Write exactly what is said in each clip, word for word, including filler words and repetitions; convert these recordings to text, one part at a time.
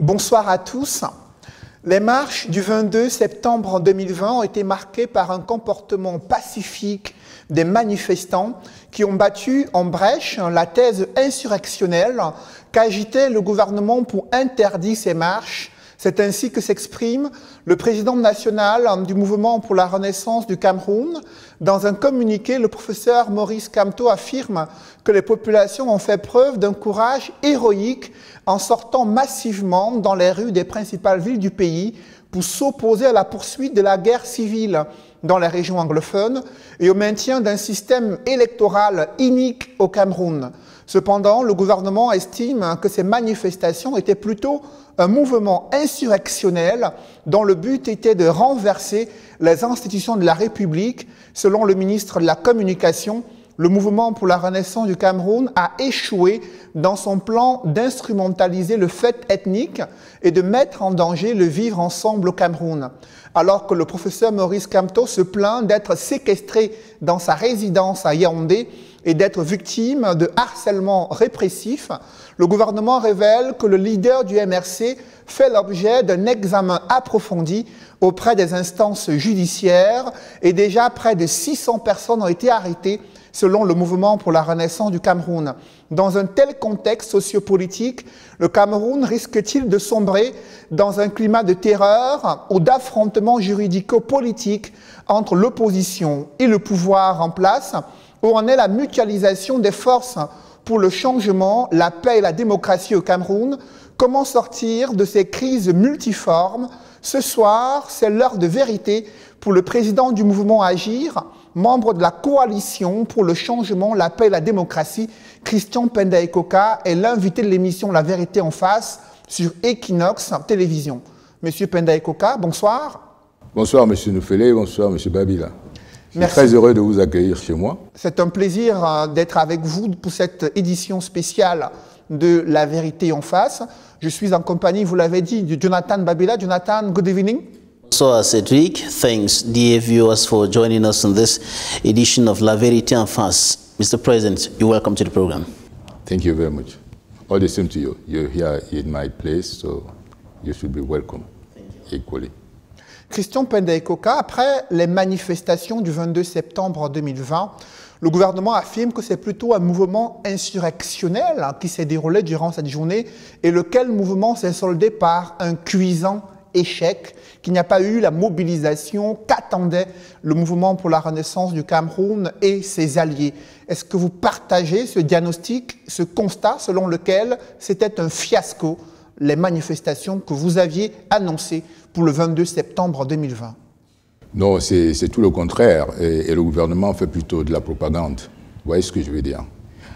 Bonsoir à tous. Les marches du vingt-deux septembre deux mille vingt ont été marquées par un comportement pacifique des manifestants qui ont battu en brèche la thèse insurrectionnelle qu'agitait le gouvernement pour interdire ces marches. C'est ainsi que s'exprime le président national du mouvement pour la renaissance du Cameroun. Dans un communiqué, le professeur Maurice Kamto affirme que les populations ont fait preuve d'un courage héroïque en sortant massivement dans les rues des principales villes du pays pour s'opposer à la poursuite de la guerre civile dans les régions anglophones et au maintien d'un système électoral inique au Cameroun. Cependant, le gouvernement estime que ces manifestations étaient plutôt un mouvement insurrectionnel dont le but était de renverser les institutions de la République. Selon le ministre de la Communication, le mouvement pour la renaissance du Cameroun a échoué dans son plan d'instrumentaliser le fait ethnique et de mettre en danger le vivre ensemble au Cameroun. Alors que le professeur Maurice Kamto se plaint d'être séquestré dans sa résidence à Yaoundé et d'être victime de harcèlement répressif, le gouvernement révèle que le leader du M R C fait l'objet d'un examen approfondi auprès des instances judiciaires et déjà près de six cents personnes ont été arrêtées selon le mouvement pour la renaissance du Cameroun. Dans un tel contexte sociopolitique, le Cameroun risque-t-il de sombrer dans un climat de terreur ou d'affrontement juridico-politique entre l'opposition et le pouvoir en place? Où en est la mutualisation des forces pour le changement, la paix et la démocratie au Cameroun? Comment sortir de ces crises multiformes? Ce soir, c'est l'heure de vérité pour le président du mouvement Agir, membre de la coalition pour le changement, la paix et la démocratie, Christian Penda Ekoka, est l'invité de l'émission La Vérité en face sur Equinox Télévision. Monsieur Penda Ekoka, bonsoir. Bonsoir, Monsieur Noufélé, bonsoir, Monsieur Babila. Je suis très heureux de vous accueillir chez moi. C'est un plaisir d'être avec vous pour cette édition spéciale de La Vérité en face. Je suis en compagnie, vous l'avez dit, de Jonathan Babila. Jonathan, good evening. Bonsoir Cédric. Thanks, dear viewers, for joining us in this edition of La Vérité en face. Mister President, you're welcome to the program. Thank you very much. All the same to you. You're here in my place, so you should be welcome equally. Christian Penda Ekoka, après les manifestations du vingt-deux septembre deux mille vingt, le gouvernement affirme que c'est plutôt un mouvement insurrectionnel hein, qui s'est déroulé durant cette journée et lequel mouvement s'est soldé par un cuisant échec, qu'il n'y a pas eu la mobilisation qu'attendait le mouvement pour la renaissance du Cameroun et ses alliés. Est-ce que vous partagez ce diagnostic, ce constat selon lequel c'était un fiasco, les manifestations que vous aviez annoncées pour le vingt-deux septembre deux mille vingt? Non, c'est tout le contraire. Et, et le gouvernement fait plutôt de la propagande. Vous voyez ce que je veux dire?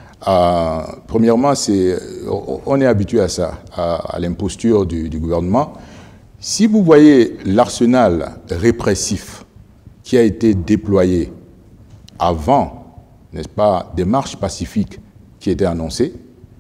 euh, Premièrement, on est habitué à ça, à, à l'imposture du, du gouvernement. Si vous voyez l'arsenal répressif qui a été déployé avant, n'est-ce pas, des marches pacifiques qui étaient annoncées,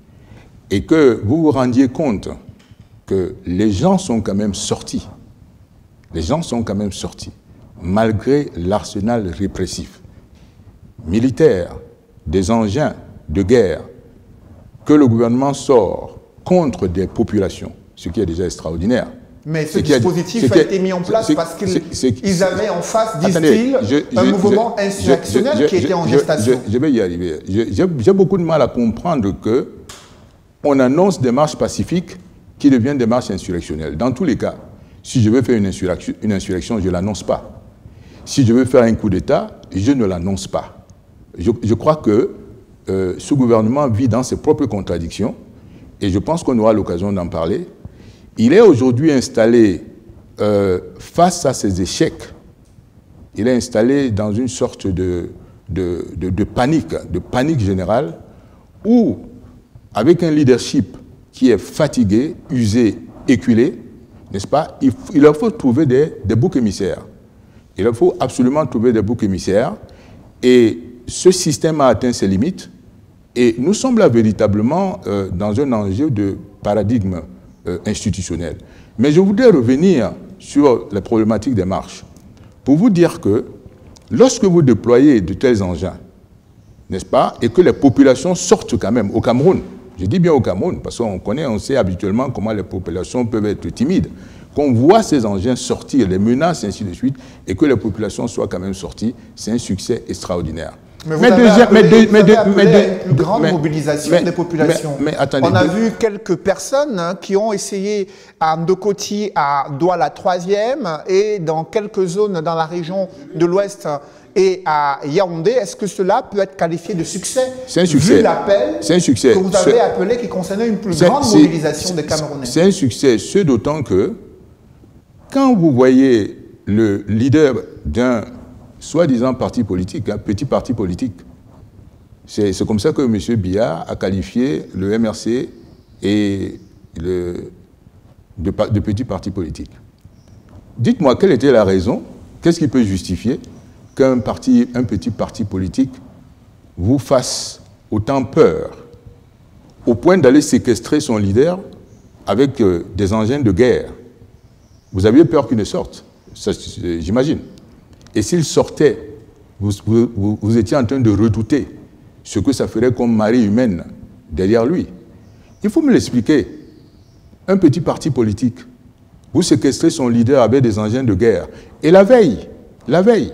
et que vous vous rendiez compte que les gens sont quand même sortis, les gens sont quand même sortis, malgré l'arsenal répressif, militaire, des engins de guerre, que le gouvernement sort contre des populations, ce qui est déjà extraordinaire. Mais ce dispositif a, a été mis en place parce qu'ils avaient en face, disent-ils, un je, mouvement je, insurrectionnel je, je, qui était en gestation. Je, je vais y arriver. J'ai beaucoup de mal à comprendre qu'on annonce des marches pacifiques qui deviennent des marches insurrectionnelles. Dans tous les cas, si je veux faire une insurrection, une insurrection je ne l'annonce pas. Si je veux faire un coup d'État, je ne l'annonce pas. Je, je crois que euh, ce gouvernement vit dans ses propres contradictions et je pense qu'on aura l'occasion d'en parler. Il est aujourd'hui installé euh, face à ces échecs, il est installé dans une sorte de, de, de, de panique, de panique générale, où, avec un leadership qui est fatigué, usé, éculé, n'est-ce pas, il, il leur faut trouver des, des boucs émissaires. Il leur faut absolument trouver des boucs émissaires, et ce système a atteint ses limites, et nous sommes là véritablement euh, dans un enjeu de paradigme institutionnel. Mais je voudrais revenir sur les problématiques des marches pour vous dire que lorsque vous déployez de tels engins, n'est-ce pas, et que les populations sortent quand même au Cameroun, je dis bien au Cameroun, parce qu'on connaît, on sait habituellement comment les populations peuvent être timides, qu'on voit ces engins sortir, les menaces, ainsi de suite, et que les populations soient quand même sorties, c'est un succès extraordinaire. Mais vous mais avez deuxième, appelé, mais deux, vous mais avez deux, appelé mais une plus grande mais, mobilisation mais, des populations. Mais, mais attendez, on a deux, vu quelques personnes hein, qui ont essayé à Ndokoti, à Douala troisième, et dans quelques zones dans la région de l'Ouest et à Yaoundé. Est-ce que cela peut être qualifié de succès? C'est un succès. Vu l'appel que vous avez appelé qui concernait une plus grande mobilisation des Camerounais. C'est un succès, ce d'autant que quand vous voyez le leader d'un soi-disant parti politique, un petit parti politique, c'est comme ça que M. Biya a qualifié le M R C et le, de, de petit parti politique. Dites-moi, quelle était la raison, qu'est-ce qui peut justifier qu'un parti, un petit parti politique vous fasse autant peur au point d'aller séquestrer son leader avec euh, des engins de guerre? Vous aviez peur qu'il ne sorte, j'imagine. Et s'il sortait, vous, vous, vous étiez en train de redouter ce que ça ferait comme marée humaine derrière lui. Il faut me l'expliquer. Un petit parti politique, vous séquestrez son leader avec des engins de guerre. Et la veille, la veille,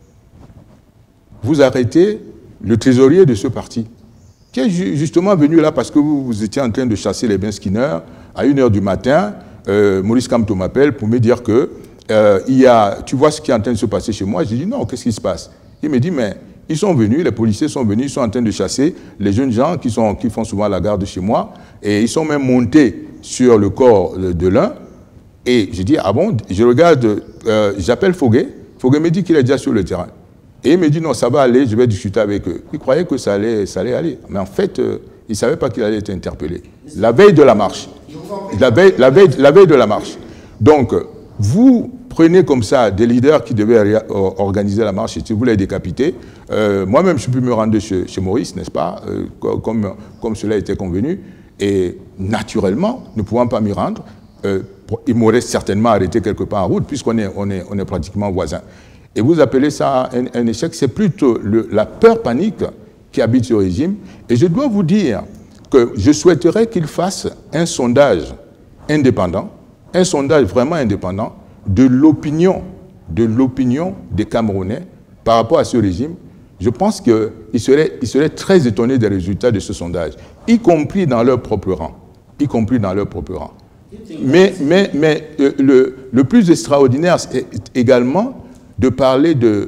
vous arrêtez le trésorier de ce parti, qui est justement venu là parce que vous, vous étiez en train de chasser les Benskinners à une heure du matin. Euh, Maurice Kamto m'appelle pour me dire que euh, il y a, tu vois ce qui est en train de se passer chez moi. J'ai dit non, qu'est-ce qui se passe? Il me dit mais ils sont venus, les policiers sont venus, ils sont en train de chasser les jeunes gens qui, sont, qui font souvent la garde chez moi, et ils sont même montés sur le corps de, de l'un. Et je dis ah bon, je regarde, euh, j'appelle Foguet. Foguet me dit qu'il est déjà sur le terrain. Et il me dit non, ça va aller, je vais discuter avec eux. Il croyait que ça allait, ça allait aller. Mais en fait, euh, il ne savait pas qu'il allait être interpellé. La veille de la marche. La veille, la veille, la veille de la marche. Donc, vous prenez comme ça des leaders qui devaient organiser la marche et si vous voulez les décapiter. Euh, Moi-même, je peux me rendre chez, chez Maurice, n'est-ce pas, euh, comme, comme cela était convenu. Et naturellement, ne pouvant pas m'y rendre, euh, il m'aurait certainement arrêté quelque part en route, puisqu'on est, on est, on est pratiquement voisins. Et vous appelez ça un, un échec, c'est plutôt le, la peur panique qui habite ce régime. Et je dois vous dire que je souhaiterais qu'il fasse un sondage indépendant, un sondage vraiment indépendant de l'opinion, de l'opinion des Camerounais par rapport à ce régime. Je pense qu'ils seraient, ils seraient très étonnés des résultats de ce sondage, y compris dans leur propre rang, y compris dans leur propre rang. Mais, mais, mais euh, le, le plus extraordinaire, c'est également de parler de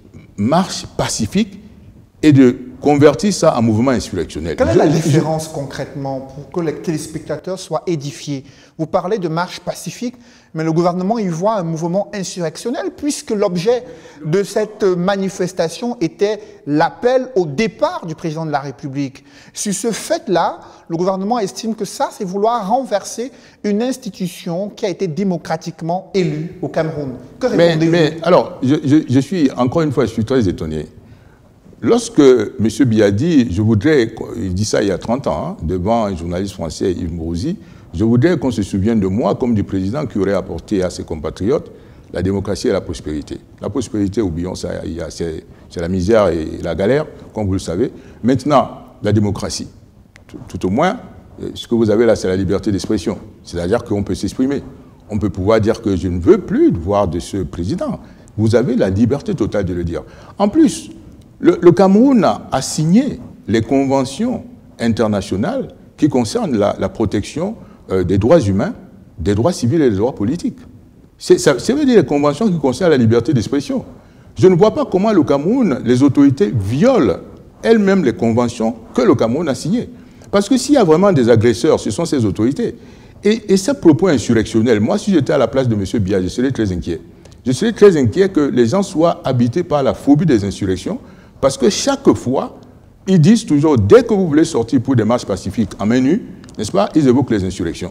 marche pacifique et de convertir ça en mouvement insurrectionnel. Quelle est la différence concrètement pour que les téléspectateurs soient édifiés? Vous parlez de marche pacifique, mais le gouvernement y voit un mouvement insurrectionnel puisque l'objet de cette manifestation était l'appel au départ du président de la République. Sur ce fait-là, le gouvernement estime que ça, c'est vouloir renverser une institution qui a été démocratiquement élue au Cameroun. Que répondez-vous? Mais, mais alors, je, je, je suis, encore une fois, je suis très étonné. Lorsque M. Biya dit, je voudrais, il dit ça il y a trente ans, hein, devant un journaliste français, Yves Mourouzi, je voudrais qu'on se souvienne de moi comme du président qui aurait apporté à ses compatriotes la démocratie et la prospérité. La prospérité, oublions ça, c'est la misère et la galère, comme vous le savez. Maintenant, la démocratie. Tout, tout au moins, ce que vous avez là, c'est la liberté d'expression. C'est-à-dire qu'on peut s'exprimer. On peut pouvoir dire que je ne veux plus voir de ce président. Vous avez la liberté totale de le dire. En plus, le, le Cameroun a, a signé les conventions internationales qui concernent la, la protection euh, des droits humains, des droits civils et des droits politiques. C'est ça, ça veut dire les conventions qui concernent la liberté d'expression. Je ne vois pas comment le Cameroun, les autorités violent elles-mêmes les conventions que le Cameroun a signées. Parce que s'il y a vraiment des agresseurs, ce sont ces autorités. Et, et ces propos insurrectionnels, moi, si j'étais à la place de M. Biya, je serais très inquiet. Je serais très inquiet que les gens soient habités par la phobie des insurrections, parce que chaque fois, ils disent toujours, dès que vous voulez sortir pour des marches pacifiques en main nue, n'est-ce pas, ils évoquent les insurrections.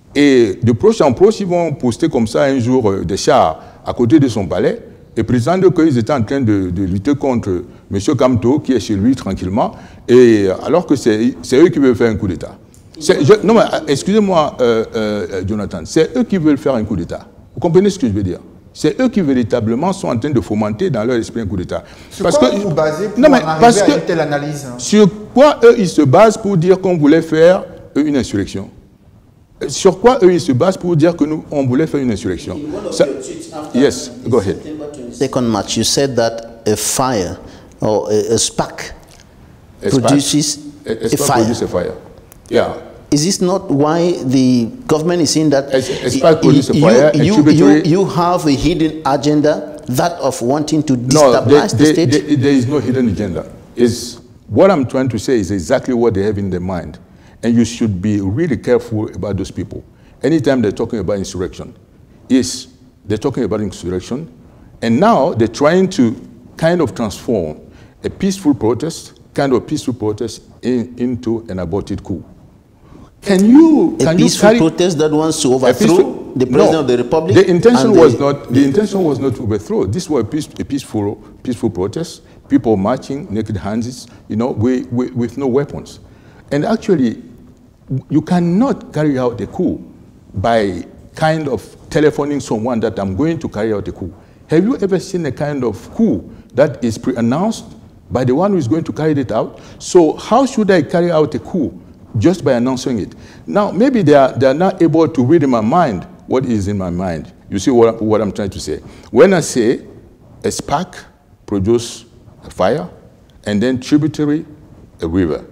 Et de proche en proche, ils vont poster comme ça un jour euh, des chars à côté de son palais et prétendre qu'ils étaient en train de, de lutter contre M. Kamto, qui est chez lui tranquillement, et alors que c'est eux qui veulent faire un coup d'État. Non, mais excusez-moi, euh, euh, Jonathan, c'est eux qui veulent faire un coup d'État. Vous comprenez ce que je veux dire? C'est eux qui véritablement sont en train de fomenter dans leur esprit un coup d'État. Sur quoi vous basez pour non, mais en arriver parce à une telle analyse? Sur quoi eux, ils se basent pour dire qu'on voulait faire une insurrection? Sur quoi eux ils se basent pour dire que nous on voulait faire une insurrection? Ça, yes, go ahead. Second March, you said that a fire or a, a spark a produces spark, a, a, a spark fire. produces a fire. Yeah. Is this not why the government is saying that a, a spark produces a fire? You, a you, you, you have a hidden agenda, that of wanting to destabilize no, they, the they, state? They, there is no hidden agenda. Is what I'm trying to say is exactly what they have in their mind. And you should be really careful about those people. Anytime they're talking about insurrection, is they're talking about insurrection, and now they're trying to kind of transform a peaceful protest, kind of peaceful protest, in, into an aborted coup. Can you a can peaceful you carry protest that wants to overthrow peaceful, the president no, of the republic? The intention the, was not the intention was not to overthrow. This was a, peace, a peaceful peaceful protest. People marching, naked hands, you know, with, with, with no weapons. And actually, you cannot carry out a coup by kind of telephoning someone that I'm going to carry out a coup. Have you ever seen a kind of coup that is pre-announced by the one who is going to carry it out? So how should I carry out a coup just by announcing it? Now, maybe they are, they are not able to read in my mind what is in my mind. You see what, what I'm trying to say? When I say a spark produces a fire, and then tributary, a river,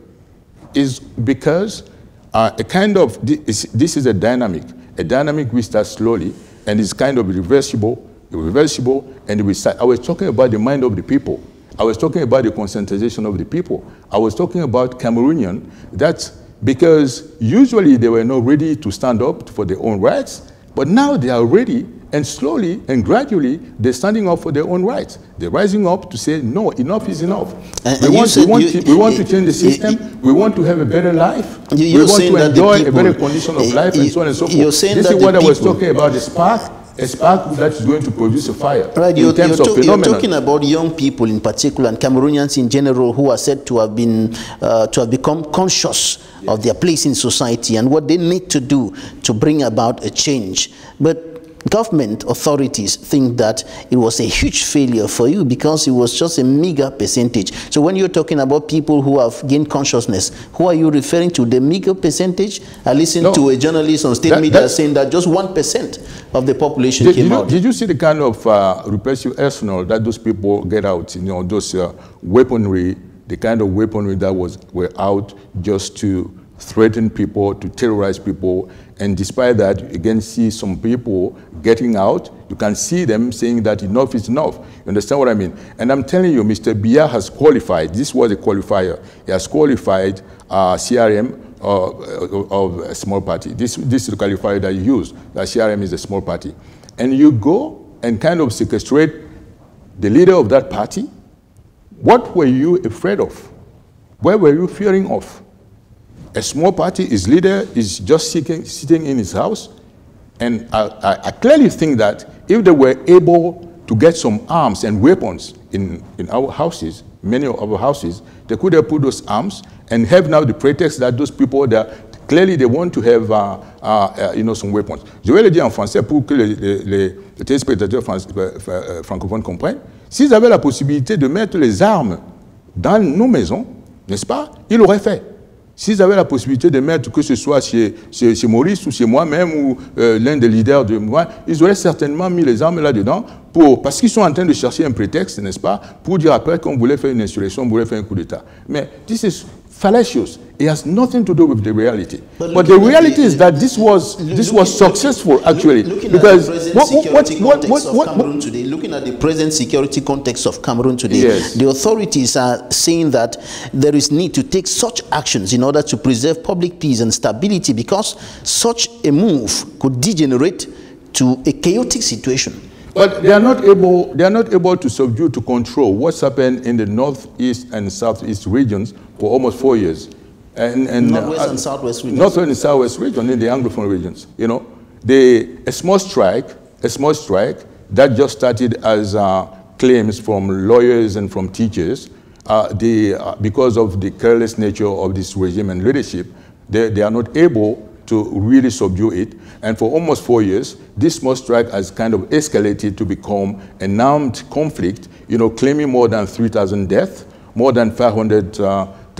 is because uh, a kind of, this, this is a dynamic. A dynamic we start slowly, and it's kind of reversible, reversible, and we start. I was talking about the mind of the people. I was talking about the conscientization of the people. I was talking about Cameroonian, that's because usually they were not ready to stand up for their own rights, but now they are ready, and slowly and gradually, they're standing up for their own rights. They're rising up to say, no, enough is enough. And, we, and want, said, we, want you, to, we want you, to change the system. You, we want to have a better life. You, we want to enjoy people, a better condition of life you, and so on and so forth. You're saying this that is what I was people, talking about, the spark, a spark that's going to produce a fire. Right, in you're, terms you're, of to, you're phenomenon. talking about young people in particular and Cameroonians in general who are said to have been uh, to have become conscious yes. of their place in society and what they need to do to bring about a change. But government authorities think that it was a huge failure for you because it was just a meager percentage. So when you're talking about people who have gained consciousness, who are you referring to? The meager percentage? I listened no, to a journalist on state that, media saying that just one percent of the population did, came did out. You, did you see the kind of uh, repressive arsenal that those people get out? You know, those uh, weaponry, the kind of weaponry that was were out just to threaten people, to terrorize people. And despite that, you again see some people getting out. You can see them saying that enough is enough. You understand what I mean? And I'm telling you, Mister Biya has qualified. This was a qualifier. He has qualified uh, C R M uh, of a small party. This, this is the qualifier that you use, that C R M is a small party. And you go and kind of sequestrate the leader of that party. What were you afraid of? Where were you fearing of? A small party, his leader is just sitting, sitting in his house. And I, I, I clearly think that if they were able to get some arms and weapons in, in our houses, many of our houses, they could have put those arms and have now the pretext that those people, that clearly they want to have uh, uh, uh, you know, some weapons. Je vais le dire en français pour que les, les, les téléspectateurs francophones comprennent. S'ils avaient la possibilité de mettre les armes dans nos maisons, n'est-ce pas, ils l'auraient fait. S'ils avaient la possibilité de mettre, que ce soit chez, chez, chez Maurice ou chez moi-même ou euh, l'un des leaders de moi, ils auraient certainement mis les armes là-dedans pour, parce qu'ils sont en train de chercher un prétexte, n'est-ce pas, pour dire après qu'on voulait faire une insurrection, on voulait faire un coup d'État. Mais this is fallacious. It has nothing to do with the reality. But, but the reality the, is that this was this was successful looking, actually looking because at the what what what what, what, what, what today, looking at the present security context of Cameroon today, yes. the authorities are saying that there is need to take such actions in order to preserve public peace and stability because such a move could degenerate to a chaotic situation. But they are not able, they are not able to subdue, to control what's happened in the northeast and southeast regions for almost four years. And, and Northwest uh, and Southwest regions. Northwest and Southwest region, in the Anglophone regions. You know, they, a small strike, a small strike that just started as uh, claims from lawyers and from teachers. Uh, they, uh, because of the careless nature of this regime and leadership, they, they are not able to really subdue it. And for almost four years, this small strike has kind of escalated to become an armed conflict, you know, claiming more than three thousand deaths, more than five hundred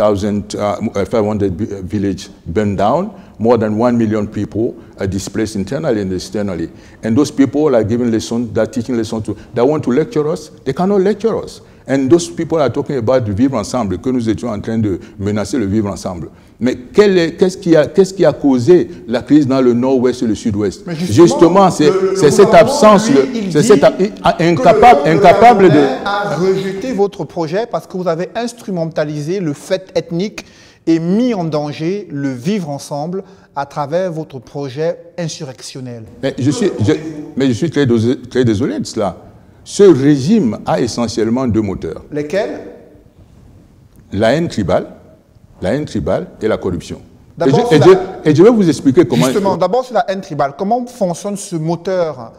thousand five hundred villages burned down. More than one million people are displaced internally and externally. And those people are giving lessons, they're teaching lessons to, they want to lecture us, they cannot lecture us. And those people are talking about le vivre ensemble, que nous étions en train de menacer le vivre ensemble. Mais qu'est-ce qui, qu'est-ce qui a causé la crise dans le nord-ouest et le sud-ouest? Justement, justement c'est cette absence, c'est cette incapable, incapable de... a rejeté votre projet parce que vous avez instrumentalisé le fait ethnique et mis en danger le vivre ensemble à travers votre projet insurrectionnel. Mais je suis, je, mais je suis très, très désolé de cela. Ce régime a essentiellement deux moteurs. Lesquels? La haine tribale, la haine tribale et la corruption. Et je, la... et, je, et je vais vous expliquer comment... Justement, d'abord sur la haine tribale, comment fonctionne ce moteur?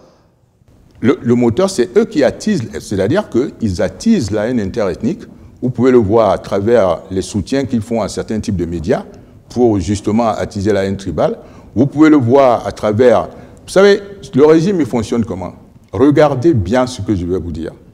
Le, le moteur, c'est eux qui attisent, c'est-à-dire qu'ils attisent la haine interethnique. Vous pouvez le voir à travers les soutiens qu'ils font à certains types de médias pour justement attiser la haine tribale. Vous pouvez le voir à travers... Vous savez, le régime, il fonctionne comment? Regardez bien ce que je vais vous dire.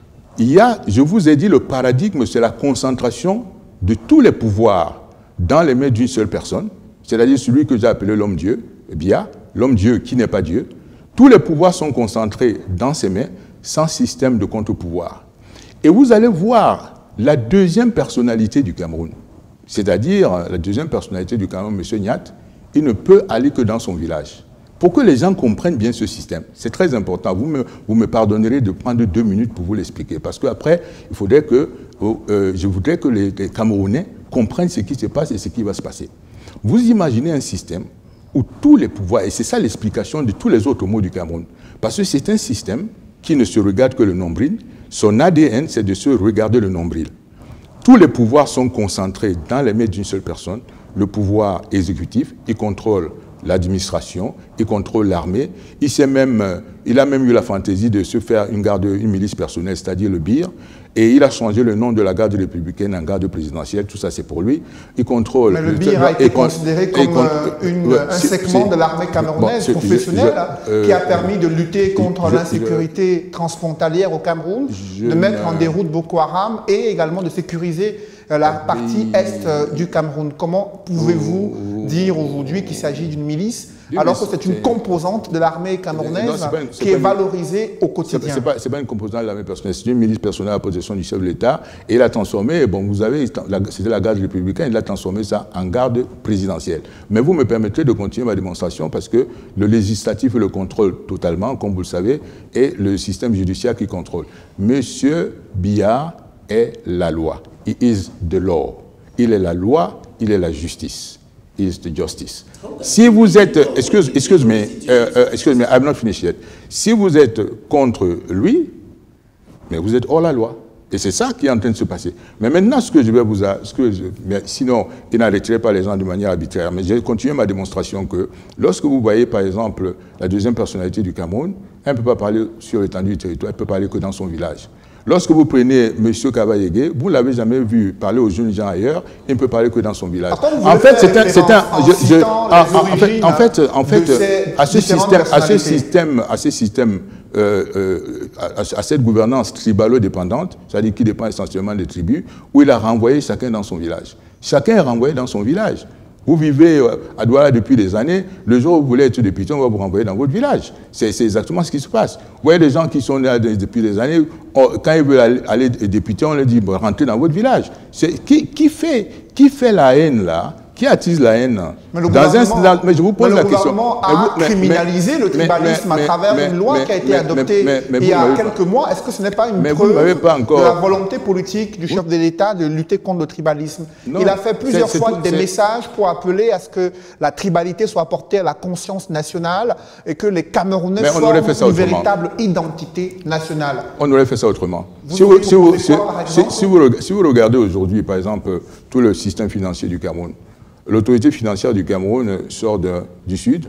Il y a, je vous ai dit, le paradigme, c'est la concentration de tous les pouvoirs dans les mains d'une seule personne, c'est-à-dire celui que j'ai appelé l'homme-dieu, Biya, l'homme-dieu qui n'est pas Dieu. Tous les pouvoirs sont concentrés dans ses mains, sans système de contre-pouvoir. Et vous allez voir la deuxième personnalité du Cameroun, c'est-à-dire la deuxième personnalité du Cameroun, M. Nyat, il ne peut aller que dans son village. Pour que les gens comprennent bien ce système, c'est très important. Vous me, vous me pardonnerez de prendre deux minutes pour vous l'expliquer. Parce qu'après, il faudrait que, euh, je voudrais que les, les Camerounais comprennent ce qui se passe et ce qui va se passer. Vous imaginez un système où tous les pouvoirs, et c'est ça l'explication de tous les autres mots du Cameroun, parce que c'est un système qui ne se regarde que le nombril. Son A D N, c'est de se regarder le nombril. Tous les pouvoirs sont concentrés dans les mains d'une seule personne. Le pouvoir exécutif, il contrôle l'administration, il contrôle l'armée. Il, même, il a même eu la fantaisie de se faire une garde, une milice personnelle, c'est-à-dire le B I R, et il a changé le nom de la garde républicaine en garde présidentielle. Tout ça, c'est pour lui. Il contrôle... Mais le B I R a été considéré comme une, ouais, un segment de l'armée camerounaise bon, professionnelle je, je, euh, qui a permis de lutter contre l'insécurité transfrontalière au Cameroun, je, de mettre en déroute Boko Haram et également de sécuriser la partie est du Cameroun. Comment pouvez-vous oh, dire aujourd'hui qu'il s'agit d'une milice alors que c'est une composante de l'armée camerounaise non, pas une, qui est, est valorisée au quotidien? Ce n'est pas, pas une composante de l'armée personnelle, c'est une milice personnelle à possession du chef de l'État et il a transformé, bon vous avez, c'était la garde républicaine, il a transformé ça en garde présidentielle. Mais vous me permettrez de continuer ma démonstration parce que le législatif le contrôle totalement, comme vous le savez, et le système judiciaire qui contrôle. Monsieur Biya est la loi. He is the law. Il est la loi, il est la justice. He is the justice. Si vous êtes, excuse, excuse me, uh, uh, excuse me, I'm not finished yet. Si vous êtes contre lui, mais vous êtes hors la loi. Et c'est ça qui est en train de se passer. Mais maintenant, ce que je vais vous... Ce que je, mais sinon, il n'arrêterait pas les gens de manière arbitraire. Mais j'ai continué ma démonstration que lorsque vous voyez, par exemple, la deuxième personnalité du Cameroun, elle ne peut pas parler sur l'étendue du territoire, elle ne peut parler que dans son village. Lorsque vous prenez M. Kabayege, vous ne l'avez jamais vu parler aux jeunes gens ailleurs, il ne peut parler que dans son village. En fait, c'est un... C'est un je, je, en, en fait, en fait, en fait à ce système, à ce système, à ce système euh, euh, à, à cette gouvernance tribalo-dépendante, c'est-à-dire qui dépend essentiellement des tribus, où il a renvoyé chacun dans son village. Chacun est renvoyé dans son village. Vous vivez à Douala depuis des années, le jour où vous voulez être député, on va vous renvoyer dans votre village. C'est exactement ce qui se passe. Vous voyez des gens qui sont là depuis des années, on, quand ils veulent aller, aller député, on leur dit bon, rentrez dans votre village. Qui, qui, fait, qui fait la haine là? Qui attise la haine? Mais, le dans un, mais je vous pose mais la question. Le gouvernement a mais, criminalisé mais, le tribalisme mais, mais, à travers mais, une loi mais, qui a été mais, adoptée mais, mais, mais, il y a quelques pas. mois. Est-ce que ce n'est pas une mais preuve pas encore. de la volonté politique du chef de l'État de lutter contre le tribalisme? Non, il a fait plusieurs fois tout, des messages pour appeler à ce que la tribalité soit portée à la conscience nationale et que les Camerounais forment une autrement. véritable identité nationale. On aurait fait ça autrement. Vous si, vous, si, vous, si, si, si, vous, si vous regardez aujourd'hui, par exemple, tout le système financier du Cameroun, l'autorité financière du Cameroun sort de, du Sud.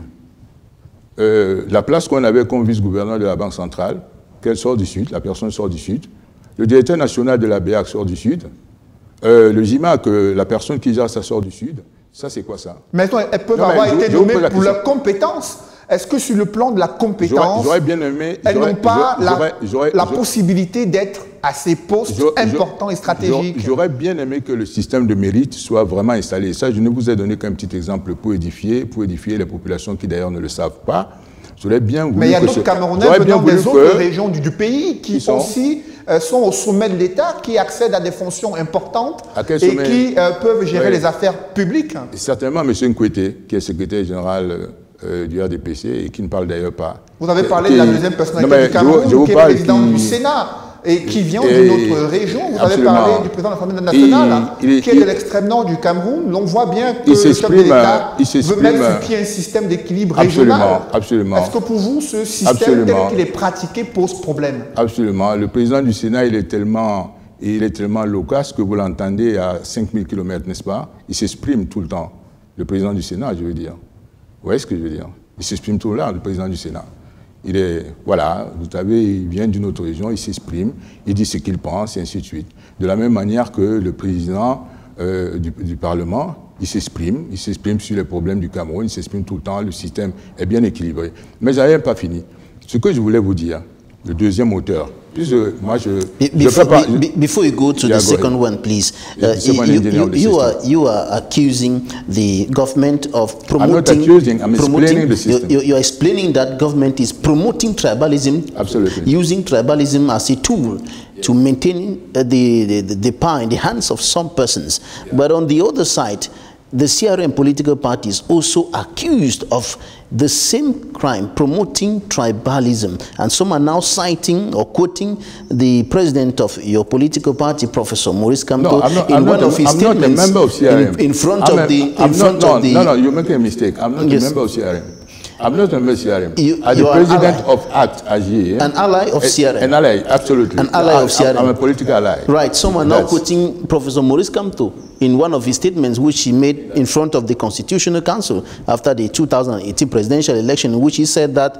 Euh, la place qu'on avait comme vice-gouverneur de la Banque centrale, qu'elle sort du Sud, la personne sort du Sud. Le directeur national de la B A C sort du Sud. Euh, le J M A C, la personne qui gère ça sort du Sud. Ça, c'est quoi ça? Mais elles peuvent non, avoir mais été nommées pour leurs compétences. Est-ce que sur le plan de la compétence, j'aurais bien aimé, elles n'ont pas la, la possibilité d'être à ces postes je, importants je, et stratégiques. J'aurais bien aimé que le système de mérite soit vraiment installé. Ça, je ne vous ai donné qu'un petit exemple pour édifier, pour édifier les populations qui d'ailleurs ne le savent pas. J'aurais bien voulu. Mais il y a d'autres Camerounais venant des autres régions du, du pays qui sont aussi euh, sont au sommet de l'État, qui accèdent à des fonctions importantes et qui euh, peuvent gérer oui. les affaires publiques. Et certainement, M. Nkwete, qui est secrétaire général euh, du R D P C et qui ne parle d'ailleurs pas. Vous avez parlé qui, de la deuxième personnalité non, du Cameroun, je vous, je vous qui est président qui... du Sénat. Et qui vient d'une autre région. Vous absolument. avez parlé du président de l'Assemblée nationale, il, il, qui est il, de l'extrême nord du Cameroun. On voit bien que le chef de l'État veut mettre sur pied un système d'équilibre régional. Absolument. Est-ce que pour vous, ce système absolument. tel qu'il est pratiqué pose problème? Absolument. Le président du Sénat, il est tellement, il est tellement loquace que vous l'entendez à cinq mille kilomètres, n'est-ce pas? Il s'exprime tout le temps. Le président du Sénat, je veux dire. Vous voyez ce que je veux dire? Il s'exprime tout le temps, le président du Sénat. Il est, voilà, vous savez, il vient d'une autre région, il s'exprime, il dit ce qu'il pense, et ainsi de suite. De la même manière que le président euh, du, du Parlement, il s'exprime, il s'exprime sur les problèmes du Cameroun, il s'exprime tout le temps, le système est bien équilibré. Mais je n'avais pas fini. Ce que je voulais vous dire, le deuxième auteur, puisque moi je... Before, je pas, be, before you go to yeah, the go second ahead. one, please, uh, you, you, you, are, you are accusing the government of promoting... I'm not accusing, I'm promoting, explaining the system. You, you are explaining that government is promoting tribalism, absolutely, using tribalism as a tool yeah. to maintain uh, the, the, the power in the hands of some persons. Yeah. But on the other side, the C R M political party is also accused of the same crime, promoting tribalism. And some are now citing or quoting the president of your political party, Professor Maurice Kamto, no, I'm not, in I'm one not of a, his I'm statements not a member of C R M. In, in front I'm of a, the... In I'm front not, of the no, no, you're making a mistake. I'm not yes. a member of C R M. I'm not a member of C R M. You, I'm the president of ACT Agir. An ally of C R M. An ally, absolutely. An ally I, of C R M. I'm a political ally. Right. Someone now quoting Professor Maurice Kamto in one of his statements which he made in front of the Constitutional Council after the two thousand eighteen presidential election, in which he said that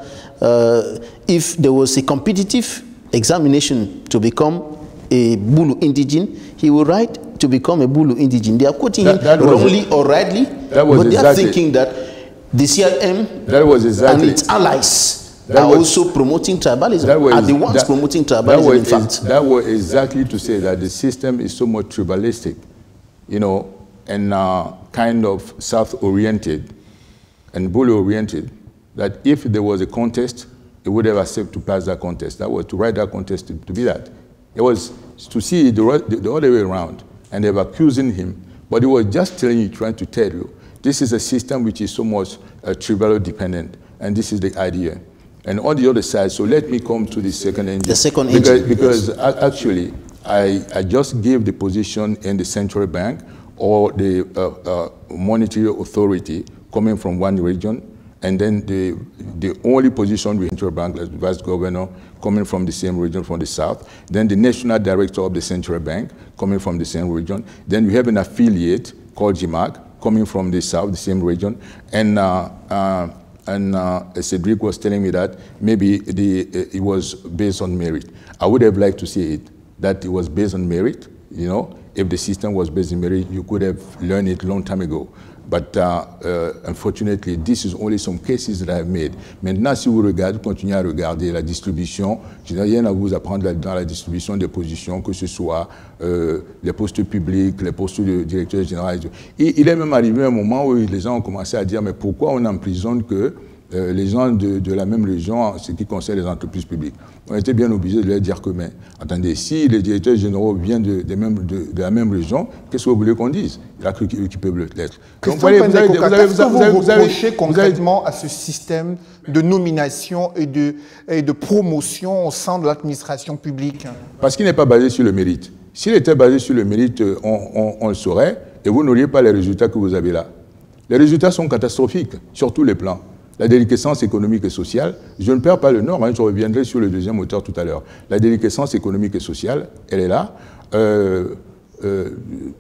uh, if there was a competitive examination to become a Bulu indigene, he would write to become a Bulu indigene. They are quoting that, that him wrongly a, or rightly, but exactly, they are thinking that the C R M that was exactly, and its allies that are was, also promoting tribalism, that was, are the ones that, promoting tribalism, that was, in fact. That was exactly to say that the system is so much tribalistic, you know, and uh, kind of South-oriented and Bulu-oriented, that if there was a contest, it would have accepted to pass that contest. That was to write that contest to, to be that. It was to see the, the, the other way around, and they were accusing him, but he was just telling you, trying to tell you, this is a system which is so much uh, tribal dependent, and this is the idea. And on the other side, so let me come to the second engine. The second because, engine. Because yes. actually, I, I just gave the position in the central bank or the uh, uh, monetary authority coming from one region, and then the, the only position with the central bank, as vice governor, coming from the same region from the south, then the national director of the central bank coming from the same region, then we have an affiliate called G M A C, coming from the south, the same region, and uh, uh, and uh, Cedric was telling me that maybe the uh, it was based on merit. I would have liked to see it that it was based on merit. You know, if the system was based on merit, you could have learned it a long time ago. But uh, uh, unfortunately, this is only some cases that I have made. Maintenant, si vous regardez, continuez à regarder la distribution, je n'ai rien à vous apprendre dans la distribution des positions, que ce soit euh, les postes publics, les postes de directeur général. Et il est même arrivé un moment où les gens ont commencé à dire, mais pourquoi on emprisonne que euh, les gens de, de la même région en ce qui concerne les entreprises publiques? On était bien obligé de leur dire que, mais attendez, si les directeurs généraux viennent de, de, même, de, de la même région, qu'est-ce que vous voulez qu'on dise? Il a cru qu'ils peuvent l'être. Qu'est-ce que vous reprochez concrètement à ce système de nomination et de, et de promotion au sein de l'administration publique? Parce qu'il n'est pas basé sur le mérite. S'il était basé sur le mérite, on, on, on le saurait, et vous n'auriez pas les résultats que vous avez là. Les résultats sont catastrophiques sur tous les plans. La déliquescence économique et sociale, je ne perds pas le nord, hein, je reviendrai sur le deuxième auteur tout à l'heure. La déliquescence économique et sociale, elle est là. Euh, euh,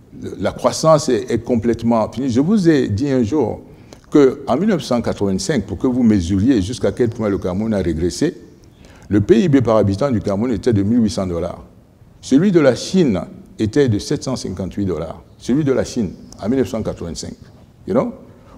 la croissance est, est complètement finie. Je vous ai dit un jour qu'en mille neuf cent quatre-vingt-cinq, pour que vous mesuriez jusqu'à quel point le Cameroun a régressé, le P I B par habitant du Cameroun était de mille huit cents dollars. Celui de la Chine était de sept cent cinquante-huit dollars. Celui de la Chine, en mille neuf cent quatre-vingt-cinq. You know?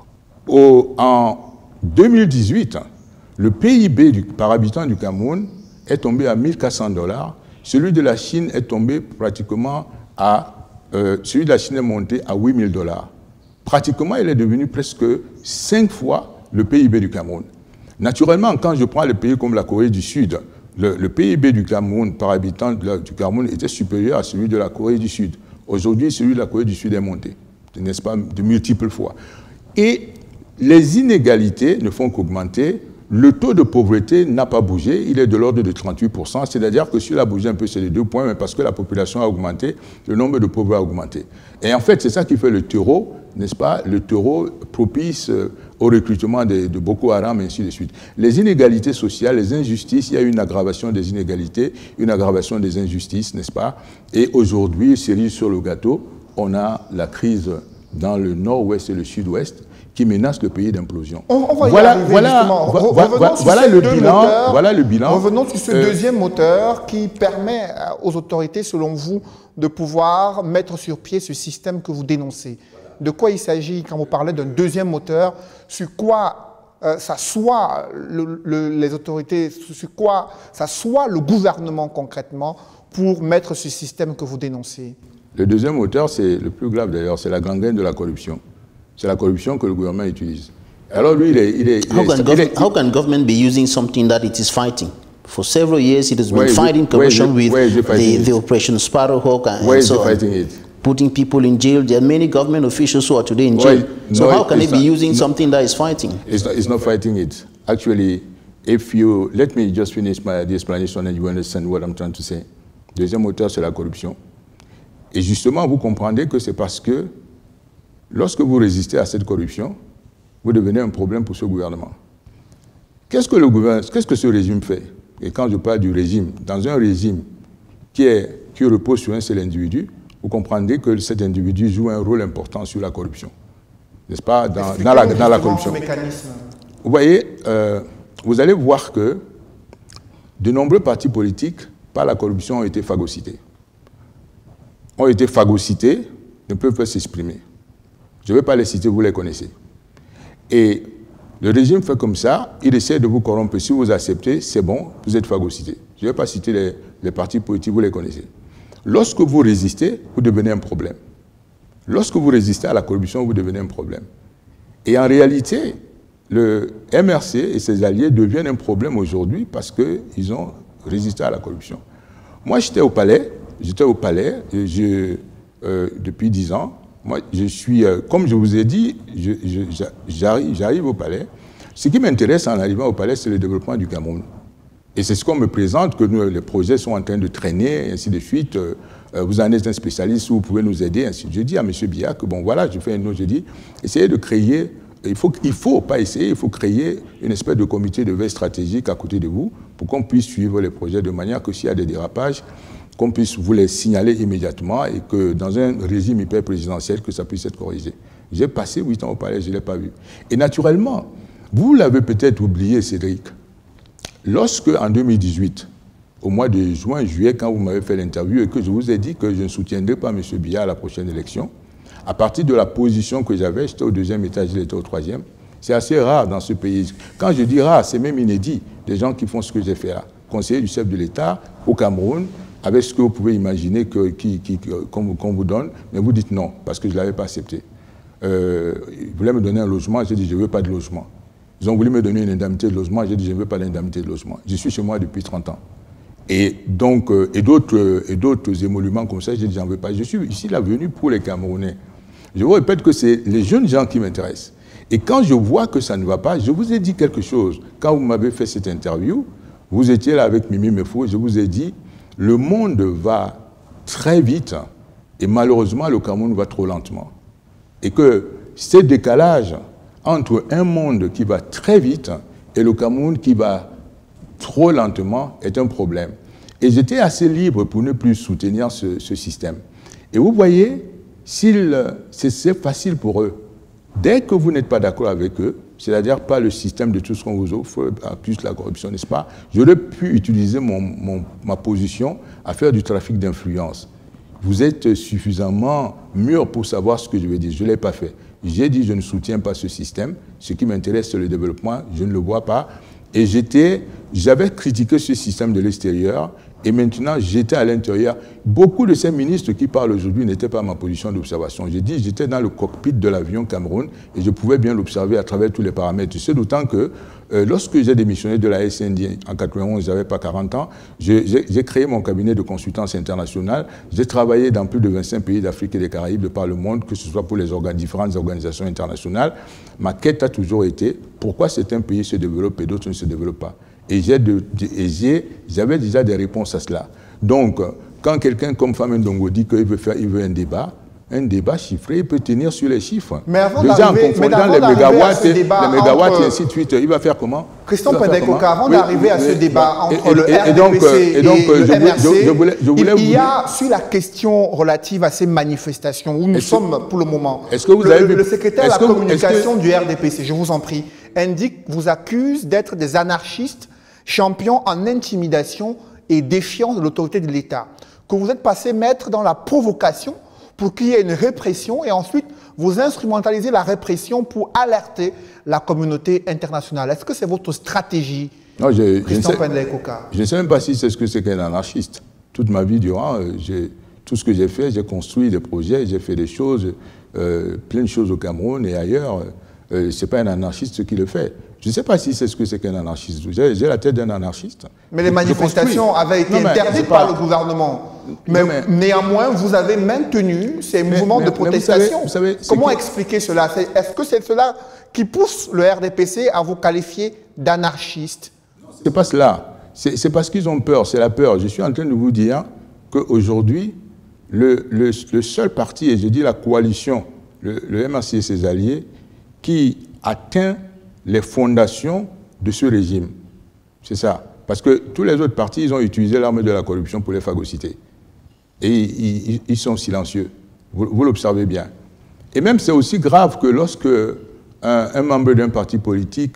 Au, en deux mille dix-huit, le P I B du, par habitant du Cameroun est tombé à mille quatre cents dollars Celui de la Chine est tombé pratiquement à... Euh, celui de la Chine est monté à huit mille dollars. Pratiquement, il est devenu presque cinq fois le P I B du Cameroun. Naturellement, quand je prends les pays comme la Corée du Sud, le, le P I B du Cameroun par habitant de la, du Cameroun était supérieur à celui de la Corée du Sud. Aujourd'hui, celui de la Corée du Sud est monté, n'est-ce pas, de multiples fois. Et les inégalités ne font qu'augmenter. Le taux de pauvreté n'a pas bougé, il est de l'ordre de trente-huit pour cent, c'est-à-dire que s'il a bougé un peu, c'est les deux points, mais parce que la population a augmenté, le nombre de pauvres a augmenté. Et en fait, c'est ça qui fait le terreau, n'est-ce pas, le terreau propice au recrutement de, de Boko Haram, et ainsi de suite. Les inégalités sociales, les injustices, il y a eu une aggravation des inégalités, une aggravation des injustices, n'est-ce pas? Et aujourd'hui, cerise sur le gâteau, on a la crise dans le nord-ouest et le sud-ouest, qui menace le pays d'implosion. On, on va y voilà, arriver, voilà, justement. Re voilà, revenons sur voilà, ces le deux bilan, moteurs, voilà le bilan. Revenons sur ce euh, deuxième moteur qui permet aux autorités, selon vous, de pouvoir mettre sur pied ce système que vous dénoncez. De quoi il s'agit quand vous parlez d'un deuxième moteur? Sur quoi euh, ça soit le, le, les autorités, sur quoi ça soit le gouvernement concrètement pour mettre ce système que vous dénoncez? Le deuxième moteur, c'est le plus grave d'ailleurs, c'est la gangrène de la corruption. C'est la corruption que le gouvernement utilise. Alors lui, il est... Il est, il how, est, can il gov est how can government be using something that it is fighting? For several years, it has been where fighting it, corruption where with it, the, the Operation Sparrowhawk and, where and so is it on. fighting it? Putting people in jail. There are many government officials who are today in jail. Well, so no, how can it it be not, using no, something that is fighting? It's not, it's not fighting it. Actually, if you... Let me just finish my the explanation and you understand what I'm trying to say. Deuxième moteur, c'est la corruption. Et justement, vous comprendrez que c'est parce que lorsque vous résistez à cette corruption, vous devenez un problème pour ce gouvernement. Qu'est-ce que le gouvernement, qu'est-ce que ce régime fait? Et quand je parle du régime, dans un régime qui, est, qui repose sur un seul individu, vous comprendrez que cet individu joue un rôle important sur la corruption. N'est-ce pas? Dans, dans, la, dans la corruption. Vous voyez, euh, vous allez voir que de nombreux partis politiques, par la corruption, ont été phagocytés. Ont été phagocytés, ne peuvent pas s'exprimer. Je ne vais pas les citer, vous les connaissez. Et le régime fait comme ça, il essaie de vous corrompre. Si vous acceptez, c'est bon, vous êtes phagocyté. Je ne vais pas citer les, les partis politiques, vous les connaissez. Lorsque vous résistez, vous devenez un problème. Lorsque vous résistez à la corruption, vous devenez un problème. Et en réalité, le M R C et ses alliés deviennent un problème aujourd'hui parce qu'ils ont résisté à la corruption. Moi, j'étais au palais, j'étais au palais je, euh, depuis dix ans. Moi, je suis, euh, comme je vous ai dit, j'arrive au palais. Ce qui m'intéresse en arrivant au palais, c'est le développement du Cameroun. Et c'est ce qu'on me présente, que nous, les projets sont en train de traîner, et ainsi de suite. Euh, vous en êtes un spécialiste, vous pouvez nous aider, ainsi de suite. Je dis à M. Biya que, bon, voilà, je fais un autre, je dis, essayez de créer, il faut, il faut pas essayer, il faut créer une espèce de comité de veille stratégique à côté de vous, pour qu'on puisse suivre les projets de manière que s'il y a des dérapages, qu'on puisse vous les signaler immédiatement et que dans un régime hyper présidentiel, que ça puisse être corrigé. J'ai passé huit ans au palais, je ne l'ai pas vu. Et naturellement, vous l'avez peut-être oublié, Cédric, lorsque, en deux mille dix-huit, au mois de juin, juillet, quand vous m'avez fait l'interview et que je vous ai dit que je ne soutiendrai pas M. Biya à la prochaine élection, à partir de la position que j'avais, j'étais au deuxième étage, il était au troisième, c'est assez rare dans ce pays. Quand je dis rare, c'est même inédit, des gens qui font ce que j'ai fait là. Conseiller du chef de l'État au Cameroun, avec ce que vous pouvez imaginer qu'on qui, qui, qu'on, qu'on vous donne, mais vous dites non, parce que je ne l'avais pas accepté. Euh, ils voulaient me donner un logement, j'ai dit je ne veux pas de logement. Ils ont voulu me donner une indemnité de logement, j'ai dit je ne veux pas d'indemnité de logement. Je suis chez moi depuis trente ans. Et donc, euh, et d'autres et d'autres émoluments comme ça, j'ai dit j'en veux pas. Je suis ici là venu pour les Camerounais. Je vous répète que c'est les jeunes gens qui m'intéressent. Et quand je vois que ça ne va pas, je vous ai dit quelque chose. Quand vous m'avez fait cette interview, vous étiez là avec Mimi Mefo, je vous ai dit le monde va très vite et malheureusement le Cameroun va trop lentement. Et que ce décalage entre un monde qui va très vite et le Cameroun qui va trop lentement est un problème. Et j'étais assez libre pour ne plus soutenir ce, ce système. Et vous voyez, c'est facile pour eux. Dès que vous n'êtes pas d'accord avec eux, c'est-à-dire pas le système de tout ce qu'on vous offre, plus la corruption, n'est-ce pas? J'aurais pu utiliser mon, mon, ma position à faire du trafic d'influence. Vous êtes suffisamment mûr pour savoir ce que je veux dire. Je ne l'ai pas fait. J'ai dit je ne soutiens pas ce système. Ce qui m'intéresse, c'est le développement. Je ne le vois pas. Et j'étais j'avais critiqué ce système de l'extérieur et maintenant j'étais à l'intérieur. Beaucoup de ces ministres qui parlent aujourd'hui n'étaient pas à ma position d'observation. J'ai dit j'étais dans le cockpit de l'avion Cameroun et je pouvais bien l'observer à travers tous les paramètres. C'est d'autant que euh, lorsque j'ai démissionné de la S N D en quatre-vingt-onze, je n'avais pas quarante ans, j'ai créé mon cabinet de consultance internationale. J'ai travaillé dans plus de vingt-cinq pays d'Afrique et des Caraïbes de par le monde, que ce soit pour les organes, différentes organisations internationales. Ma quête a toujours été pourquoi certains pays se développent et d'autres ne se développent pas. Et j'avais déjà des réponses à cela. Donc, quand quelqu'un comme Famen Ndongo dit qu'il veut faire, il veut un débat, un débat chiffré, il peut tenir sur les chiffres. Mais avant déjà en confondant les mégawatts, les mégawatts entre... et ainsi de suite, il va faire comment? Christian Pendeko-Ka, avant oui, d'arriver à ce et, débat et, entre et, le et, R D P C et, donc, et, donc, le je M R C, voulais, je voulais, je voulais il y a, sur la question relative à ces manifestations, où nous sommes pour le moment, est-ce que vous le, avez le, vu, le secrétaire de la que, communication que, du R D P C, je vous en prie, indique, vous accuse d'être des anarchistes champions en intimidation et défiance de l'autorité de l'État, que vous êtes passé maître dans la provocation pour qu'il y ait une répression et ensuite vous instrumentalisez la répression pour alerter la communauté internationale. Est-ce que c'est votre stratégie, non, je, Christian Pendeko-Ka? Je ne sais même pas si c'est ce que c'est qu'un anarchiste. Toute ma vie durant, euh, tout ce que j'ai fait, j'ai construit des projets, j'ai fait des choses, euh, plein de choses au Cameroun et ailleurs. Euh, ce n'est pas un anarchiste qui le fait. Je ne sais pas si c'est ce que c'est qu'un anarchiste. J'ai la tête d'un anarchiste. Mais les manifestations avaient été non, interdites pas... par le gouvernement. Mais, non, mais... néanmoins, vous avez maintenu ces mais, mouvements mais, de protestation. Vous savez, vous savez, Comment qui... expliquer cela? Est-ce que c'est cela qui pousse le R D P C à vous qualifier d'anarchiste? Ce n'est pas cela. C'est parce qu'ils ont peur. C'est la peur. Je suis en train de vous dire qu'aujourd'hui, le, le, le seul parti, et je dis la coalition, le, le M R C et ses alliés, qui atteint les fondations de ce régime. C'est ça. Parce que tous les autres partis, ils ont utilisé l'arme de la corruption pour les phagocyter. Et ils, ils, ils sont silencieux. Vous, vous l'observez bien. Et même c'est aussi grave que lorsque un, un membre d'un parti politique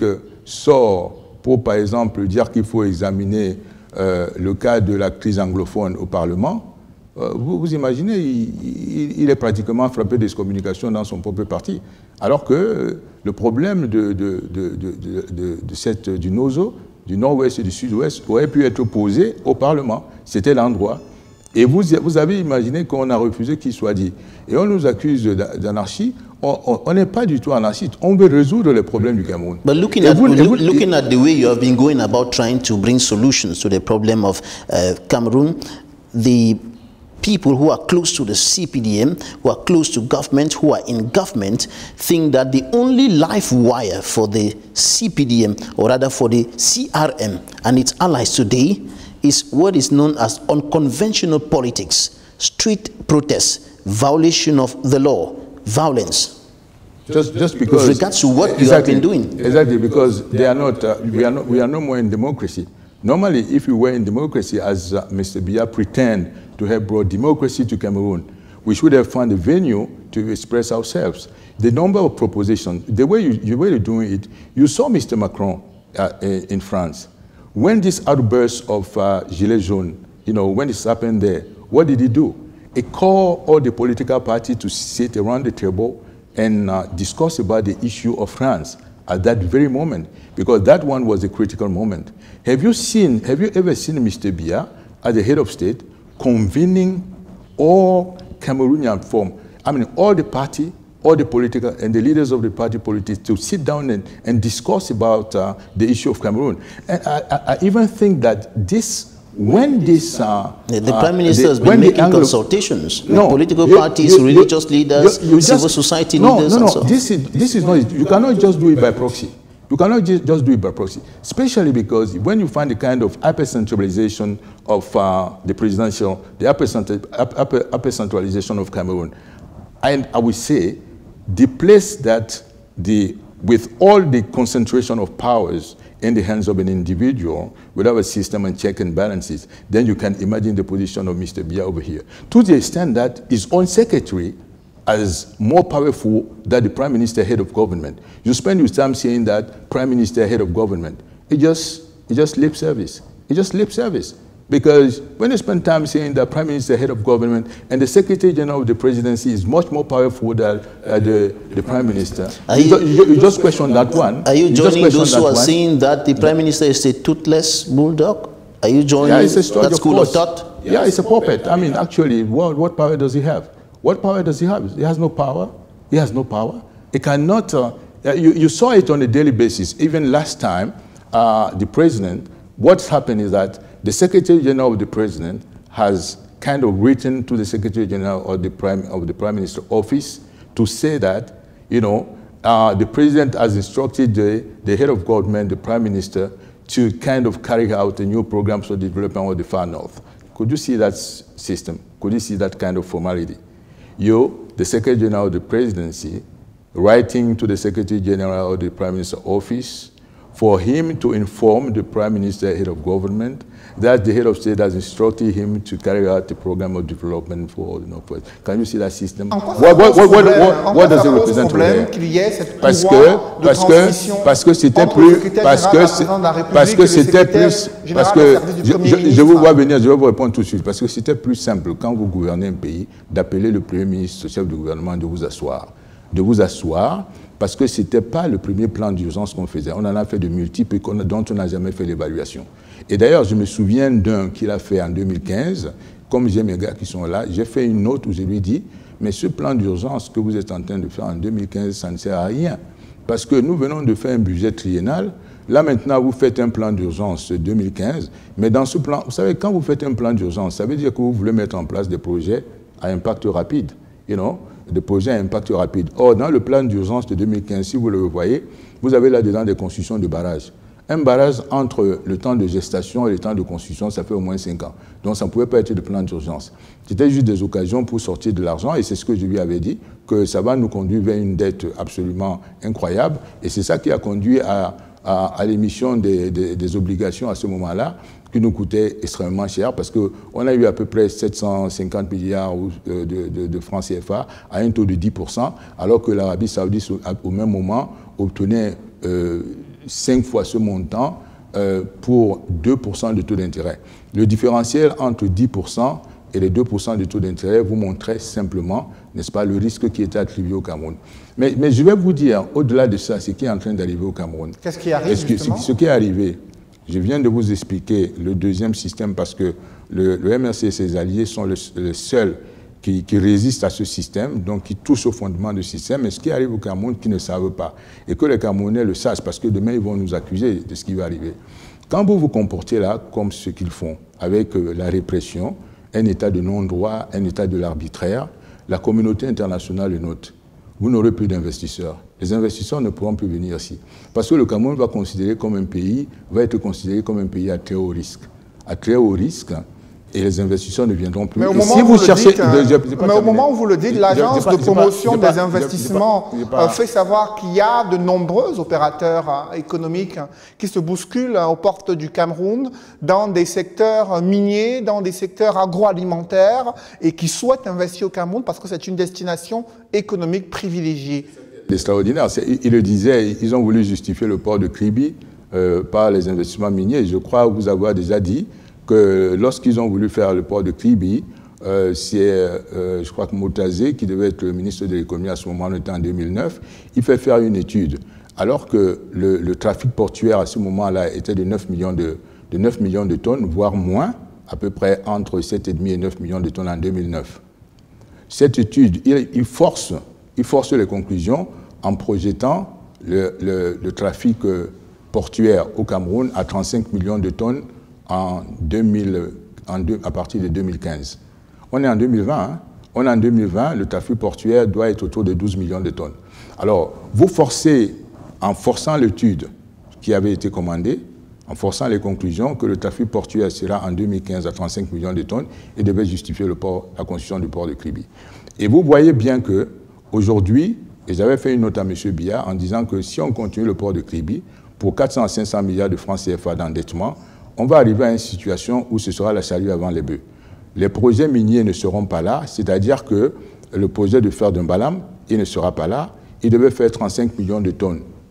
sort pour, par exemple, dire qu'il faut examiner euh, le cas de la crise anglophone au Parlement, euh, vous, vous imaginez, il, il, il est pratiquement frappé d'excommunication dans son propre parti. Alors que le problème de, de, de, de, de, de cette, du Nozo, du Nord-Ouest et du Sud-Ouest, aurait pu être posé au Parlement. C'était l'endroit. Et vous, vous avez imaginé qu'on a refusé qu'il soit dit. Et on nous accuse d'anarchie. On n'est pas du tout anarchiste. On veut résoudre les problèmes du Cameroun. But looking, at, vous, look, looking at the way you have been going about trying to bring solutions to the problem of uh, Cameroon, the people who are close to the C P D M, who are close to government, who are in government, think that the only life wire for the C P D M, or rather for the C R M and its allies today, is what is known as unconventional politics, street protests, violation of the law, violence. Just, just because... With regards to what exactly, you have been doing. Exactly, because they are not, uh, we, are not, we are no more in democracy. Normally, if we were in democracy, as uh, Mister Biya pretend to have brought democracy to Cameroon, we should have found a venue to express ourselves. The number of propositions, the way, you, the way you're doing it, you saw Mister Macron uh, in France. When this outburst of uh, Gilets jaunes, you know, when this happened there, what did he do? He called all the political parties to sit around the table and uh, discuss about the issue of France at that very moment, because that one was a critical moment. Have you seen, have you ever seen Mister Biya, as the head of state, convening all Cameroonian form, I mean, all the party, all the political, and the leaders of the party politics to sit down and, and discuss about uh, the issue of Cameroon? And I, I, I even think that this, when this... Uh, the, the uh, Prime Minister the, has been making Anglo consultations no, with political you, parties, you, religious you, leaders, you, you civil just, society no, leaders. No, no, and so. no, this is, this is not, you cannot just do it by proxy. You cannot just do it by proxy, especially because when you find the kind of hyper-centralization of uh, the presidential, the hyper-centralization of Cameroon, and I would say the place that the, with all the concentration of powers in the hands of an individual without a system and check and balances, then you can imagine the position of Mister Biya over here. To the extent that his own secretary as more powerful than the Prime Minister, head of government. You spend your time saying that Prime Minister, head of government. It just, it just lip service. It just lip service. Because when you spend time saying that Prime Minister, head of government, and the Secretary General of the Presidency is much more powerful than uh, the, the Prime Minister, are you, you, you, you just question that one. Are you, you joining those who are one. saying that the Prime Minister is a toothless bulldog? Are you joining yeah, it's a story, that of school course. of thought? Yeah, it's a puppet. I mean, actually, what, what power does he have? What power does he have? He has no power. He has no power. He cannot, uh, you, you saw it on a daily basis. Even last time, uh, the president, what's happened is that the Secretary General of the President has kind of written to the Secretary General of the Prime, of the Prime Minister office to say that, you know, uh, the President has instructed the, the head of government, the Prime Minister, to kind of carry out a new program for the development of the Far North. Could you see that system? Could you see that kind of formality? You, the Secretary General of the Presidency, writing to the Secretary General of the Prime Minister office for him to inform the Prime Minister, head of government, that the head of state has instructed him to carry out the program of development for the Northwest. Can you see that system? What, what, what, what, what, what does it represent today? Parce que, parce que, parce que c'était plus, parce que, parce que c'était plus, parce que, je, je, je vous vois venir, je vais vous répondre tout de suite, parce que c'était plus simple quand vous gouvernez un pays d'appeler le Premier ministre, le chef du gouvernement, de vous asseoir, de vous asseoir, parce que ce n'était pas le premier plan d'urgence qu'on faisait. On en a fait de multiples dont on n'a jamais fait l'évaluation. Et d'ailleurs, je me souviens d'un qu'il a fait en deux mille quinze, comme j'ai mes gars qui sont là, j'ai fait une note où je lui ai dit, mais ce plan d'urgence que vous êtes en train de faire en deux mille quinze, ça ne sert à rien. Parce que nous venons de faire un budget triennal. Là, maintenant, vous faites un plan d'urgence deux mille quinze, mais dans ce plan, vous savez, quand vous faites un plan d'urgence, ça veut dire que vous voulez mettre en place des projets à impact rapide, you know, des projets à impact rapide. Or, dans le plan d'urgence de deux mille quinze, si vous le voyez, vous avez là-dedans des constructions de barrages. Un barrage entre le temps de gestation et le temps de construction, ça fait au moins cinq ans. Donc ça ne pouvait pas être de plan d'urgence. C'était juste des occasions pour sortir de l'argent, et c'est ce que je lui avais dit, que ça va nous conduire vers une dette absolument incroyable, et c'est ça qui a conduit à, à, à l'émission des, des, des obligations à ce moment-là, qui nous coûtait extrêmement cher, parce qu'on a eu à peu près sept cent cinquante milliards de, de, de francs C F A à un taux de dix pour cent, alors que l'Arabie saoudite, au même moment, obtenait euh, cinq fois ce montant euh, pour deux pour cent de taux d'intérêt. Le différentiel entre dix pour cent et les deux pour cent de taux d'intérêt vous montrait simplement, n'est-ce pas, le risque qui était attribué au Cameroun. Mais, mais je vais vous dire, au-delà de ça, ce qui est en train d'arriver au Cameroun. Qu'est-ce qui arrive, que, justement? Ce qui est arrivé, je viens de vous expliquer le deuxième système, parce que le, le M R C et ses alliés sont les le seuls qui, qui résistent à ce système, donc qui touchent au fondement du système, mais ce qui arrive au Cameroun, qui ne savent pas. Et que les Camerounais le sachent, parce que demain, ils vont nous accuser de ce qui va arriver. Quand vous vous comportez là, comme ce qu'ils font, avec euh, la répression, un état de non-droit, un état de l'arbitraire, la communauté internationale le note. Vous n'aurez plus d'investisseurs. Les investisseurs ne pourront plus venir ici. Parce que le Cameroun va, considérer comme un pays, va être considéré comme un pays à très haut risque. À très haut risque, et les investisseurs ne viendront plus. Mais au et moment, si où, vous vous cherchez, dites, hein, je, je mais au moment où vous le dites, l'agence de promotion des investissements fait savoir qu'il y a de nombreux opérateurs hein, économiques hein, qui se bousculent hein, aux portes du Cameroun dans des secteurs miniers, dans des secteurs agroalimentaires et qui souhaitent investir au Cameroun parce que c'est une destination économique privilégiée. Extraordinaire. Il le disait, ils ont voulu justifier le port de Kribi euh, par les investissements miniers. Je crois vous avoir déjà dit que lorsqu'ils ont voulu faire le port de Kribi, euh, c'est, euh, je crois que Moutazé, qui devait être le ministre de l'économie à ce moment, on était en deux mille neuf, il fait faire une étude. Alors que le, le trafic portuaire à ce moment-là était de neuf millions de, de neuf millions de tonnes, voire moins, à peu près entre sept virgule cinq et neuf millions de tonnes en deux mille neuf. Cette étude, il, il, force, il force les conclusions en projetant le, le, le trafic portuaire au Cameroun à trente-cinq millions de tonnes en deux mille, en deux, à partir de deux mille quinze. On est en deux mille vingt. Hein? On est en deux mille vingt, le trafic portuaire doit être autour de douze millions de tonnes. Alors, vous forcez, en forçant l'étude qui avait été commandée, en forçant les conclusions, que le trafic portuaire sera en deux mille quinze à trente-cinq millions de tonnes et devait justifier le port, la construction du port de Kribi. Et vous voyez bien qu'aujourd'hui, et j'avais fait une note à M. Biya en disant que si on continue le port de Kribi, pour quatre cents à cinq cents milliards de francs C F A d'endettement, on va arriver à une situation où ce sera la charrue avant les bœufs. Les projets miniers ne seront pas là, c'est-à-dire que le projet de faire d'un Balam, il ne sera pas là. Il devait faire trente-cinq millions de tonnes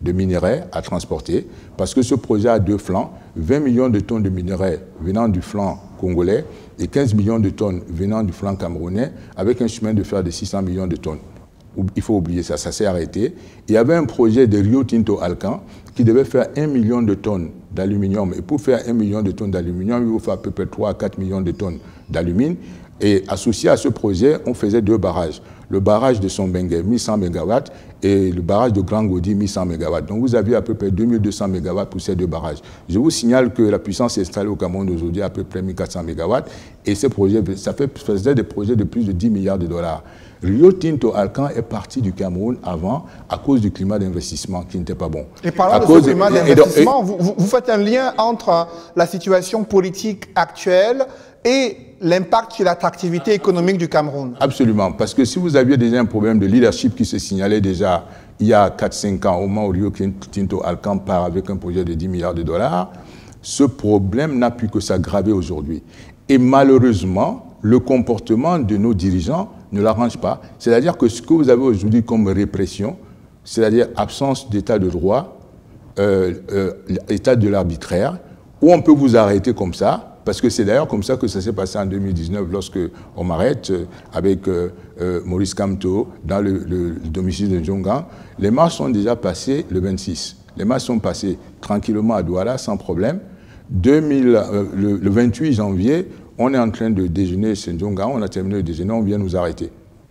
de minerais à transporter, parce que ce projet a deux flancs, vingt millions de tonnes de minerais venant du flanc congolais et quinze millions de tonnes venant du flanc camerounais, avec un chemin de fer de six cents millions de tonnes. Il faut oublier ça, ça s'est arrêté. Il y avait un projet de Rio Tinto Alcan qui devait faire un million de tonnes d'aluminium. Et pour faire un million de tonnes d'aluminium, il faut faire à peu près trois à quatre millions de tonnes d'alumine. Et associé à ce projet, on faisait deux barrages. Le barrage de Sombengue, mille cent mégawatts, et le barrage de Grand Godi, mille cent mégawatts. Donc vous aviez à peu près deux mille deux cents mégawatts pour ces deux barrages. Je vous signale que la puissance installée au Cameroun aujourd'hui est à peu près mille quatre cents mégawatts. Et ces projets, ça fait, faisait des projets de plus de dix milliards de dollars. Rio Tinto Alcan est parti du Cameroun avant à cause du climat d'investissement qui n'était pas bon. Et parlant de ce climat d'investissement, vous, vous faites un lien entre la situation politique actuelle et l'impact sur l'attractivité économique du Cameroun. Absolument, parce que si vous aviez déjà un problème de leadership qui se signalait déjà il y a quatre à cinq ans, au moment où Rio Tinto Alcan part avec un projet de dix milliards de dollars, ce problème n'a pu que s'aggraver aujourd'hui. Et malheureusement, le comportement de nos dirigeants ne l'arrange pas. C'est-à-dire que ce que vous avez aujourd'hui comme répression, c'est-à-dire absence d'état de droit, euh, euh, état de l'arbitraire, où on peut vous arrêter comme ça, parce que c'est d'ailleurs comme ça que ça s'est passé en deux mille dix-neuf, lorsque on m'arrête euh, avec euh, euh, Maurice Kamto dans le, le, le domicile de Njongan. Les marches sont déjà passées le vingt-six. Les marches sont passées tranquillement à Douala, sans problème. deux mille, euh, le, le vingt-huit janvier, on est en train de déjeuner chez Njongan, on a terminé le déjeuner, on vient nous arrêter.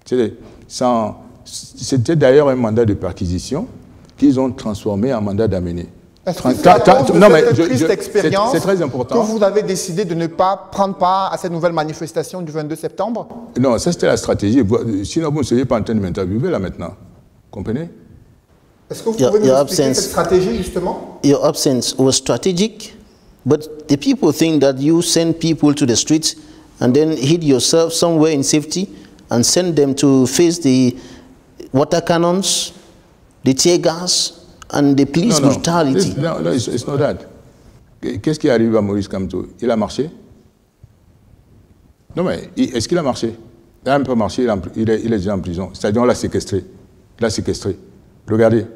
C'était d'ailleurs un mandat de perquisition qu'ils ont transformé en mandat d'amener. Est-ce que c'est à cause de cette triste expérience que vous avez décidé de ne pas prendre part à cette nouvelle manifestation du vingt-deux septembre? Non, ça c'était la stratégie. Sinon, vous ne seriez pas en train de m'interviewer là maintenant. Comprenez? Est-ce que vous pouvez nous expliquer cette stratégie justement? Your absence was strategic, but the people think that you send people to the streets and then hid yourself somewhere in safety and send them to face the water cannons, the tear gas, and the police no, no. brutality. No, no, it's, it's not that. Qu'est-ce qui arrive à Maurice Kamto? Il a marché? Non, mais est-ce qu'il a marché? Il a un peu marché, il est, il est déjà en prison. C'est-à-dire, on l'a séquestré. Il l'a séquestré. Regardez.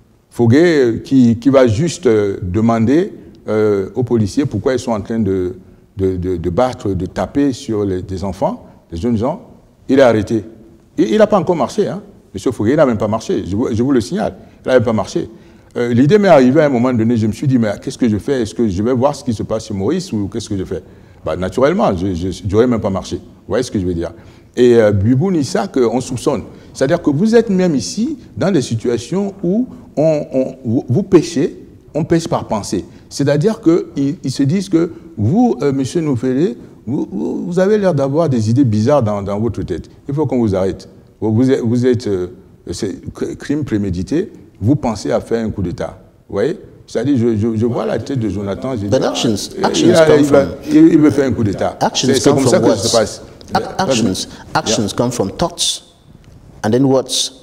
Foguet qui, qui va juste demander euh, aux policiers pourquoi ils sont en train de, de, de, de battre, de taper sur les, des enfants, des jeunes gens. Il est arrêté. Il n'a pas encore marché, hein. Monsieur Foguet, il n'a même pas marché. Je vous, je vous le signale. Il n'avait pas marché. Euh, L'idée m'est arrivée à un moment donné, je me suis dit, mais qu'est-ce que je fais? Est-ce que je vais voir ce qui se passe chez Maurice ou qu'est-ce que je fais? Bah, naturellement, je n'aurais même pas marché. Vous voyez ce que je veux dire? Et euh, Bibou Nissa, on soupçonne. C'est-à-dire que vous êtes même ici dans des situations où on, on, vous, vous pêchez, on pêche par pensée. C'est-à-dire qu'ils ils se disent que vous, euh, monsieur Noufélé, vous, vous, vous avez l'air d'avoir des idées bizarres dans, dans votre tête. Il faut qu'on vous arrête. Vous êtes, vous êtes euh, c'est crime prémédité. Vous pensez à faire un coup d'État. Vous voyez? C'est-à-dire, je, je, je vois la tête de Jonathan. Je dis, actions, ah, actions il, come il, from, il, il veut faire un coup d'État. C'est comme ça que ça se passe. Actions, actions yeah. come from thoughts, and then words.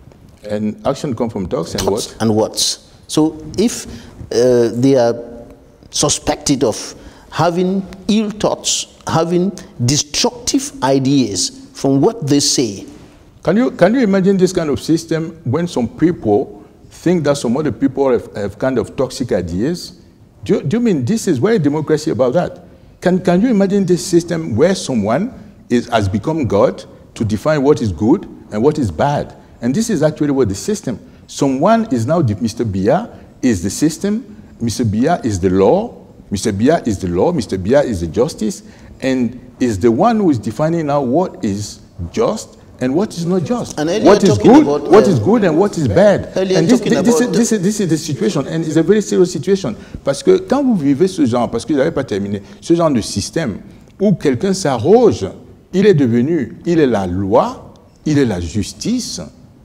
And action come from thoughts and thoughts what? And words. So if uh, they are suspected of having ill thoughts, having destructive ideas from what they say. Can you, can you imagine this kind of system when some people think that some other people have, have kind of toxic ideas? Do you, do you mean this is where democracy about that? Can, can you imagine this system where someone is, has become God to define what is good and what is bad? And this is actually what the system. Someone is now, Mister Biya is the system, Mister Biya is the law, Mister Biya is the law, Mister Biya is the justice, and is the one who is defining now what is just and what is not just. What is good, about, uh, what is good and what is bad. And this, this, this, is, this, is, this is the situation, and it's a very serious situation. Parce que quand vous vivez ce genre, parce que vous n'avez pas terminé, ce genre de système où quelqu'un s'arroge, il est devenu, il est la loi, il est la justice,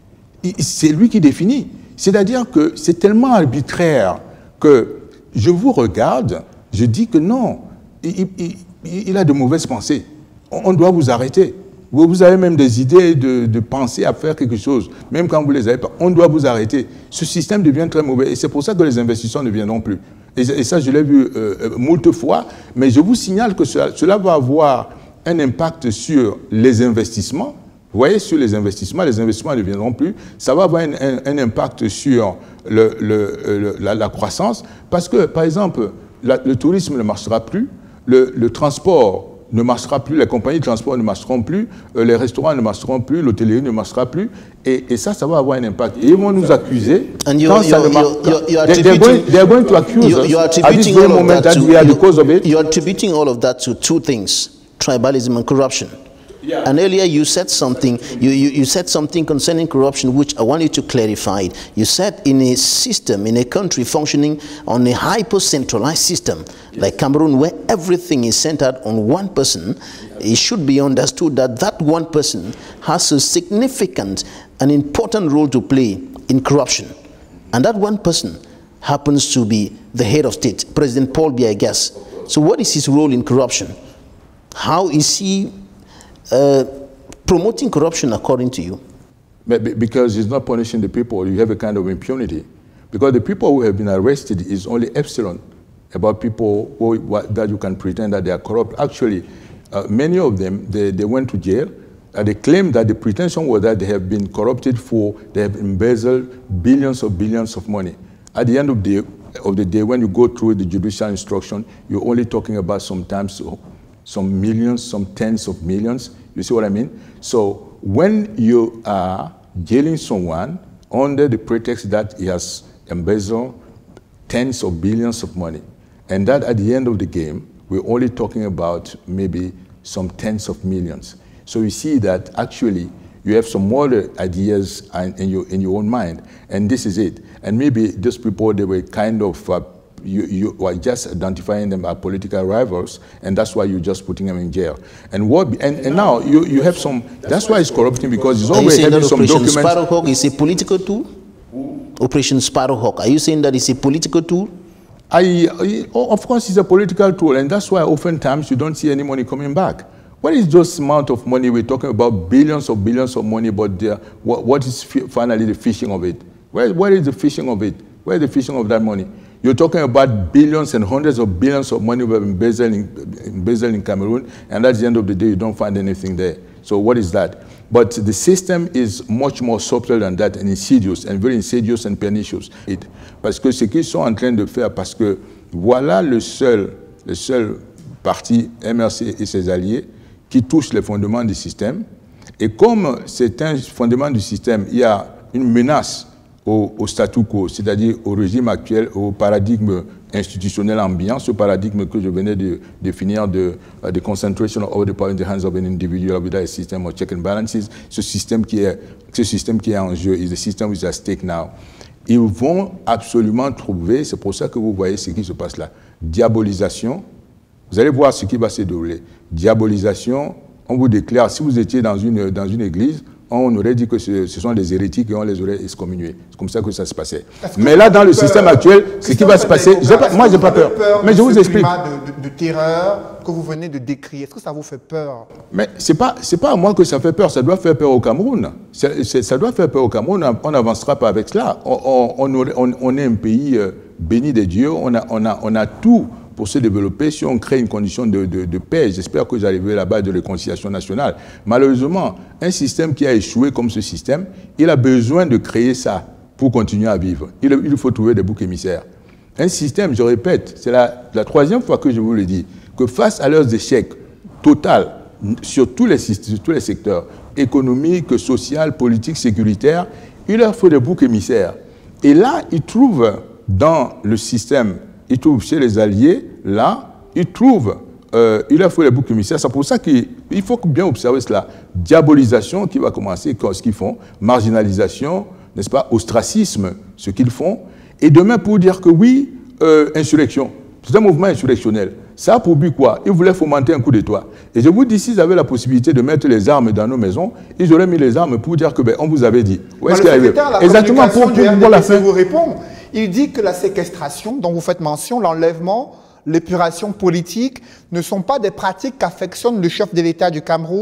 c'est lui qui définit. C'est-à-dire que c'est tellement arbitraire que je vous regarde, je dis que non, il, il, il a de mauvaises pensées. On doit vous arrêter. Vous avez même des idées de, de penser à faire quelque chose, même quand vous ne les avez pas. On doit vous arrêter. Ce système devient très mauvais et c'est pour ça que les investisseurs ne viendront plus. Et, et ça, je l'ai vu euh, moult fois, mais je vous signale que cela, cela va avoir un impact sur les investissements Vous voyez, sur les investissements, les investissements ne viendront plus. Ça va avoir un, un, un impact sur le, le, le, la, la croissance parce que, par exemple, la, le tourisme ne marchera plus, le, le transport ne marchera plus, les compagnies de transport ne marcheront plus, euh, les restaurants ne marcheront plus, l'hôtellerie ne marchera plus, et, et ça, ça va avoir un impact. Et ils vont nous accuser and quand ça ne marche pas. They're going, they're going to accuse you're, you're us at this very moment that we are the cause of it. You're attributing all of that to two things, tribalism and corruption. Yeah. And earlier you said something, you, you, you said something concerning corruption which I want you to clarify. You said in a system, in a country functioning on a hyper-centralized system, yes, like Cameroon, where everything is centered on one person, yeah, it should be understood that that one person has a significant and important role to play in corruption. And that one person happens to be the head of state, President Paul Biya, I guess. So what is his role in corruption? How is he Uh, promoting corruption according to you? Because he's not punishing the people. You have a kind of impunity. Because the people who have been arrested is only epsilon about people who, what, that you can pretend that they are corrupt. Actually, uh, many of them, they, they went to jail. And they claim that the pretension was that they have been corrupted for, they have embezzled billions of billions of money. At the end of the, of the day, when you go through the judicial instruction, you're only talking about sometimes some millions, some tens of millions. You see what I mean? So when you are jailing someone under the pretext that he has embezzled tens of billions of money, and that at the end of the game, we're only talking about maybe some tens of millions. So you see that actually you have some more ideas in your, in your own mind, and this is it. And maybe those people, they were kind of uh, You, you are just identifying them as political rivals, and that's why you're just putting them in jail. And what? And, and now you, you have some. That's why it's corrupting, because it's always having some documents. Operation Sparrowhawk is a political tool. Operation Sparrowhawk. Are you saying that it's a political tool? I, I, of course, it's a political tool, and that's why oftentimes you don't see any money coming back. What is this amount of money? We're talking about billions of billions of money, but the, what, what is finally the fishing of it? Where, where is the fishing of it? Where is the fishing of that money? You're talking about billions and hundreds of billions of money we have embezzled in, embezzled in Cameroon, and at the end of the day, you don't find anything there. So what is that? But the system is much more subtle than that, and insidious, and very insidious and pernicious. It, parce que ce qu'ils sont en train de faire, parce que voilà le seul, le seul parti M R C et ses alliés qui touchent les fondements du système. Et comme c'est un fondement du système, il y a une menace Au, au statu quo, c'est-à-dire au régime actuel, au paradigme institutionnel ambiant, ce paradigme que je venais de définir de, uh, de concentration of all the power in the hands of an individual without a system of check and balances, ce système qui est, ce système qui est en jeu, is the system which is at stake now. Ils vont absolument trouver, c'est pour ça que vous voyez ce qui se passe là, diabolisation. Vous allez voir ce qui va se dérouler. Diabolisation, on vous déclare, si vous étiez dans une, dans une église, on aurait dit que ce, ce sont des hérétiques et on les aurait excommuniés. C'est comme ça que ça se passait. Mais là, dans le système actuel, ce qui va se passer... Pas, moi, je n'ai pas peur. Mais je vous explique. De, de, de terreur que vous venez de décrire, est-ce que ça vous fait peur? Mais ce n'est pas, pas à moi que ça fait peur. Ça doit faire peur au Cameroun. C'est, c'est, ça doit faire peur au Cameroun. On n'avancera pas avec cela. On, on, on, on est un pays béni des dieux. On a, on a, on a tout pour se développer si on crée une condition de, de, de paix. J'espère que j'arriverai là-bas de réconciliation nationale. Malheureusement, un système qui a échoué comme ce système, il a besoin de créer ça pour continuer à vivre. Il, il faut trouver des boucs émissaires. Un système, je répète, c'est la, la troisième fois que je vous le dis, que face à leurs échecs total sur tous les, sur tous les secteurs, économiques, social, politique, sécuritaire, il leur faut des boucs émissaires. Et là, ils trouvent dans le système, ils trouvent chez les alliés, là, ils trouvent, euh, il leur faut les boucs émissaires. C'est pour ça qu'il faut bien observer cela. Diabolisation qui va commencer, ce qu'ils font, marginalisation, n'est-ce pas, ostracisme, ce qu'ils font. Et demain, pour dire que oui, euh, insurrection, c'est un mouvement insurrectionnel. Ça a pour but quoi? Ils voulaient fomenter un coup d'état. Et je vous dis, s'ils avaient la possibilité de mettre les armes dans nos maisons, ils auraient mis les armes pour dire que, ben, on vous avait dit. Où est-ce qu'il arrive? Exactement pour, pour, pour la fin. Vous répond. Il dit que la séquestration, dont vous faites mention, l'enlèvement, l'épuration politique, ne sont pas des pratiques qu'affectionne le chef de l'État du Cameroun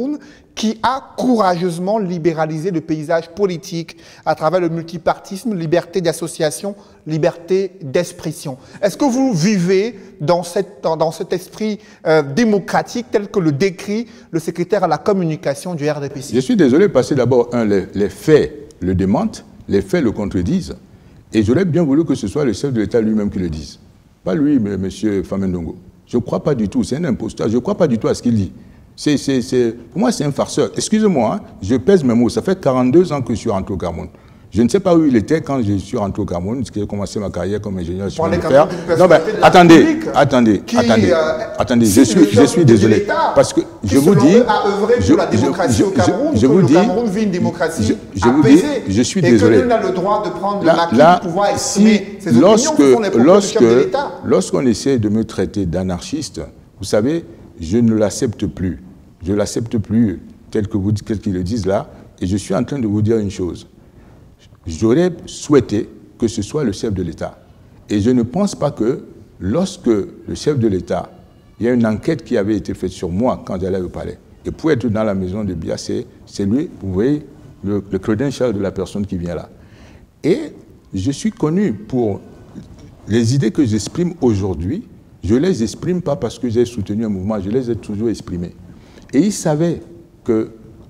qui a courageusement libéralisé le paysage politique à travers le multipartisme, liberté d'association, liberté d'expression. Est-ce que vous vivez dans, cette, dans, dans cet esprit euh, démocratique tel que le décrit le secrétaire à la communication du R D P C? Je suis désolé parce que d'abord, un, les, les faits le démentent, les faits le contredisent, et j'aurais bien voulu que ce soit le chef de l'État lui-même qui le dise. Pas lui, mais M. Famendongo. Je ne crois pas du tout, c'est un imposteur, je ne crois pas du tout à ce qu'il dit. C'est, c'est, c'est, pour moi, c'est un farceur. Excusez-moi, hein, je pèse mes mots. Ça fait quarante-deux ans que je suis rentré au Cameroun. Je ne sais pas où il était quand je suis rentré au Cameroun, parce que j'ai commencé ma carrière comme ingénieur de chemin de fer. Non, mais attendez, attendez, qui, attendez, euh, attendez, je suis, je suis désolé. Parce que je vous dis, a œuvré pour je, la démocratie je, au Cameroun, je, je vous le dis, Cameroun vit une démocratie je, je vous apaisée, dis, je suis désolé. Et que nul n'a le droit de prendre là, le maquis là, pour pouvoir exprimer si, ses opinions, lorsque, ce sont les propos lorsque, du chef de l'État. Lorsqu'on essaie de me traiter d'anarchiste, vous savez, je ne l'accepte plus. Je ne l'accepte plus tel que vous, tel qu'ils le disent là, et je suis en train de vous dire une chose. J'aurais souhaité que ce soit le chef de l'État. Et je ne pense pas que lorsque le chef de l'État, il y a une enquête qui avait été faite sur moi quand j'allais au palais, et pour être dans la maison de Biya, c'est lui, vous voyez, le, le credential de la personne qui vient là. Et je suis connu pour les idées que j'exprime aujourd'hui, je ne les exprime pas parce que j'ai soutenu un mouvement, je les ai toujours exprimées. Et il savait qu'à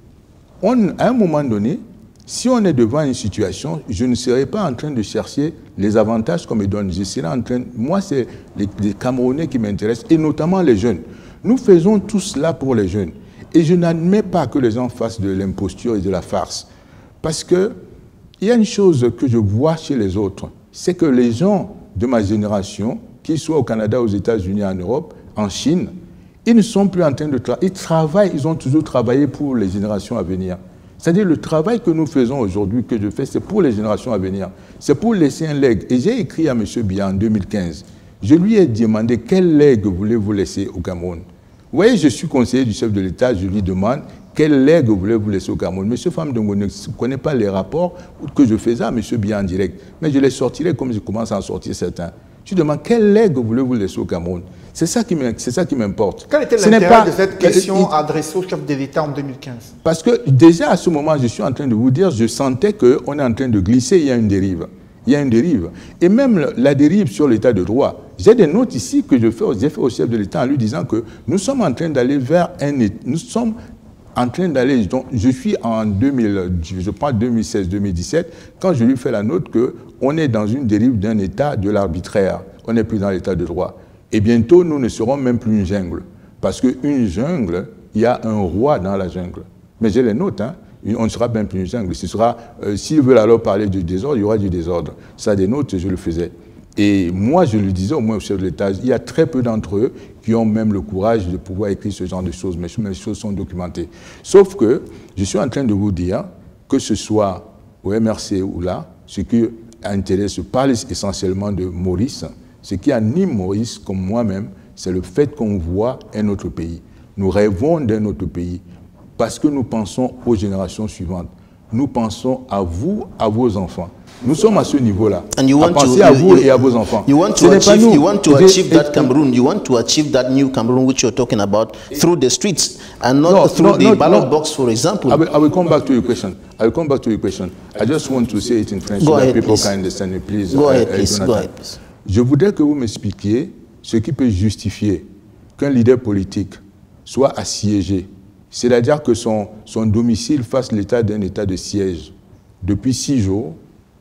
un moment donné, si on est devant une situation, je ne serai pas en train de chercher les avantages qu'on me donne. Je serai en train, moi, c'est les, les Camerounais qui m'intéressent, et notamment les jeunes. Nous faisons tout cela pour les jeunes. Et je n'admets pas que les gens fassent de l'imposture et de la farce. Parce qu'il y a une chose que je vois chez les autres, c'est que les gens de ma génération, qu'ils soient au Canada, aux États-Unis, en Europe, en Chine, ils ne sont plus en train de travailler. Ils travaillent, ils ont toujours travaillé pour les générations à venir. C'est-à-dire le travail que nous faisons aujourd'hui, que je fais, c'est pour les générations à venir. C'est pour laisser un legs. Et j'ai écrit à M. Biya en deux mille quinze. Je lui ai demandé quel legs voulez-vous laisser au Cameroun. Vous voyez, je suis conseiller du chef de l'État, je lui demande quel legs voulez-vous laisser au Cameroun. M. Famendongo ne connaît pas les rapports que je faisais à M. Biya en direct. Mais je les sortirai comme je commence à en sortir certains. Je demande quel legs voulez-vous laisser au Cameroun. C'est ça qui m'importe. Quel était l'intérêt de cette question il, adressée au chef de l'État en deux mille quinze? Parce que déjà à ce moment, je suis en train de vous dire, je sentais qu'on est en train de glisser, il y a une dérive. Il y a une dérive. Et même la dérive sur l'état de droit. J'ai des notes ici que je fais, j'ai fait au chef de l'État en lui disant que nous sommes en train d'aller vers un... Nous sommes en train d'aller... Donc, je suis en deux mille, je pense deux mille seize deux mille dix-sept, quand je lui fais la note qu'on est dans une dérive d'un état de l'arbitraire. On n'est plus dans l'état de droit. Et bientôt, nous ne serons même plus une jungle. Parce qu'une jungle, il y a un roi dans la jungle. Mais j'ai les notes, hein. On ne sera même plus une jungle. Ce sera, euh, s'ils veulent alors parler du désordre, il y aura du désordre. Ça, des notes, je le faisais. Et moi, je le disais au moins au chef de l'État, il y a très peu d'entre eux qui ont même le courage de pouvoir écrire ce genre de choses, mais les choses sont documentées. Sauf que je suis en train de vous dire, que ce soit au M R C ou là, ce qui intéresse, je parle essentiellement de Maurice. Ce qui anime Maurice, comme moi-même, c'est le fait qu'on voit un autre pays. Nous rêvons d'un autre pays parce que nous pensons aux générations suivantes. Nous pensons à vous, à vos enfants. Nous sommes à ce niveau-là. À penser to, à vous you, et à vos enfants. You want to achieve, you want to achieve that Cameroon. You want to achieve that new Cameroon which you're talking about through the streets and not no, through no, the no, ballot no. box, for example. I will, I will come back to your question. I will come back to your question. I just want to say it in French Go so ahead, that people please. can understand it. Please, Go uh, ahead, uh, please. Go ahead, please. Je voudrais que vous m'expliquiez ce qui peut justifier qu'un leader politique soit assiégé, c'est-à-dire que son, son domicile fasse l'état d'un état de siège depuis six jours,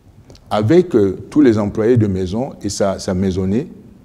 avec euh, tous les employés de maison et sa, sa maisonnée,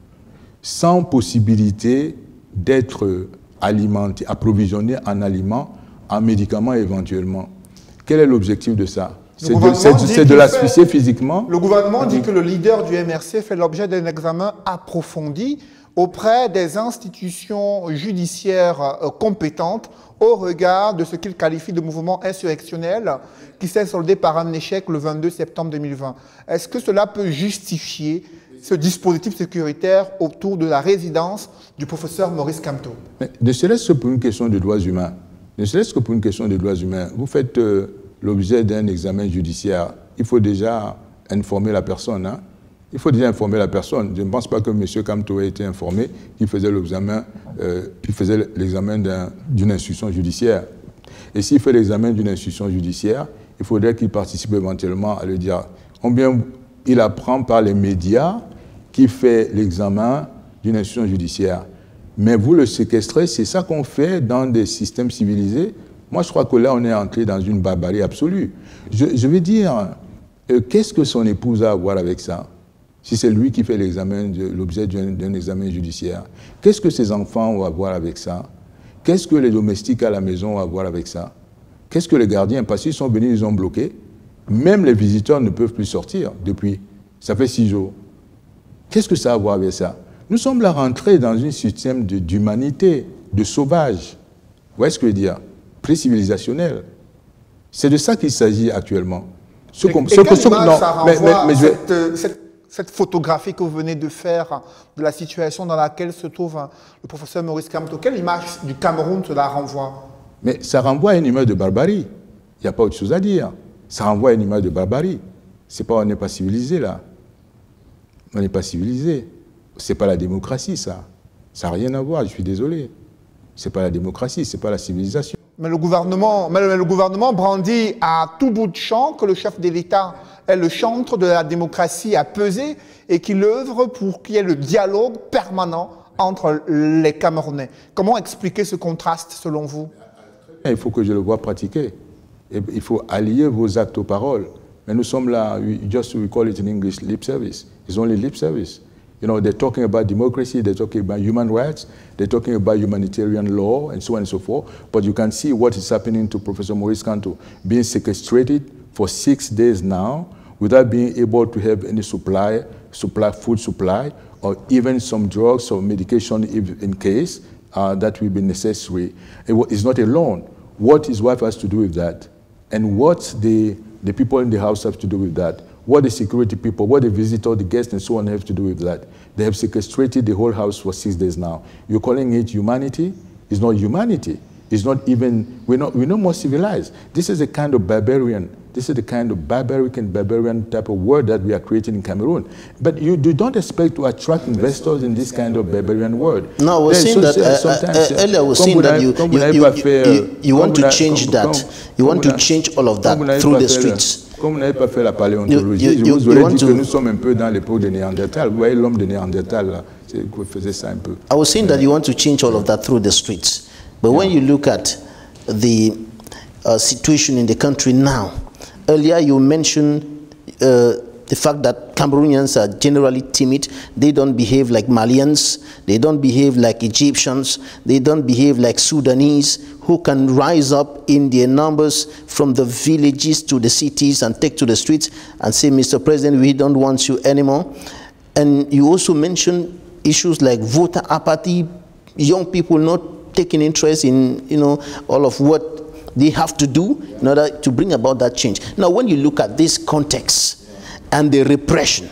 sans possibilité d'être alimenté, approvisionné en aliments, en médicaments éventuellement. Quel est l'objectif de ça? C'est de, de l'asphyxier physiquement. Le gouvernement dit que le leader du M R C fait l'objet d'un examen approfondi auprès des institutions judiciaires compétentes au regard de ce qu'il qualifie de mouvement insurrectionnel qui s'est soldé par un échec le vingt-deux septembre deux mille vingt. Est-ce que cela peut justifier ce dispositif sécuritaire autour de la résidence du professeur Maurice Kamto? Mais ne serait-ce que pour une question de droits humains, ne serait-ce que pour une question de droits humains, vous faites euh, l'objet d'un examen judiciaire, il faut déjà informer la personne. Hein? Il faut déjà informer la personne. Je ne pense pas que M. Kamto ait été informé qu'il faisait l'examen euh, qu'il faisait l'examen d'une instruction judiciaire. Et s'il fait l'examen d'une institution judiciaire, il faudrait qu'il participe éventuellement à le dire. Ou bien il apprend par les médias qu'il fait l'examen d'une institution judiciaire. Mais vous le séquestrez, c'est ça qu'on fait dans des systèmes civilisés. Moi, je crois que là, on est entré dans une barbarie absolue. Je, je veux dire, euh, qu'est-ce que son épouse a à voir avec ça? Si c'est lui qui fait l'examen, l'objet d'un examen judiciaire, qu'est-ce que ses enfants ont à voir avec ça? Qu'est-ce que les domestiques à la maison ont à voir avec ça? Qu'est-ce que les gardiens? Parce qu'ils sont venus, ils ont bloqué. Même les visiteurs ne peuvent plus sortir depuis. Ça fait six jours. Qu'est-ce que ça a à voir avec ça? Nous sommes là rentrés dans un système d'humanité, de, de sauvage. Vous voyez ce que je veux dire? Pré-civilisationnel. C'est de ça qu'il s'agit actuellement. Ce et, et ce que, ce, non, mais, mais, mais cette, je... cette, cette photographie que vous venez de faire de la situation dans laquelle se trouve le professeur Maurice Kamto, quelle image du Cameroun cela renvoie? Mais ça renvoie à une image de barbarie. Il n'y a pas autre chose à dire. Ça renvoie à une image de barbarie. C'est pas, on n'est pas civilisé là. On n'est pas civilisé. C'est pas la démocratie, ça. Ça n'a rien à voir, je suis désolé. C'est pas la démocratie, c'est pas la civilisation. Mais le gouvernement, mais le, le gouvernement brandit à tout bout de champ que le chef de l'État est le chantre de la démocratie à peser et qu'il œuvre pour qu'il y ait le dialogue permanent entre les Camerounais. Comment expliquer ce contraste selon vous? Il faut que je le vois pratiquer. Il faut allier vos actes aux paroles. Mais nous sommes là, we, just we call it in English lip service. It's only lip service. You know, they're talking about democracy, they're talking about human rights, they're talking about humanitarian law, and so on and so forth. But you can see what is happening to Professor Maurice Kamto, being sequestrated for six days now, without being able to have any supply, supply food supply, or even some drugs or medication if, in case uh, that will be necessary. It is not alone. What his wife has to do with that, and what the, the people in the house have to do with that, what the security people, what the visitor, the guests, and so on have to do with that. They have sequestrated the whole house for six days now. You're calling it humanity? It's not humanity. It's not even, we're not, we're not more civilized. This is a kind of barbarian, this is the kind of barbaric and barbarian type of word that we are creating in Cameroon. But you, you don't expect to attract investors in this kind of barbarian word. No, we're saying that, uh, uh, earlier we're saying that you, you, you, you, you want to change that. You want to change all of that through the streets. Comme vous n'avez pas fait la paléontologie, you, you, you, je vous aurais dit que nous sommes un peu dans l'époque de Néandertal. Vous voyez l'homme de Néandertal, là, vous faisiez ça un peu. I was saying that you want to change all of that through the streets. But yeah. When you look at the uh, situation in the country now, earlier you mentioned uh, the fact that Cameroonians are generally timid. They don't behave like Malians. They don't behave like Egyptians. They don't behave like Sudanese, who can rise up in their numbers from the villages to the cities and take to the streets and say, Mister President, we don't want you anymore. And you also mentioned issues like voter apathy, young people not taking interest in, you know, all of what they have to do in order to bring about that change. Now, when you look at this context and the repression,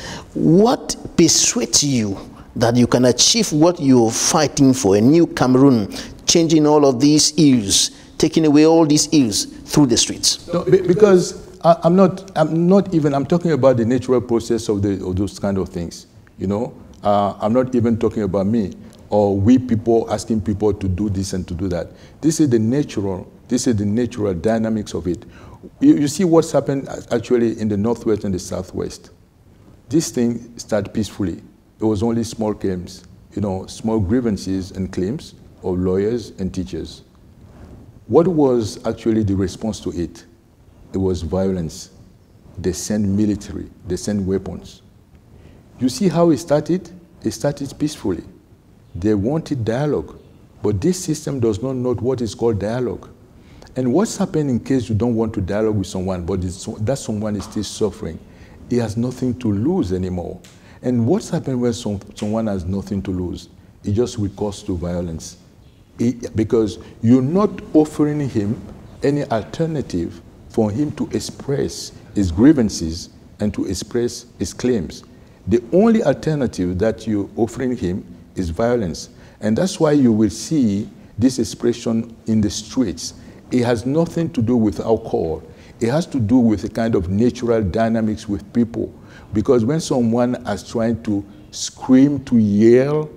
what persuades you that you can achieve what you're fighting for, a new Cameroon, changing all of these ills, taking away all these ills through the streets? No, because I, I'm not, I'm not even, I'm talking about the natural process of, the, of those kind of things, you know? Uh, I'm not even talking about me or we people asking people to do this and to do that. This is the natural, this is the natural dynamics of it. You, you see what's happened actually in the Northwest and the Southwest. This thing started peacefully. It was only small claims, you know, small grievances and claims of lawyers and teachers. What was actually the response to it? It was violence. They sent military, they sent weapons. You see how it started? It started peacefully. They wanted dialogue, but this system does not know what is called dialogue. And what's happened in case you don't want to dialogue with someone, but that someone is still suffering? He has nothing to lose anymore. And what's happened when some, someone has nothing to lose? It just recourse to violence. It, because you're not offering him any alternative for him to express his grievances and to express his claims. The only alternative that you're offering him is violence. And that's why you will see this expression in the streets. It has nothing to do with alcohol. It has to do with a kind of natural dynamics with people. Because when someone is trying to scream, to yell,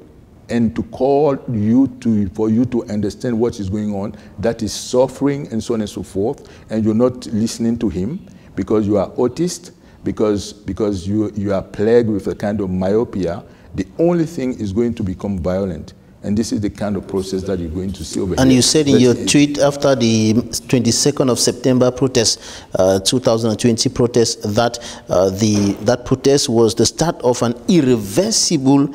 and to call you to, for you to understand what is going on, that is suffering and so on and so forth, and you're not listening to him because you are autist, because, because you, you are plagued with a kind of myopia, the only thing is going to become violent. And this is the kind of process that you're going to see over and here. And you said in That's your it. tweet after the twenty-second of September protest, uh, two thousand twenty protest, that uh, the that protest was the start of an irreversible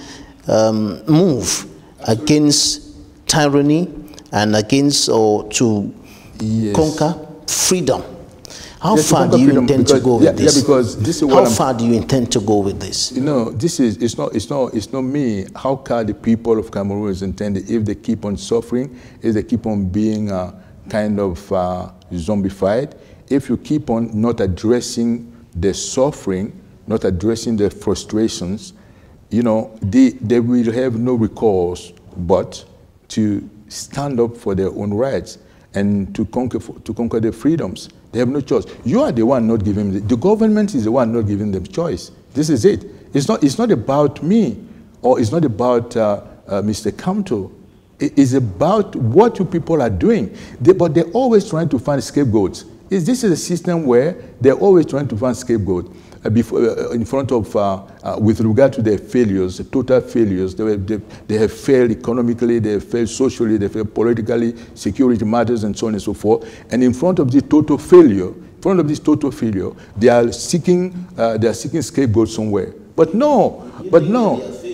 um, move against tyranny and against or to yes. conquer freedom. How yes, far do you intend because, to go with yeah, this? Yeah, because this is what How I'm, far do you intend to go with this? You know, this is it's not it's not it's not me. How can the people of Cameroon is intended if they keep on suffering, if they keep on being uh, kind of uh, zombified, if you keep on not addressing the suffering, not addressing the frustrations, you know, they they will have no recourse but to stand up for their own rights and to conquer to conquer their freedoms. They have no choice. You are the one not giving them. The government is the one not giving them choice. This is it. It's not. It's not about me, or it's not about uh, uh, Mister Kamto. It is about what you people are doing. They, but they're always trying to find scapegoats. Is this is a system where they're always trying to find scapegoats uh, before uh, in front of uh, uh, with regard to their failures, the total failures. They, they, they have failed economically, they have failed socially, they have failed politically, security matters, and so on and so forth. And in front of the total failure, in front of this total failure, they are seeking uh, they are seeking scapegoats somewhere. But no, but no,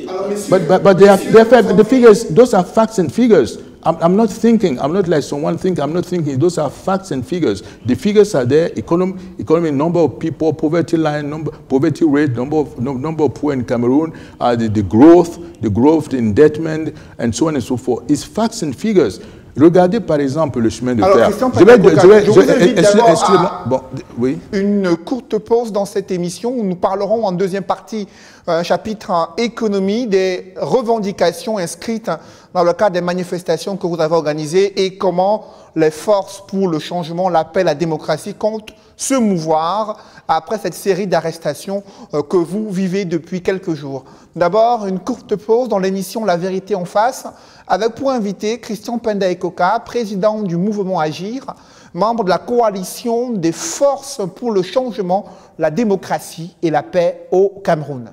but but, but they are, they are the figures. Those are facts and figures. I'm, I'm not thinking, I'm not like someone thinking, I'm not thinking, those are facts and figures. The figures are there, economy, economy number of people, poverty line, number, poverty rate, number of, no, number of poor in Cameroon, uh, the, the growth, the growth, the indebtedness, and so on and so forth. It's facts and figures. Regardez par exemple le chemin de Alors, fer. Christian Je vais, je vais, je vous invite d'abord à bon, oui. une courte pause dans cette émission où nous parlerons en deuxième partie, un chapitre en économie, des revendications inscrites dans le cadre des manifestations que vous avez organisées et comment les forces pour le changement, l'appel à la démocratie comptent se mouvoir après cette série d'arrestations que vous vivez depuis quelques jours. D'abord, une courte pause dans l'émission La Vérité en face, avec pour invité Christian Penda Ekoka, président du mouvement Agir, membre de la coalition des forces pour le changement, la démocratie et la paix au Cameroun.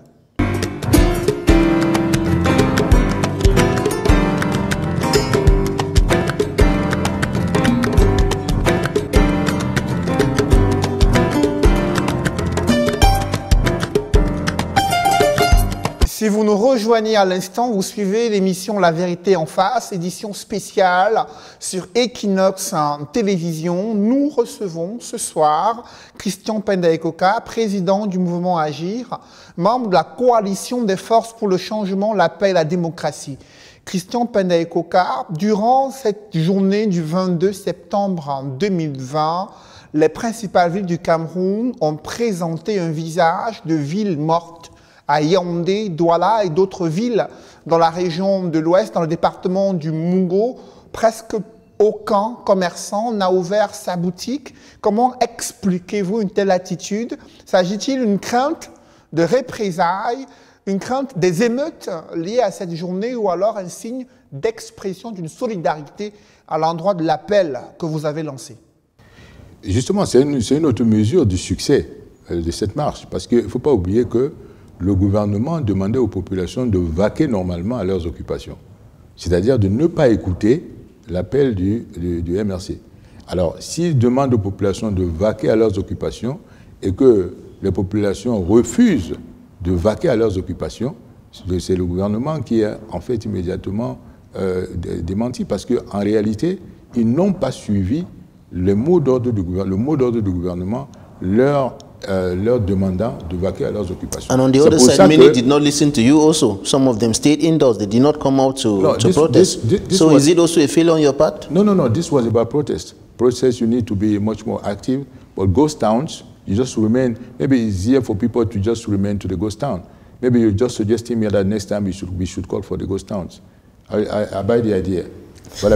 Si vous nous rejoignez à l'instant, vous suivez l'émission La Vérité en face, édition spéciale sur Equinox en télévision. Nous recevons ce soir Christian Penda Ekoka, président du mouvement Agir, membre de la coalition des forces pour le changement, la paix et la démocratie. Christian Penda Ekoka, durant cette journée du vingt-deux septembre deux mille vingt, les principales villes du Cameroun ont présenté un visage de ville morte à Yaoundé, Douala et d'autres villes dans la région de l'Ouest, dans le département du Mungo. Presque aucun commerçant n'a ouvert sa boutique. Comment expliquez-vous une telle attitude? S'agit-il d'une crainte de représailles, une crainte des émeutes liées à cette journée ou alors un signe d'expression d'une solidarité à l'endroit de l'appel que vous avez lancé? Justement, c'est une, une autre mesure du succès de cette marche, parce qu'il ne faut pas oublier que le gouvernement demandait aux populations de vaquer normalement à leurs occupations, c'est-à-dire de ne pas écouter l'appel du, du, du M R C. Alors, s'ils demandent aux populations de vaquer à leurs occupations et que les populations refusent de vaquer à leurs occupations, c'est le gouvernement qui a en fait immédiatement euh, démenti, parce qu'en réalité, ils n'ont pas suivi le mot d'ordre du gouvernement, le mot d'ordre du gouvernement leur Uh, leur demandant de vaquer à leurs occupations. And on the other side, many did not listen to you also. Some of them stayed indoors. They did not come out to, no, to this, protest. This, this, so was, is it also a failure on your part? No, no, no. This was about protest. Protest, you need to be much more active. But ghost towns, you just remain. Maybe it's easier for people to just remain to the ghost town. Maybe you're just suggesting me that next time we should, we should call for the ghost towns. I, I, I buy the idea. But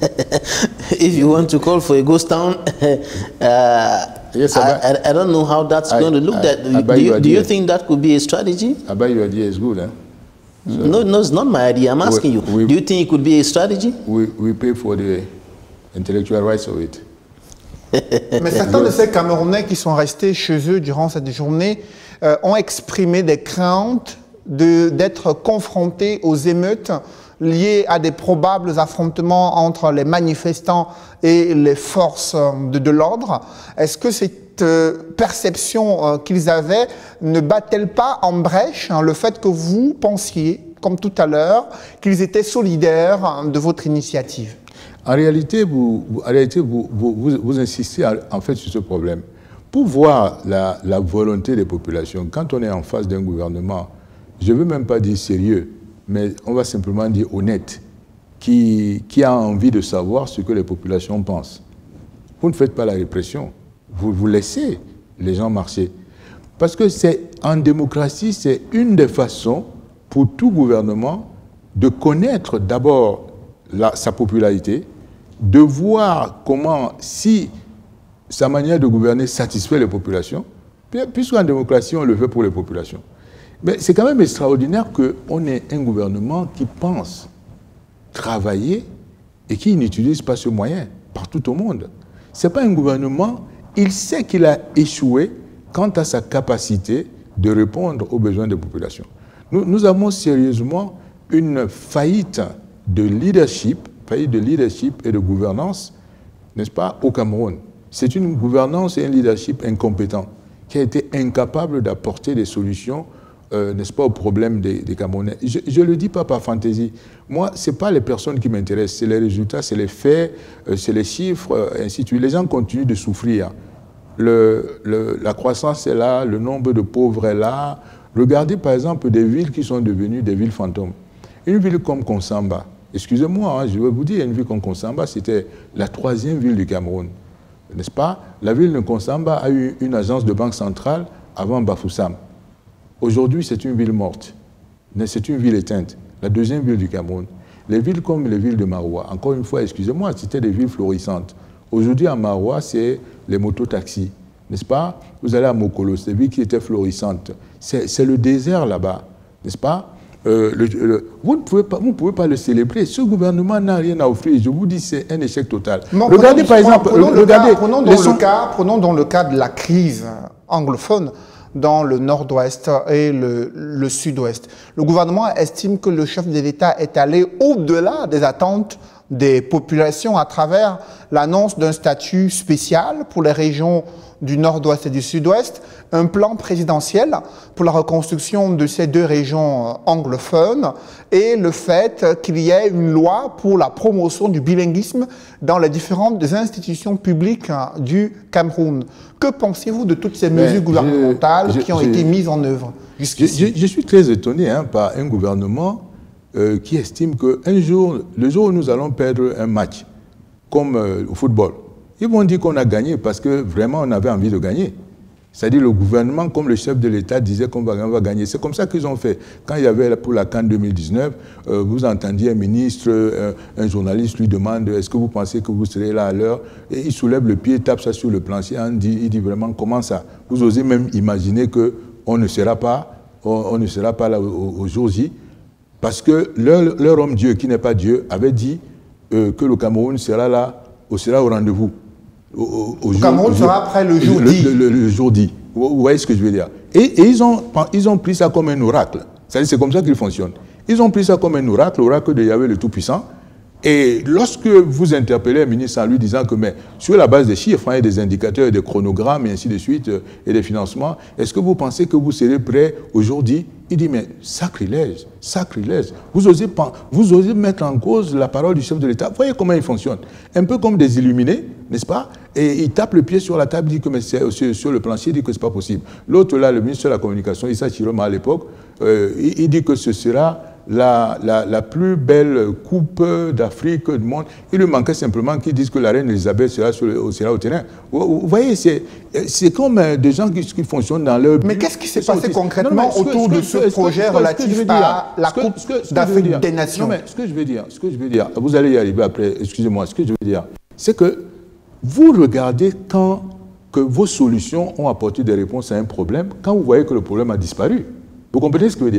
if you want to call for a ghost town, uh, yes, I, I, I don't know how that's I, going to look. I, that I do, you, do you think that could be a strategy? I buy your idea is good, eh? So no, no, it's not my idea. I'm asking we, you. We, Do you think it could be a strategy? We, we pay for the intellectual rights of it. Mais certains de ces Camerounais qui sont restés chez eux durant cette journée euh, ont exprimé des craintes d'être confrontés aux émeutes liées à des probables affrontements entre les manifestants et les forces de, de l'ordre. Est-ce que cette euh, perception euh, qu'ils avaient ne bat-elle pas en brèche hein, le fait que vous pensiez, comme tout à l'heure, qu'ils étaient solidaires hein, de votre initiative? En réalité, vous, vous, en réalité vous, vous, vous, vous insistez en fait sur ce problème. Pour voir la, la volonté des populations, quand on est en face d'un gouvernement, je ne veux même pas dire sérieux, mais on va simplement dire honnête, qui, qui a envie de savoir ce que les populations pensent. Vous ne faites pas la répression, vous, vous laissez les gens marcher. Parce que c'est en démocratie, c'est une des façons pour tout gouvernement de connaître d'abord sa popularité, de voir comment, si sa manière de gouverner satisfait les populations, puisqu'en démocratie, on le fait pour les populations. Mais c'est quand même extraordinaire qu'on ait un gouvernement qui pense travailler et qui n'utilise pas ce moyen partout au monde. Ce n'est pas un gouvernement, il sait qu'il a échoué quant à sa capacité de répondre aux besoins des populations. Nous, nous avons sérieusement une faillite de leadership, faillite de leadership et de gouvernance, n'est-ce pas, au Cameroun. C'est une gouvernance et un leadership incompétent qui a été incapable d'apporter des solutions, euh, n'est-ce pas, aux problèmes des, des Camerounais. Je ne le dis pas par fantaisie. Moi, ce n'est pas les personnes qui m'intéressent, c'est les résultats, c'est les faits, euh, c'est les chiffres, euh, ainsi de suite. Les gens continuent de souffrir. Le, le, la croissance est là, le nombre de pauvres est là. Regardez par exemple des villes qui sont devenues des villes fantômes. Une ville comme Konsamba, excusez-moi, hein, je vais vous dire, une ville comme Konsamba, c'était la troisième ville du Cameroun, n'est-ce pas? La ville de Konsamba a eu une agence de banque centrale avant Bafoussam. Aujourd'hui, c'est une ville morte, c'est une ville éteinte, la deuxième ville du Cameroun. Les villes comme les villes de Maroua, encore une fois, excusez-moi, c'était des villes florissantes. Aujourd'hui, à Maroua, c'est les mototaxis, n'est-ce pas? Vous allez à Mokolo, c'est des villes qui étaient florissantes. C'est le désert là-bas, n'est-ce pas? Euh, le, le, vous ne pouvez pas, vous ne pouvez pas le célébrer. Ce gouvernement n'a rien à offrir. Je vous dis, c'est un échec total. Bon, regardez par exemple, prenons, regardez, le cas, prenons, dans le cas, prenons dans le cas de la crise anglophone dans le nord-ouest et le, le sud-ouest. Le gouvernement estime que le chef de l'État est allé au-delà des attentes des populations à travers l'annonce d'un statut spécial pour les régions du nord-ouest et du sud-ouest, un plan présidentiel pour la reconstruction de ces deux régions anglophones et le fait qu'il y ait une loi pour la promotion du bilinguisme dans les différentes institutions publiques du Cameroun. Que pensez-vous de toutes ces mesures Mais gouvernementales je, je, qui ont je, été mises en œuvre jusqu'ici? je, je, je suis très étonné hein, par un gouvernement euh, qui estime qu'un jour, le jour où nous allons perdre un match, comme euh, au football, ils vont dire qu'on a gagné parce que vraiment on avait envie de gagner. C'est-à-dire le gouvernement, comme le chef de l'État disait qu'on va, va gagner. C'est comme ça qu'ils ont fait. Quand il y avait pour la CAN deux mille dix-neuf, euh, vous entendiez un ministre, euh, un journaliste lui demande « Est-ce que vous pensez que vous serez là à l'heure ?» Et il soulève le pied, tape ça sur le plancher, il dit, il dit vraiment « Comment ça ?» Vous osez même imaginer qu'on ne sera pas, on, on ne sera pas là au, au jour J, parce que leur, leur homme Dieu, qui n'est pas Dieu, avait dit euh, que le Cameroun sera là, sera au rendez-vous. Au, au, au le jour, Cameroun sera après le jour dit. Le, le, le, le jour dit. Vous, vous voyez ce que je veux dire? Et, et ils, ont, ils ont pris ça comme un oracle. C'est comme ça qu'ils fonctionnent. Ils ont pris ça comme un oracle, l'oracle de Yahweh le Tout-Puissant. Et lorsque vous interpellez un ministre en lui disant que, mais sur la base des chiffres, hein, et des indicateurs, et des chronogrammes, et ainsi de suite, euh, et des financements, est-ce que vous pensez que vous serez prêt aujourd'hui? Il dit, mais sacrilège, sacrilège. Vous osez, vous osez mettre en cause la parole du chef de l'État. Vous voyez comment il fonctionne? Un peu comme des illuminés, n'est-ce pas? Et il tape le pied sur la table, il dit que c'est sur, sur le plancher, il dit que ce n'est pas possible. L'autre là, le ministre de la Communication, Issa Chiroma à l'époque, euh, il, il dit que ce sera la, la, la plus belle coupe d'Afrique du monde. Il lui manquait simplement qu'ils disent que la reine Elisabeth sera, sur le, sera au terrain. Vous, vous voyez, c'est comme euh, des gens qui, qui fonctionnent dans leur... Mais qu'est-ce qui s'est passé concrètement non, autour que, de ce, ce projet que, relatif à la Coupe d'Afrique des Nations? Non, mais ce que je veux dire, ce que je veux dire, vous allez y arriver après, excusez-moi, ce que je veux dire, c'est que vous regardez quand que vos solutions ont apporté des réponses à un problème, quand vous voyez que le problème a disparu. Vous comprenez ce que je veux dire?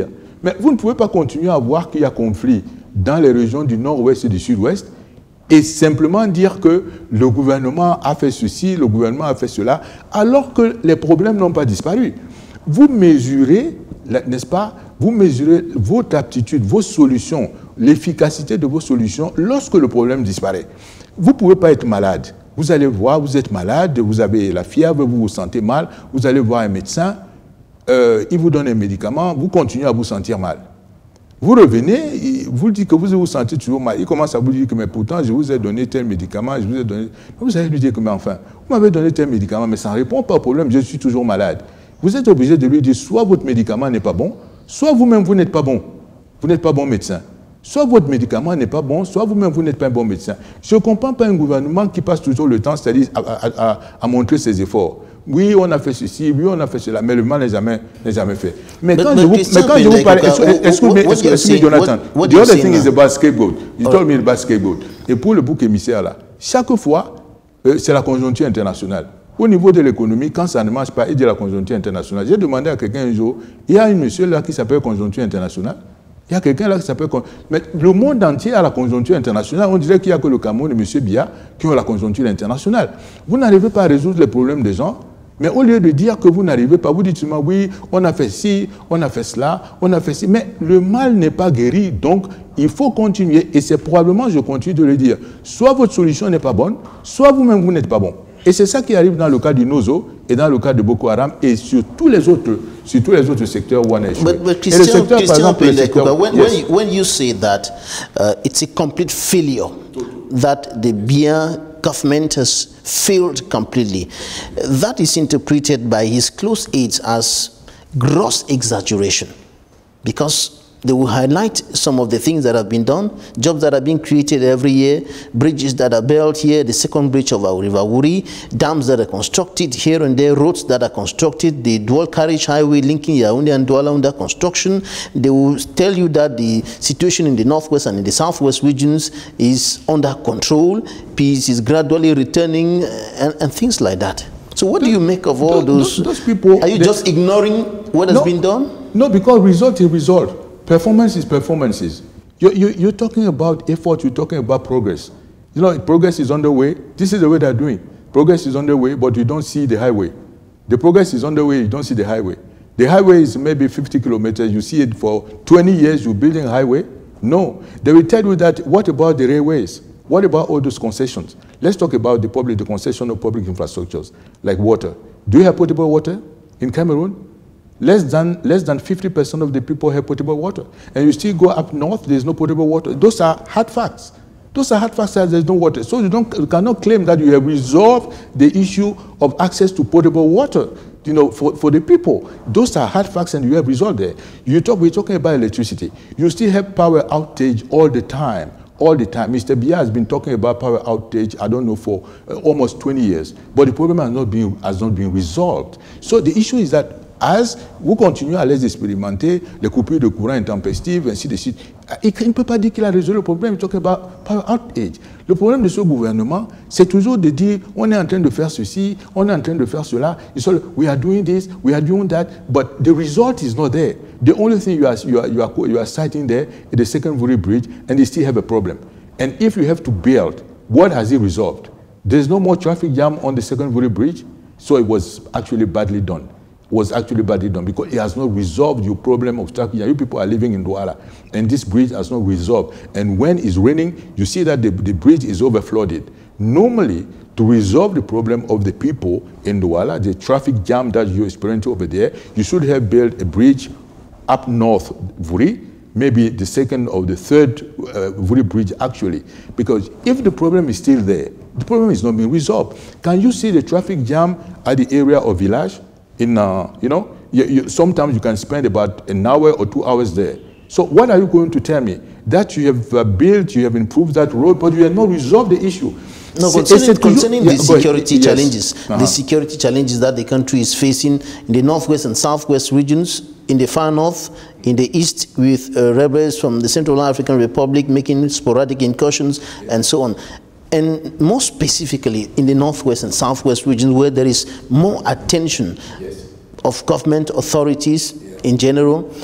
Mais vous ne pouvez pas continuer à voir qu'il y a conflit dans les régions du nord-ouest et du sud-ouest et simplement dire que le gouvernement a fait ceci, le gouvernement a fait cela, alors que les problèmes n'ont pas disparu. Vous mesurez, n'est-ce pas, vous mesurez votre aptitude, vos solutions, l'efficacité de vos solutions lorsque le problème disparaît. Vous ne pouvez pas être malade. Vous allez voir, vous êtes malade, vous avez la fièvre, vous vous sentez mal, vous allez voir un médecin, euh, il vous donne un médicament, vous continuez à vous sentir mal. Vous revenez, vous dites que vous vous sentez toujours mal. Il commence à vous dire que mais pourtant je vous ai donné tel médicament, je vous ai donné... Vous allez lui dire que mais enfin, vous m'avez donné tel médicament, mais ça ne répond pas au problème, je suis toujours malade. Vous êtes obligé de lui dire soit votre médicament n'est pas bon, soit vous-même vous n'êtes pas bon. Vous n'êtes pas bon médecin. Soit votre médicament n'est pas bon, soit vous-même vous n'êtes pas un bon médecin. Je ne comprends pas un gouvernement qui passe toujours le temps, c'est-à-dire à, à, à, à montrer ses efforts. Oui, on a fait ceci, oui, on a fait cela, mais le mal n'est jamais, n'est jamais fait. Mais quand je vous, mais quand je vous parle, excusez-moi, Jonathan, the other thing is about scapegoat. You told me about scapegoat. Et pour le bouc émissaire, là, chaque fois, euh, c'est la conjoncture internationale. Au niveau de l'économie, quand ça ne marche pas, il dit la conjoncture internationale. J'ai demandé à quelqu'un un jour, il y a une monsieur là qui s'appelle conjoncture internationale. Il y a quelqu'un là qui s'appelle... Mais le monde entier a la conjoncture internationale. On dirait qu'il n'y a que le Cameroun et M. Biya qui ont la conjoncture internationale. Vous n'arrivez pas à résoudre les problèmes des gens, mais au lieu de dire que vous n'arrivez pas, vous dites seulement oui, on a fait ci, on a fait cela, on a fait ci. Mais le mal n'est pas guéri, donc il faut continuer. Et c'est probablement, je continue de le dire, soit votre solution n'est pas bonne, soit vous-même vous n'êtes pas bon. Et c'est ça qui arrive dans le cas du Nozo et dans le cas de Boko Haram et sur tous les autres, sur tous les autres secteurs où on a échoué. But, but Christian, et le secteur, Christian, par exemple, le secteur, when, yes. when, you, when you say that uh, it's a complete failure, that the Biya government has failed completely, that is interpreted by his close aides as gross exaggeration, because they will highlight some of the things that have been done, jobs that are being created every year, bridges that are built here, the second bridge of our River Wuri, dams that are constructed here and there, roads that are constructed, the dual carriage highway linking Yaoundé and Douala under construction. They will tell you that the situation in the northwest and in the southwest regions is under control, peace is gradually returning, and, and things like that. So what do you make of all those, those, those people? Are you they, just ignoring what has no, been done? No, because result is result. Performance is performances. You're, you're, you're talking about effort, you're talking about progress. You know, progress is underway. This is the way they're doing. Progress is underway, but you don't see the highway. The progress is underway, you don't see the highway. The highway is maybe fifty kilometers. You see it for twenty years, you're building a highway. No. They will tell you that, what about the railways? What about all those concessions? Let's talk about the public, the concession of public infrastructures, like water. Do you have potable water in Cameroon? Less than, less than fifty percent of the people have potable water. And you still go up north, there's no potable water. Those are hard facts. Those are hard facts that there's no water. So you, don't, you cannot claim that you have resolved the issue of access to potable water, you know, for, for the people. Those are hard facts and you have resolved there. You talk, we're talking about electricity. You still have power outage all the time. All the time. Mister Biya has been talking about power outage, I don't know, for uh, almost twenty years. But the problem has not been, has not been resolved. So the issue is that as vous continuez à les expérimenter, les coupures de courant intempestives, ainsi de suite, il ne peut pas dire qu'il a résolu le problème. Il talk about power outage. Le problème de ce gouvernement, c'est toujours de dire, on est en train de faire ceci, on est en train de faire cela. It's all, we are doing this, we are doing that, but the result is not there. The only thing you are, you are, you are, you are citing there is the second Wuri Bridge, and they still have a problem. And if you have to build, what has it resolved? There's no more traffic jam on the second Wuri Bridge, so it was actually badly done. was actually badly done because it has not resolved your problem of traffic. You people are living in Douala, and this bridge has not resolved. And when it's raining, you see that the, the bridge is overflooded. Normally, to resolve the problem of the people in Douala, the traffic jam that you're experiencing over there, you should have built a bridge up north, Wuri, maybe the second or the third uh, Wuri bridge actually. Because if the problem is still there, the problem is not being resolved. Can you see the traffic jam at the area of Village? In, uh, you know, you, you, sometimes you can spend about an hour or two hours there. So what are you going to tell me? That you have uh, built, you have improved that road, but you have not resolved the issue. No, concerning, concerning the security challenges, yes. uh-huh. the security challenges that the country is facing in the northwest and southwest regions, in the far north, in the east with uh, rebels from the Central African Republic making sporadic incursions yes. and so on. And more specifically in the northwest and southwest regions where there is more attention yes. of government authorities yeah. in general,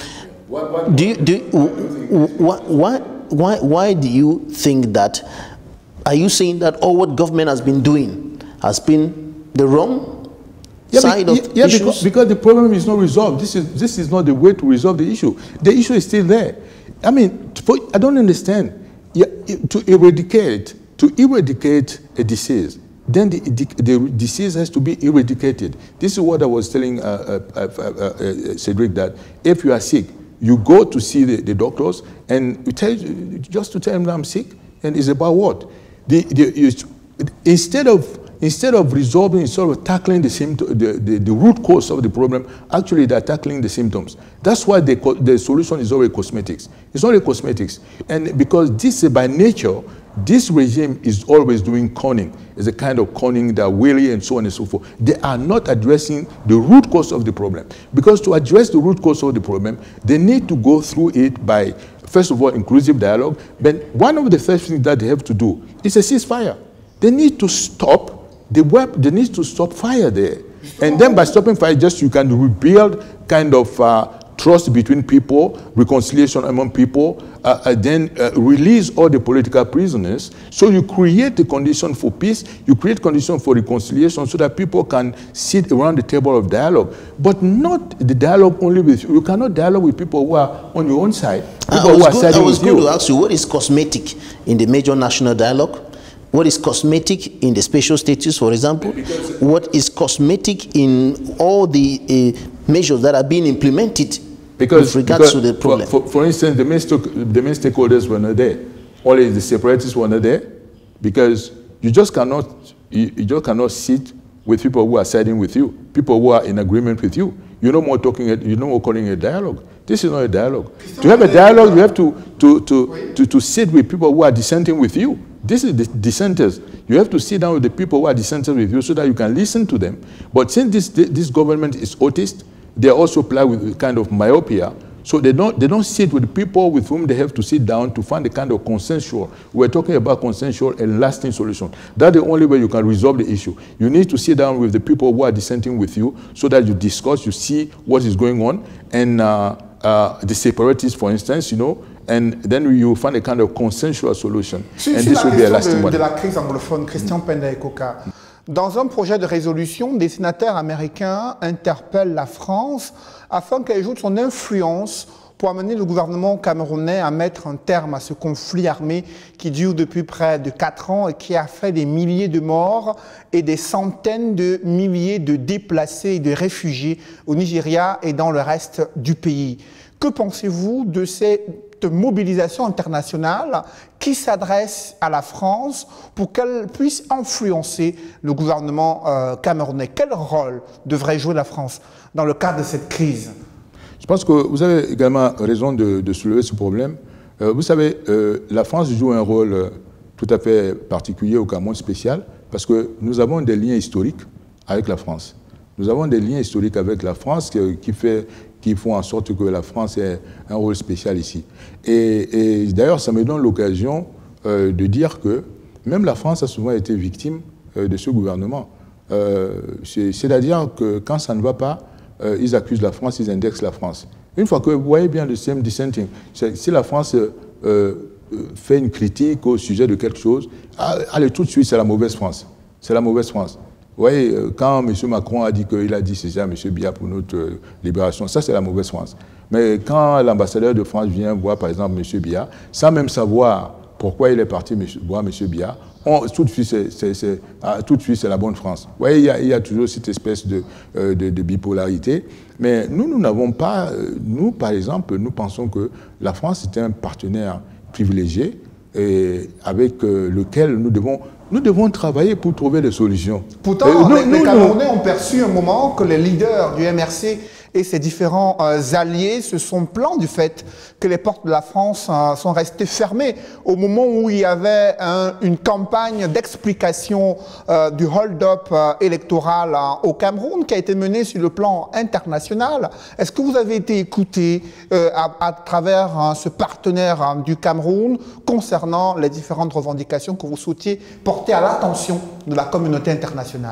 What, what, Do you, do you, why, why, why, why do you think that? Are you saying that all what government has been doing has been the wrong yeah, side be, of yeah, issues? Because, because the problem is not resolved. This is, this is not the way to resolve the issue. The issue is still there. I mean, for, I don't understand. Yeah, to eradicate, to eradicate a disease, then the, the, the disease has to be eradicated. This is what I was telling uh, uh, uh, uh, Cedric, that if you are sick, you go to see the, the doctors and you tell, just to tell them that I'm sick, and it's about what? The, the, you, instead of Instead of resolving, sort of tackling the, the, the, the root cause of the problem, actually they're tackling the symptoms. That's why the, the solution is always cosmetics. It's only cosmetics. And because this, by nature, this regime is always doing conning. It's a kind of conning that really and so on and so forth. They are not addressing the root cause of the problem. Because to address the root cause of the problem, they need to go through it by, first of all, inclusive dialogue. But one of the first things that they have to do is a ceasefire. They need to stop The web, they need to stop fire there. And then by stopping fire, just you can rebuild kind of uh, trust between people, reconciliation among people, uh, and then uh, release all the political prisoners. So you create the condition for peace, you create conditions for reconciliation so that people can sit around the table of dialogue. But not the dialogue only with you. You cannot dialogue with people who are on your own side. People I was, who are good, I was with going you. to ask you, what is cosmetic in the major national dialogue? What is cosmetic in the special status, for example? What is cosmetic in all the uh, measures that are being implemented because, with regards because to the problem? For, for, for instance, the main, the main stakeholders were not there. Only the separatists were not there because you just cannot, you, you just cannot sit with people who are siding with you, people who are in agreement with you. You're no more talking, you're no more calling a dialogue. This is not a dialogue. To have a dialogue, you have to, to, to, to, to sit with people who are dissenting with you. This is the dissenters. You have to sit down with the people who are dissenting with you so that you can listen to them. But since this, this government is autist, they are also plagued with kind of myopia. So they don't, they don't sit with the people with whom they have to sit down to find a kind of consensual. We're talking about consensual and lasting solution. That's the only way you can resolve the issue. You need to sit down with the people who are dissenting with you so that you discuss, you see what is going on. And uh, uh, the separatists, for instance, you know, and then you find a kind of consensual solution. Si, and si this will be a lasting de, one. de la crise anglophone, Christian Penda Ekoka. Dans un projet de résolution, des sénateurs américains interpellent la France afin qu'elle ajoute son influence pour amener le gouvernement camerounais à mettre un terme à ce conflit armé qui dure depuis près de quatre ans et qui a fait des milliers de morts et des centaines de milliers de déplacés et de réfugiés au Nigeria et dans le reste du pays. Que pensez-vous de cette mobilisation internationale qui s'adresse à la France pour qu'elle puisse influencer le gouvernement euh, camerounais? Quel rôle devrait jouer la France dans le cadre de cette crise? Je pense que vous avez également raison de, de soulever ce problème. Euh, vous savez, euh, la France joue un rôle euh, tout à fait particulier au Cameroun, spécial, parce que nous avons des liens historiques avec la France. Nous avons des liens historiques avec la France qui, qui, fait, qui font en sorte que la France ait un rôle spécial ici. Et, et d'ailleurs, ça me donne l'occasion euh, de dire que même la France a souvent été victime euh, de ce gouvernement. Euh, C'est-à-dire que quand ça ne va pas, euh, ils accusent la France, ils indexent la France. Une fois que vous voyez bien le same dissenting, si la France euh, euh, fait une critique au sujet de quelque chose, allez, tout de suite, c'est la mauvaise France. C'est la mauvaise France. Vous voyez, quand M. Macron a dit qu'il a dit c'est ça, M. Biya, pour notre euh, libération, ça c'est la mauvaise France. Mais quand l'ambassadeur de France vient voir, par exemple, M. Biya, sans même savoir pourquoi il est parti voir M. Biya, on, tout de suite c'est la bonne France. Vous voyez, il y a, il y a toujours cette espèce de, euh, de, de bipolarité. Mais nous, nous n'avons pas, nous par exemple, nous pensons que la France est un partenaire privilégié et avec euh, lequel nous devons, nous devons travailler pour trouver des solutions. Pourtant, euh, nous, les, nous, les Camerounais ont perçu un moment que les leaders du M R C et ses différents euh, alliés se sont plaints du fait que les portes de la France euh, sont restées fermées au moment où il y avait un, une campagne d'explication euh, du hold-up euh, électoral euh, au Cameroun qui a été menée sur le plan international. Est-ce que vous avez été écouté euh, à, à travers euh, ce partenaire euh, du Cameroun concernant les différentes revendications que vous souhaitiez porter à l'attention de la communauté internationale?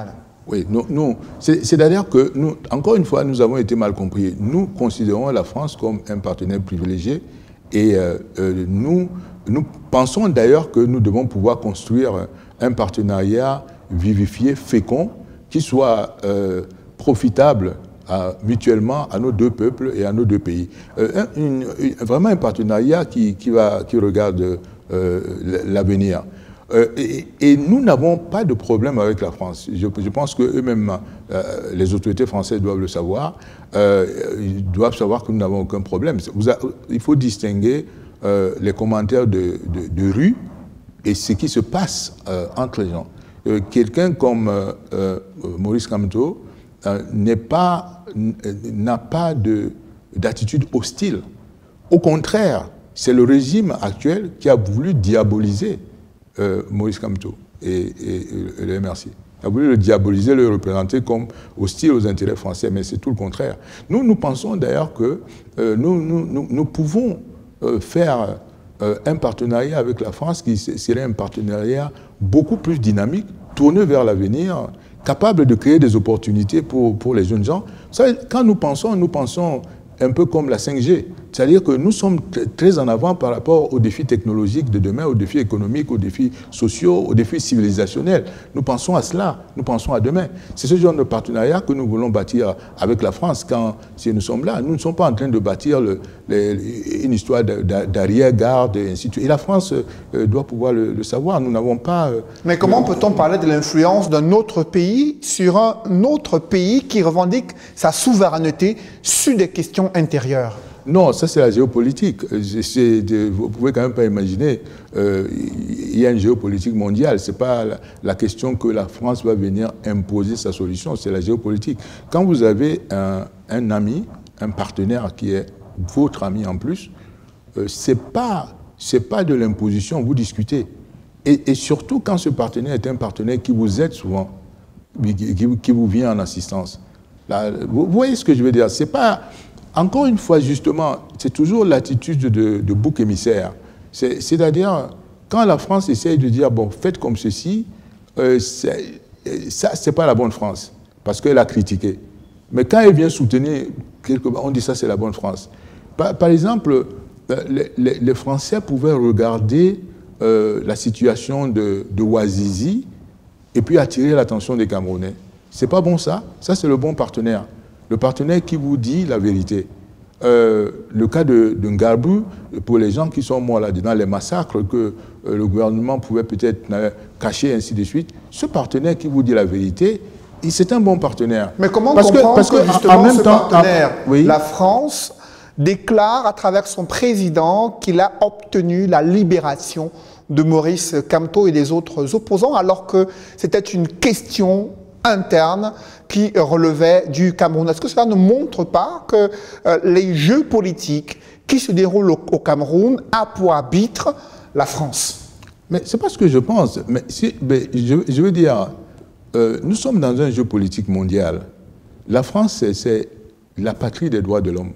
Oui, nous, nous, c'est-à-dire que, nous, encore une fois, nous avons été mal compris. Nous considérons la France comme un partenaire privilégié et euh, euh, nous, nous pensons d'ailleurs que nous devons pouvoir construire un partenariat vivifié, fécond, qui soit euh, profitable à, mutuellement à nos deux peuples et à nos deux pays. Euh, un, une, une, vraiment un partenariat qui, qui, va, qui regarde euh, l'avenir. Euh, et, et nous n'avons pas de problème avec la France. Je, je pense qu'eux-mêmes, euh, les autorités françaises doivent le savoir. Euh, ils doivent savoir que nous n'avons aucun problème. Vous a, il faut distinguer euh, les commentaires de, de, de rue et ce qui se passe euh, entre les gens. Euh, Quelqu'un comme euh, euh, Maurice Kamto euh, n'est pas, n'a pas d'attitude hostile. Au contraire, c'est le régime actuel qui a voulu diaboliser Euh, Maurice Kamto et, et, et le M R C. Il a voulu le diaboliser, le représenter comme hostile aux intérêts français, mais c'est tout le contraire. Nous, nous pensons d'ailleurs que euh, nous, nous, nous, nous pouvons euh, faire euh, un partenariat avec la France qui serait un partenariat beaucoup plus dynamique, tourné vers l'avenir, capable de créer des opportunités pour, pour les jeunes gens. Vous savez, quand nous pensons, nous pensons un peu comme la cinq G. C'est-à-dire que nous sommes très en avant par rapport aux défis technologiques de demain, aux défis économiques, aux défis sociaux, aux défis civilisationnels. Nous pensons à cela, nous pensons à demain. C'est ce genre de partenariat que nous voulons bâtir avec la France quand si nous sommes là. Nous ne sommes pas en train de bâtir le, le, une histoire d'arrière-garde et ainsi de suite. Et la France euh, doit pouvoir le, le savoir. Nous n'avons pas... Euh, Mais comment peut-on parler de l'influence d'un autre pays sur un autre pays qui revendique sa souveraineté sur des questions intérieures? Non, ça c'est la géopolitique. De, vous pouvez quand même pas imaginer, euh, il y a une géopolitique mondiale. Ce n'est pas la, la question que la France va venir imposer sa solution, c'est la géopolitique. Quand vous avez un, un ami, un partenaire qui est votre ami en plus, euh, ce n'est pas, c'est pas de l'imposition, vous discutez. Et, et surtout quand ce partenaire est un partenaire qui vous aide souvent, qui, qui, qui vous vient en assistance. Là, vous, vous voyez ce que je veux dire? C'est pas... Encore une fois, justement, c'est toujours l'attitude de, de bouc émissaire. C'est-à-dire, quand la France essaye de dire, bon, faites comme ceci, euh, ça, c'est pas la bonne France, parce qu'elle a critiqué. Mais quand elle vient soutenir, on dit ça, c'est la bonne France. Par, par exemple, les, les, les Français pouvaient regarder euh, la situation de, de Ouazizi et puis attirer l'attention des Camerounais. C'est pas bon ça? Ça, c'est le bon partenaire. Le partenaire qui vous dit la vérité. Euh, le cas de, de Ngarbu, pour les gens qui sont morts là-dedans, les massacres que euh, le gouvernement pouvait peut-être euh, cacher, ainsi de suite, ce partenaire qui vous dit la vérité, c'est un bon partenaire. Mais comment parce comprendre que, parce que, que justement en même ce temps, partenaire, en, oui. la France, déclare à travers son président qu'il a obtenu la libération de Maurice Kamto et des autres opposants, alors que c'était une question interne qui relevait du Cameroun. Est-ce que cela ne montre pas que euh, les jeux politiques qui se déroulent au, au Cameroun a pour arbitre la France? Mais c'est pas ce que je pense. Mais, si, mais je, je veux dire, euh, nous sommes dans un jeu politique mondial. La France, c'est la patrie des droits de l'homme.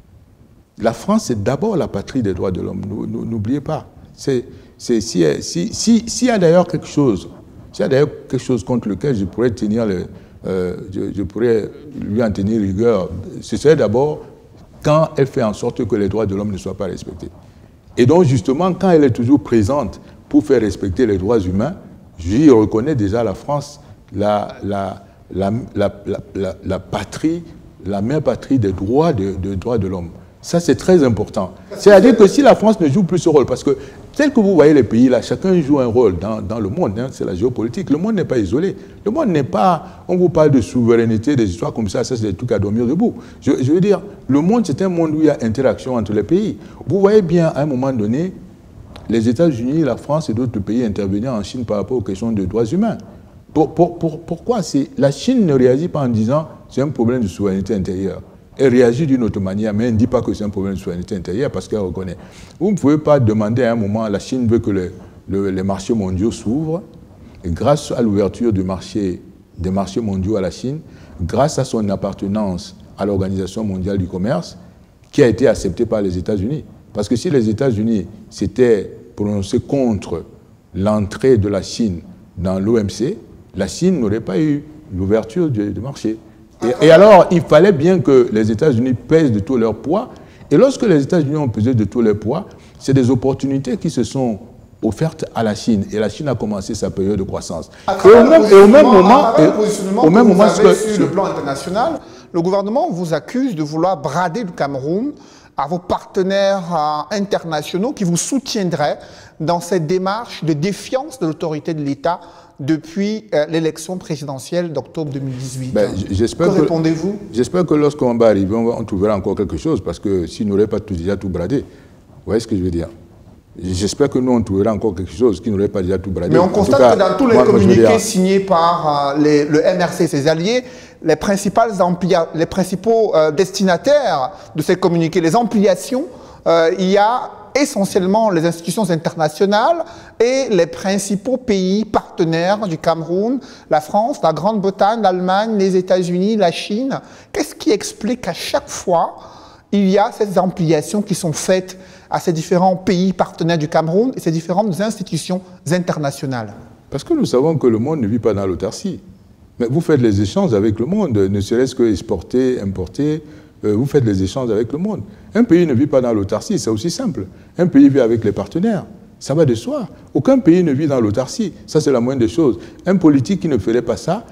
La France, c'est d'abord la patrie des droits de l'homme. N'oubliez pas. C'est, c'est, si, si, si, s'il y a d'ailleurs quelque chose, s'il y a d'ailleurs quelque chose contre lequel je pourrais tenir le, euh, je, je pourrais lui en tenir rigueur, ce serait d'abord quand elle fait en sorte que les droits de l'homme ne soient pas respectés. Et donc, justement, quand elle est toujours présente pour faire respecter les droits humains, j'y reconnais déjà la France, la, la, la, la, la, la patrie, la mère patrie des droits de, de, droits de l'homme. Ça, c'est très important. C'est-à-dire que si la France ne joue plus ce rôle, parce que tel que vous voyez les pays là, chacun joue un rôle dans, dans le monde, hein, c'est la géopolitique. Le monde n'est pas isolé. Le monde n'est pas... On vous parle de souveraineté, des histoires comme ça, ça c'est des trucs à dormir debout. Je, je veux dire, le monde, c'est un monde où il y a interaction entre les pays. Vous voyez bien, à un moment donné, les États-Unis, la France et d'autres pays intervenir en Chine par rapport aux questions de droits humains. Pour, pour, pour, pourquoi la Chine ne réagit pas en disant c'est un problème de souveraineté intérieure? Elle réagit d'une autre manière, mais elle ne dit pas que c'est un problème de souveraineté intérieure parce qu'elle reconnaît. Vous ne pouvez pas demander à un moment, la Chine veut que le, le, les marchés mondiaux s'ouvrent, et grâce à l'ouverture du marché, des marchés mondiaux à la Chine, grâce à son appartenance à l'Organisation mondiale du commerce, qui a été acceptée par les États-Unis. Parce que si les États-Unis s'étaient prononcés contre l'entrée de la Chine dans l'O M C, la Chine n'aurait pas eu l'ouverture du, du marché. Et, et alors, il fallait bien que les États-Unis pèsent de tout leur poids. Et lorsque les États-Unis ont pesé de tout leur poids, c'est des opportunités qui se sont offertes à la Chine. Et la Chine a commencé sa période de croissance. Et au, même, et au même moment, et, au même moment, sur ce, le plan international, le gouvernement vous accuse de vouloir brader le Cameroun à vos partenaires euh, internationaux qui vous soutiendraient dans cette démarche de défiance de l'autorité de l'État depuis euh, l'élection présidentielle d'octobre deux mille dix-huit. Ben, que répondez-vous? J'espère que lorsqu'on va arriver, on, va, on trouvera encore quelque chose, parce que s'ils n'auraient pas tout, déjà tout bradé, vous voyez ce que je veux dire? J'espère que nous, on trouvera encore quelque chose qui n'aurait pas déjà tout bradé. Mais on constate cas, que dans tous les moi, communiqués moi, signés par euh, les, le M R C et ses alliés, les, principales les principaux euh, destinataires de ces communiqués, les ampliations, euh, il y a essentiellement les institutions internationales et les principaux pays partenaires du Cameroun, la France, la Grande-Bretagne, l'Allemagne, les États-Unis, la Chine. Qu'est-ce qui explique qu'à chaque fois, il y a ces ampliations qui sont faites à ces différents pays partenaires du Cameroun et ces différentes institutions internationales? Parce que nous savons que le monde ne vit pas dans l'autarcie. Mais vous faites les échanges avec le monde, ne serait-ce que exporter, importer, euh, vous faites les échanges avec le monde. Un pays ne vit pas dans l'autarcie, c'est aussi simple. Un pays vit avec les partenaires, ça va de soi. Aucun pays ne vit dans l'autarcie, ça c'est la moindre des choses. Un politique qui ne ferait pas ça,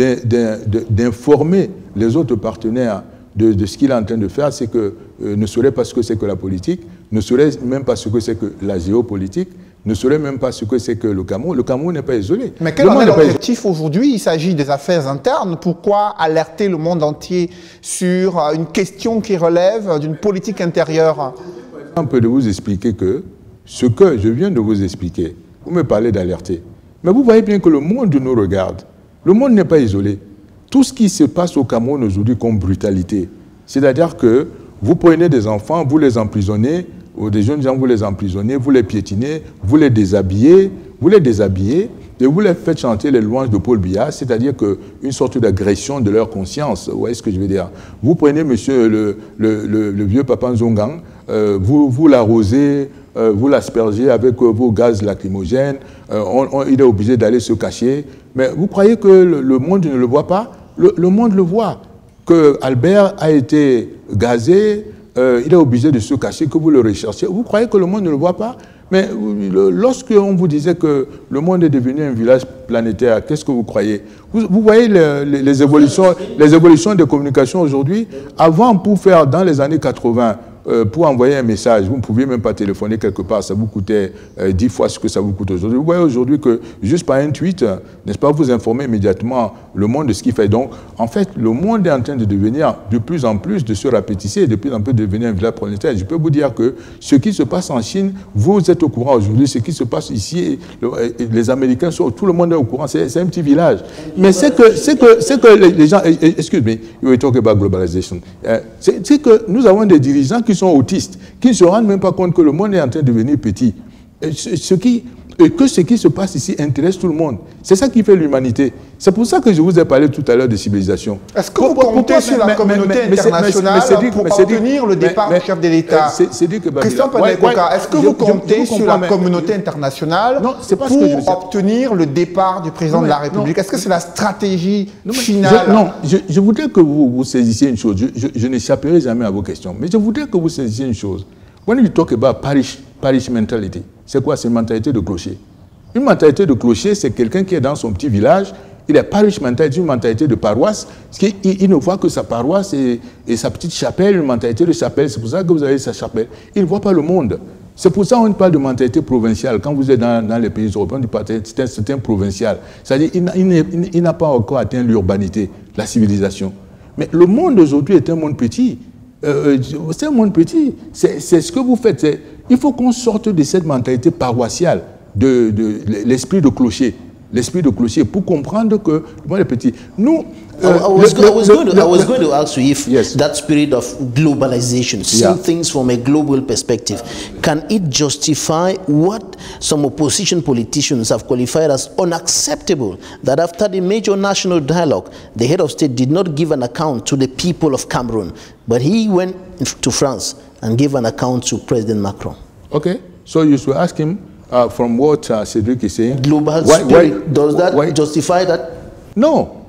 d'informer les autres partenaires de, de ce qu'il est en train de faire, c'est que euh, ne saurait pas ce que c'est que la politique, ne saurait même pas ce que c'est que la géopolitique, ne saurait même pas ce que c'est que le Cameroun. Le Cameroun n'est pas isolé. Mais quel est l'objectif aujourd'hui? Il s'agit des affaires internes. Pourquoi alerter le monde entier sur une question qui relève d'une politique intérieure? On peut vous expliquer que ce que je viens de vous expliquer, vous me parlez d'alerter, mais vous voyez bien que le monde nous regarde. Le monde n'est pas isolé. Tout ce qui se passe au Cameroun aujourd'hui comme brutalité, c'est-à-dire que vous prenez des enfants, vous les emprisonnez, ou des jeunes gens, vous les emprisonnez, vous les piétinez, vous les déshabillez, vous les déshabillez, et vous les faites chanter les louanges de Paul Biya, c'est-à-dire qu'une sorte d'agression de leur conscience. Vous voyez ce que je veux dire? Vous prenez monsieur le, le, le, le vieux Papa Nzongang, euh, vous, vous l'arrosez, euh, vous l'aspergez avec euh, vos gaz lacrymogènes, euh, on, on, il est obligé d'aller se cacher. Mais vous croyez que le, le monde ne le voit pas? le, le monde le voit. Que Albert a été gazé, euh, il est obligé de se cacher, que vous le recherchez. Vous croyez que le monde ne le voit pas? Mais lorsqu'on vous disait que le monde est devenu un village planétaire, qu'est-ce que vous croyez? Vous, vous voyez les, les, les, évolutions, les évolutions des communications aujourd'hui. Avant, pour faire dans les années quatre-vingt, euh, pour envoyer un message, vous ne pouviez même pas téléphoner quelque part, ça vous coûtait euh, dix fois ce que ça vous coûte aujourd'hui. Vous voyez aujourd'hui que juste par un tweet, n'est-ce pas, vous informez immédiatement le monde de ce qu'il fait. Donc, en fait, le monde est en train de devenir de plus en plus, de se rapetisser, de plus en plus de devenir un village planétaire. Je peux vous dire que ce qui se passe en Chine, vous êtes au courant aujourd'hui, ce qui se passe ici, le, les Américains sont, tout le monde est au courant, c'est un petit village. Mais c'est que, c'est que, c'est que les, les gens, excuse-moi, you were talking about globalization. C'est que nous avons des dirigeants qui sont autistes, qui ne se rendent même pas compte que le monde est en train de devenir petit. Ce, ce qui, et que ce qui se passe ici intéresse tout le monde. C'est ça qui fait l'humanité. C'est pour ça que je vous ai parlé tout à l'heure de civilisation. Est-ce que vous comptez sur la communauté internationale pour obtenir le départ du chef de l'État? Christian Panekoka, est-ce que vous comptez sur la communauté internationale pour obtenir le départ du président de la République? Est-ce que c'est la stratégie finale? Non, je voudrais que vous, vous saisissiez une chose. Je, je, je n'échapperai jamais à vos questions. Mais je voudrais que vous saisissiez une chose. When you talk about parish, parish mentality, c'est quoi? C'est une mentalité de clocher. Une mentalité de clocher, c'est quelqu'un qui est dans son petit village, il est parish mentality, une mentalité de paroisse, parce qu'il il ne voit que sa paroisse et, et sa petite chapelle, une mentalité de chapelle, c'est pour ça que vous avez sa chapelle. Il ne voit pas le monde. C'est pour ça qu'on parle de mentalité provinciale. Quand vous êtes dans, dans les pays européens, c'est un, un provincial. C'est-à-dire qu'il n'a pas encore atteint l'urbanité, la civilisation. Mais le monde aujourd'hui est un monde petit. Euh, c'est un monde petit. C'est ce que vous faites. Il faut qu'on sorte de cette mentalité paroissiale, de, de l'esprit de clocher. L'esprit de clocher, pour comprendre que le monde est petit. Nous, Uh, I, was le, I, was le, going to, le, I was going to ask you if yes. that spirit of globalization, seeing yeah. things from a global perspective, can it justify what some opposition politicians have qualified as unacceptable, that after the major national dialogue, the head of state did not give an account to the people of Cameroon, but he went to France and gave an account to President Macron? Okay, so you should ask him uh, from what uh, Cedric is saying. Global why, spirit, why, does that why, justify that? No,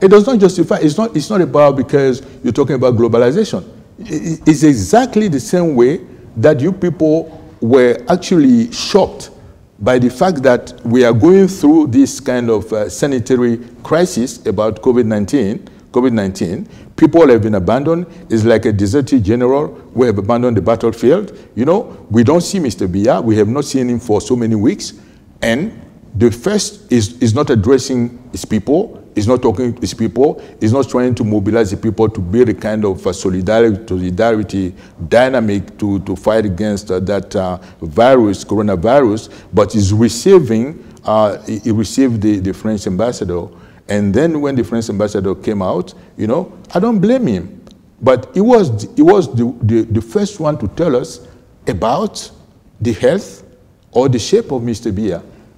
It does not justify, it's not, it's not about because you're talking about globalization. It's exactly the same way that you people were actually shocked by the fact that we are going through this kind of uh, sanitary crisis about COVID nineteen. COVID nineteen, people have been abandoned. It's like a deserted general. We have abandoned the battlefield. You know, we don't see Mister Biya. We have not seen him for so many weeks. And the first is, is not addressing his people. He's not talking to his people. He's not trying to mobilize the people to build a kind of uh, solidarity, solidarity dynamic to, to fight against uh, that uh, virus, coronavirus. But he's receiving, uh, he, he received the, the French ambassador. And then when the French ambassador came out, you know, I don't blame him. But he was, he was the, the, the first one to tell us about the health or the shape of Mister Biya.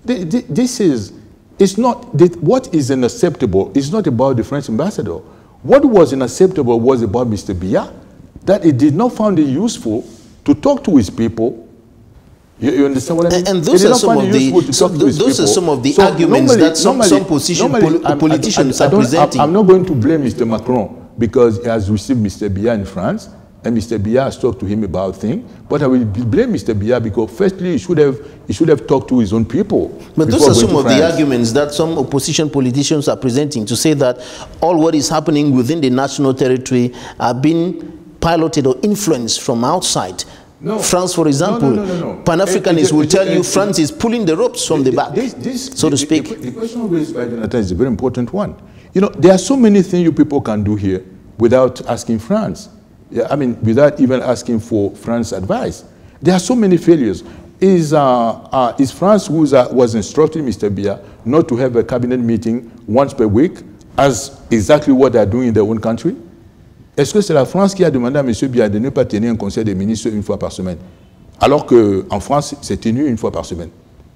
This is, it's not, what is unacceptable is not about the French ambassador. What was unacceptable was about Mister Biya, that he did not find it useful to talk to his people. You, you understand what I mean? And those are some of the so th those are some of the so arguments normally, that some, normally, some position normally, pol politicians I, I, I are presenting. I'm not going to blame Mister Macron because he has received Mister Biya in France, and Mister Biya has talked to him about things. But I will blame Mister Biya because firstly, he should have he should have talked to his own people. But those are some of France. the arguments that some opposition politicians are presenting to say that all what is happening within the national territory are being piloted or influenced from outside. No. France, for example, no, no, no, no, no. Pan-Africanists will tell you France is pulling the ropes from the back, this, this, so to speak. The, the question raised by Jonathan is a very important one. You know, there are so many things you people can do here without asking France. Yeah, I mean, without even asking for France's advice. There are so many failures. Is, uh, uh, is France who uh, was instructing Mister Biya not to have a cabinet meeting once per week, as exactly what they are doing in their own country? Est-ce que c'est la France qui a demandé à M. Biya de ne pas tenir un conseil des ministres une fois par semaine, alors qu'en France, c'est tenu une fois par semaine?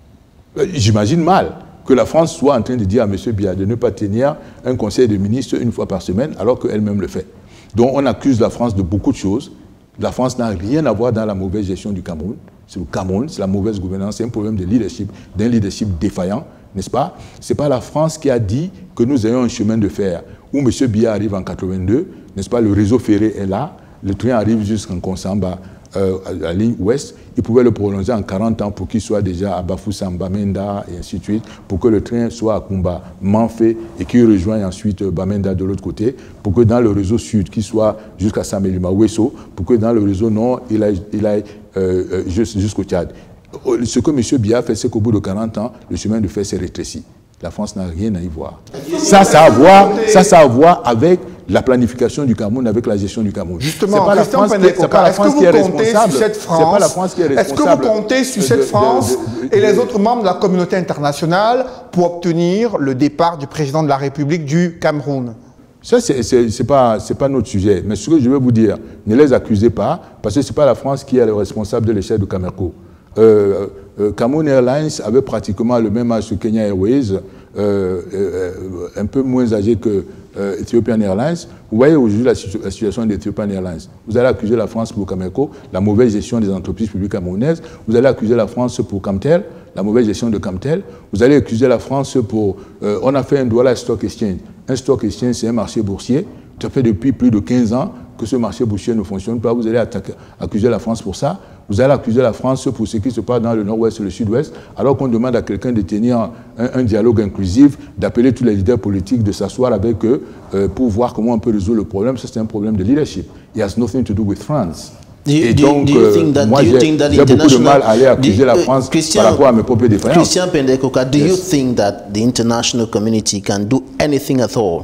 J'imagine mal que la France soit en train de dire à M. Biya de ne pas tenir un conseil des ministres une fois par semaine, alors qu'elle-même le fait. Donc on accuse la France de beaucoup de choses. La France n'a rien à voir dans la mauvaise gestion du Cameroun. C'est le Cameroun, c'est la mauvaise gouvernance, c'est un problème de leadership, d'un leadership défaillant, n'est-ce pas? Ce n'est pas la France qui a dit que nous ayons un chemin de fer où M. Biya arrive en quatre-vingt-deux, n'est-ce pas? Le réseau ferré est là, le train arrive jusqu'en Konsamba, euh, à la ligne ouest. Il pouvait le prolonger en quarante ans pour qu'il soit déjà à Bafoussam, Bamenda et ainsi de suite, pour que le train soit à Kumba, Manfé et qu'il rejoigne ensuite Bamenda de l'autre côté, pour que dans le réseau sud, qu'il soit jusqu'à Samelima Wesso, pour que dans le réseau nord, il aille, il aille euh, jusqu'au Tchad. Ce que M. Biya fait, c'est qu'au bout de quarante ans, le chemin de fer s'est rétréci. La France n'a rien à y voir. Ça, ça a à voir, ça, ça a à voir avec la planification du Cameroun, avec la gestion du Cameroun. Justement, Christian Pendekoka, est-ce que vous comptez sur cette France, est-ce que vous comptez sur cette France et les autres membres de la communauté internationale pour obtenir le départ du président de la République du Cameroun? Ça, ce n'est pas, pas notre sujet. Mais ce que je veux vous dire, ne les accusez pas, parce que ce n'est pas la France qui est le responsable de l'échec de Camerco. Euh, euh, Cameroun Airlines avait pratiquement le même âge que Kenya Airways, euh, euh, un peu moins âgé que euh, Ethiopian Airlines. Vous voyez aujourd'hui la, la situation d'Ethiopian Airlines. Vous allez accuser la France pour Cameco, la mauvaise gestion des entreprises publiques camerounaises. Vous allez accuser la France pour Camtel, la mauvaise gestion de Camtel. Vous allez accuser la France pour... Euh, on a fait un Douala Stock Exchange. Un Stock Exchange, c'est un marché boursier. Ça fait depuis plus de quinze ans que ce marché boursier ne fonctionne pas. Vous allez attaquer, accuser la France pour ça. Vous allez accuser la France pour ce qui se passe dans le nord-ouest et le sud-ouest, alors qu'on demande à quelqu'un de tenir un, un dialogue inclusif, d'appeler tous les leaders politiques, de s'asseoir avec eux euh, pour voir comment on peut résoudre le problème. Ça, c'est un problème de leadership. It has nothing to do with France. Do you, et do, donc, do you think that, moi, j'ai beaucoup de mal à aller accuser la France uh, Christian, par rapport à mes propres défaillances. Christian Pendekoka, do yes. you think that the international community can do anything at all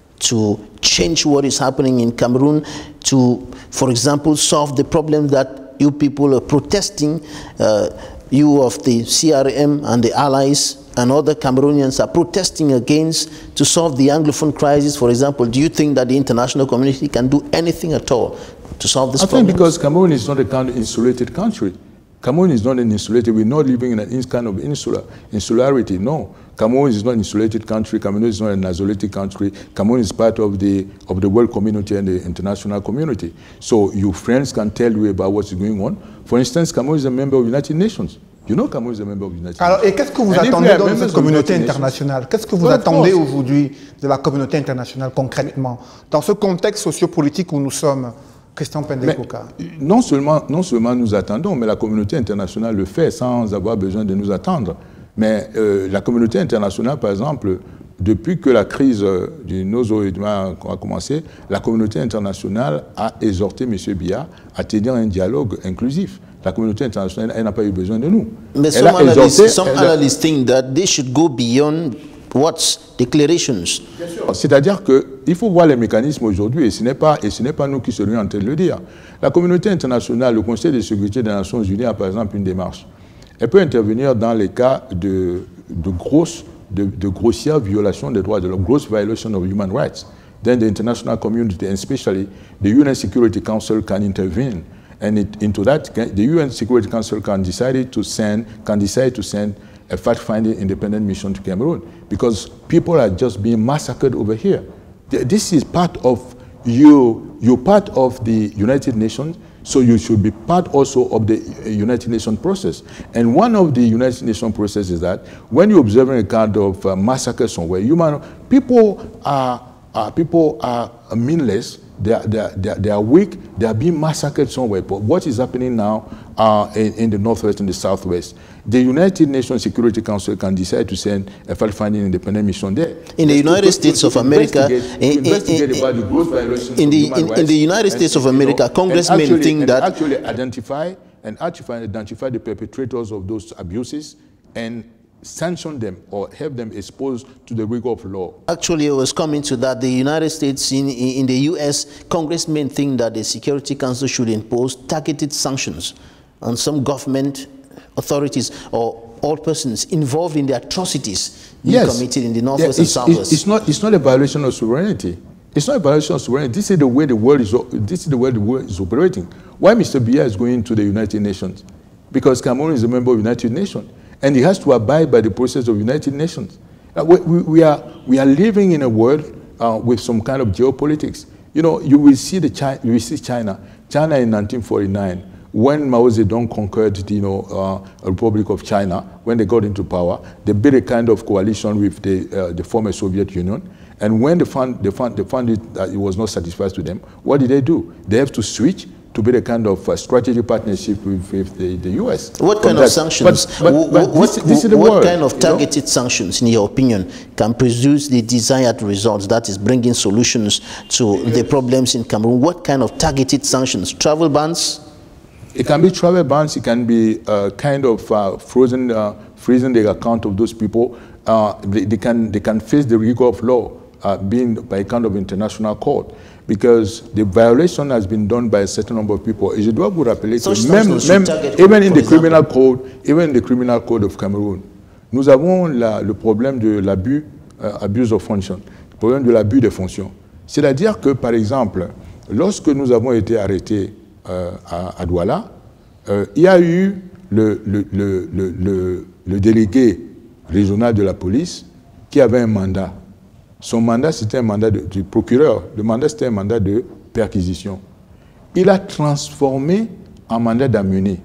to change what is happening in Cameroon, to, for example, solve the problem that you people are protesting, uh, you of the C R M and the allies and other Cameroonians are protesting against to solve the Anglophone crisis, for example? Do you think that the international community can do anything at all to solve this I problem? I think because Cameroon is not a kind of insulated country. Cameroon is not an insulated, we're not living in a kind of insular, insularity, no. Cameroon is not an insulated country, Cameroon is not an isolated country, Cameroon is part of the, of the world community and the international community. So your friends can tell you about what's going on. For instance, Cameroon is a member of the United Nations. You know Cameroon is a member of the United Nations. Alors, et qu'est-ce que vous And attendez if we are de cette members communauté of the United internationale? Qu'est-ce que vous Well, of attendez course. aujourd'hui de la communauté internationale concrètement, dans ce contexte sociopolitique où nous sommes, Christian Pendekouka? Non seulement, non seulement nous attendons, mais la communauté internationale le fait sans avoir besoin de nous attendre. Mais euh, la communauté internationale, par exemple, depuis que la crise du Nozo-Edma a commencé, la communauté internationale a exhorté M. Biya à tenir un dialogue inclusif. La communauté internationale, elle n'a pas eu besoin de nous. But Elle some, a analysts, exhorté, some elle a- analysts think that they should go beyond what's declarations. C'est-à-dire qu'il faut voir les mécanismes aujourd'hui, et ce n'est pas, et ce n'est pas nous qui serions en train de le dire. La communauté internationale, le Conseil de sécurité des Nations Unies a par exemple une démarche. Elle peut intervenir dans les cas de, de grosses, de, de grossières violations des droits de l'homme, gross violation of human rights. Then the international community, and especially the U N Security Council, can intervene. And it, into that, the U N Security Council can decide to send, can decide to send a fact-finding independent mission to Cameroon, because people are just being massacred over here. Th- This is part of you. You're part of the United Nations, so you should be part also of the uh, United Nations process. And one of the United Nations process is that when you're observing a kind of uh, massacre somewhere, human people are, are people are meaningless. They are, they, are, they, are, they are weak, they are being massacred somewhere. But what is happening now uh, in, in the northwest and the southwest? The United Nations Security Council can decide to send a fact-finding independent mission there. In the Just to- United to- States to of America, investigate- to in- in- investigate in- about the gross violations in of the- human in- in rights the United and, States of you know, America, and congressmen actually- think and that- actually identify and actually identify the perpetrators of those abuses and sanction them or have them exposed to the rigor of law. Actually, I was coming to that. The United States, in, in the U S, congressmen think that the Security Council should impose targeted sanctions on some government authorities or all persons involved in the atrocities being committed in the Northwest Yeah, and it's, Southwest. it's, it's not, it's not a violation of sovereignty. It's not a violation of sovereignty. This is the way the world is, this is the way the world is operating. Why Mister Biya is going to the United Nations? Because Cameroon is a member of the United Nations, and he has to abide by the process of United Nations. Uh, we, we, we, are, we are living in a world uh, with some kind of geopolitics. You know, you will see the China, you will see China. China in nineteen forty-nine, when Mao Zedong conquered the you know, uh, Republic of China, when they got into power, they built a kind of coalition with the, uh, the former Soviet Union. And when they found, they, found, they found it that it was not satisfied to them, what did they do? They have to switch to build a kind of uh, strategic partnership with, with the, the U S. What From kind that- of sanctions, But, but, but what, this, this is the what world, kind of you know? targeted sanctions, in your opinion, can produce the desired results, that is bringing solutions to the problems in Cameroon? What kind of targeted sanctions? Travel bans? It can be travel bans, it can be uh, kind of uh, frozen, uh, freezing the account of those people. Uh, they, they, can, they can face the rigor of law uh, being by a kind of international court, because the violation has been done by a certain number of people. Et je dois vous rappeler que Such même, sanctions même, should target, even in for the example. criminal code, even in the criminal code of Cameroon, nous avons la, le problème de l'abus, uh, abuse of function, le problème de l'abus des fonctions. C'est-à-dire que, par exemple, lorsque nous avons été arrêtés euh, à, à Douala, euh, il y a eu le, le, le, le, le, le délégué régional de la police qui avait un mandat. Son mandat, c'était un mandat de, du procureur. Le mandat, c'était un mandat de perquisition. Il a transformé en mandat d'amener.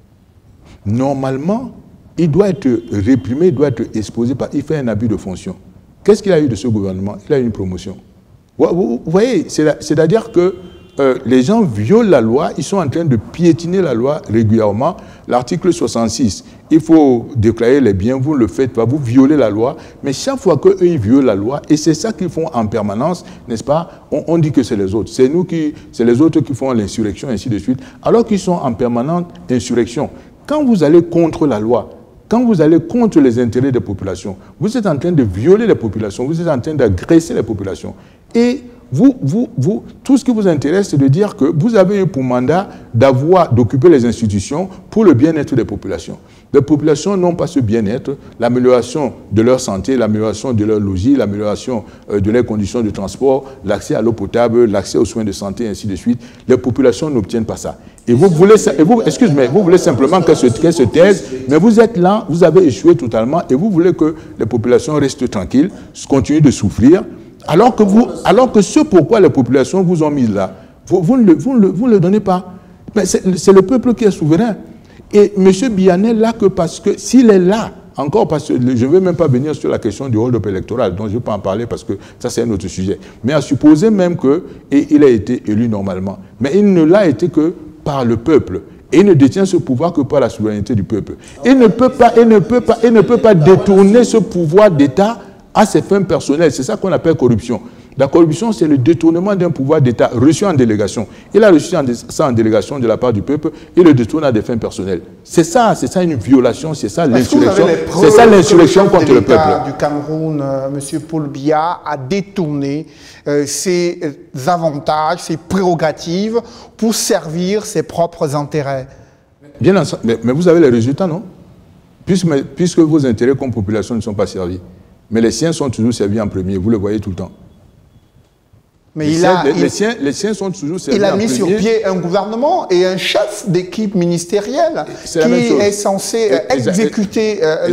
Normalement, il doit être réprimé, il doit être exposé, par, il fait un abus de fonction. Qu'est-ce qu'il a eu de ce gouvernement? Il a eu une promotion. Vous, vous, vous voyez, c'est-à-dire que euh, les gens violent la loi, ils sont en train de piétiner la loi régulièrement. L'article soixante-six, il faut déclarer les biens, vous ne le faites pas, vous violez la loi, mais chaque fois qu'eux, ils violent la loi, et c'est ça qu'ils font en permanence, n'est-ce pas? On, on dit que c'est les autres, c'est nous qui, c'est les autres qui font l'insurrection, ainsi de suite, alors qu'ils sont en permanente insurrection. Quand vous allez contre la loi, quand vous allez contre les intérêts des populations, vous êtes en train de violer les populations, vous êtes en train d'agresser les populations. Et vous, vous, vous, tout ce qui vous intéresse, c'est de dire que vous avez eu pour mandat d'avoir, d'occuper les institutions pour le bien-être des populations. Les populations n'ont pas ce bien-être, l'amélioration de leur santé, l'amélioration de leur logis, l'amélioration euh, de leurs conditions de transport, l'accès à l'eau potable, l'accès aux soins de santé, ainsi de suite. Les populations n'obtiennent pas ça. Et vous voulez, et vous, excusez-moi, vous voulez simplement qu'elles se, qu'elles se taisent, mais vous êtes là, vous avez échoué totalement, et vous voulez que les populations restent tranquilles, continuent de souffrir, alors que, vous, alors que ce pourquoi les populations vous ont mis là, vous, vous, ne, le, vous, ne, vous ne le donnez pas. Mais c'est le peuple qui est souverain. Et M. Biya n'est là que parce que, s'il est là, encore parce que je ne veux même pas venir sur la question du hold-up électoral, dont je ne veux pas en parler parce que ça c'est un autre sujet. Mais à supposer même qu'il a été élu normalement. Mais il ne l'a été que par le peuple. Et il ne détient ce pouvoir que par la souveraineté du peuple. Il ne peut pas, il ne peut pas, il ne peut pas détourner ce pouvoir d'État à ses fins personnelles. C'est ça qu'on appelle corruption. La corruption, c'est le détournement d'un pouvoir d'État reçu en délégation. Il a reçu ça en délégation de la part du peuple, il le détourne à des fins personnelles. C'est ça, c'est ça une violation, c'est ça l'insurrection. C'est ça l'insurrection contre le peuple. Du Cameroun, euh, M. Paul Biya a détourné euh, ses avantages, ses prérogatives pour servir ses propres intérêts. Bien ensemble, mais, mais vous avez les résultats, non? Puisque, mais, puisque vos intérêts comme population ne sont pas servis. Mais les siens sont toujours servis en premier, vous le voyez tout le temps. Mais les, il siens, a, les, il, les, siens, les siens sont toujours servis il a mis en sur premier. pied un gouvernement et un chef d'équipe ministérielle qui est censé Exact, exécuter euh,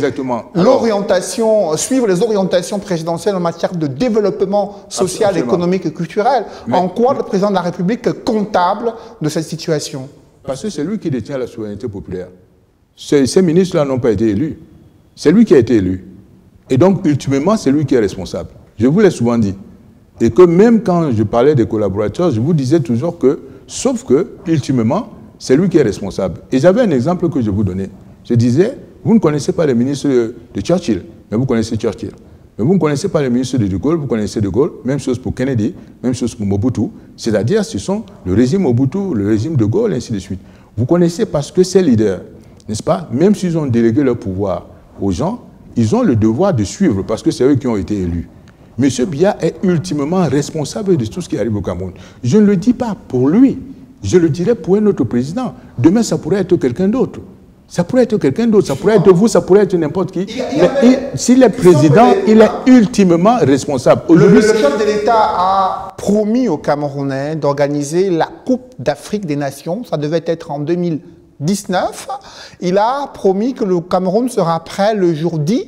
l'orientation, suivre les orientations présidentielles en matière de développement social, Absolument. économique et culturel. Mais, en quoi le président de la République est comptable de cette situation? Parce que c'est lui qui détient la souveraineté populaire. Ces, ces ministres-là n'ont pas été élus. C'est lui qui a été élu. Et donc, ultimement, c'est lui qui est responsable. Je vous l'ai souvent dit. Et que même quand je parlais des collaborateurs, je vous disais toujours que, sauf que, ultimement, c'est lui qui est responsable. Et j'avais un exemple que je vous donnais. Je disais, vous ne connaissez pas les ministres de, de Churchill, mais vous connaissez Churchill. Mais vous ne connaissez pas les ministres de De Gaulle, vous connaissez De Gaulle. Même chose pour Kennedy, même chose pour Mobutu. C'est-à-dire, ce sont le régime Mobutu, le régime De Gaulle, ainsi de suite. Vous connaissez parce que ces leaders, n'est-ce pas, même s'ils ont délégué leur pouvoir aux gens, ils ont le devoir de suivre parce que c'est eux qui ont été élus. M. Biya est ultimement responsable de tout ce qui arrive au Cameroun. Je ne le dis pas pour lui, je le dirais pour un autre président. Demain, ça pourrait être quelqu'un d'autre. Ça pourrait être quelqu'un d'autre, ça pourrait être vous, ça pourrait être n'importe qui. Mais s'il est président, il est ultimement responsable. Le, le chef de l'État a promis aux Camerounais d'organiser la Coupe d'Afrique des Nations. Ça devait être en deux mille dix-neuf. Il a promis que le Cameroun sera prêt le jour dit.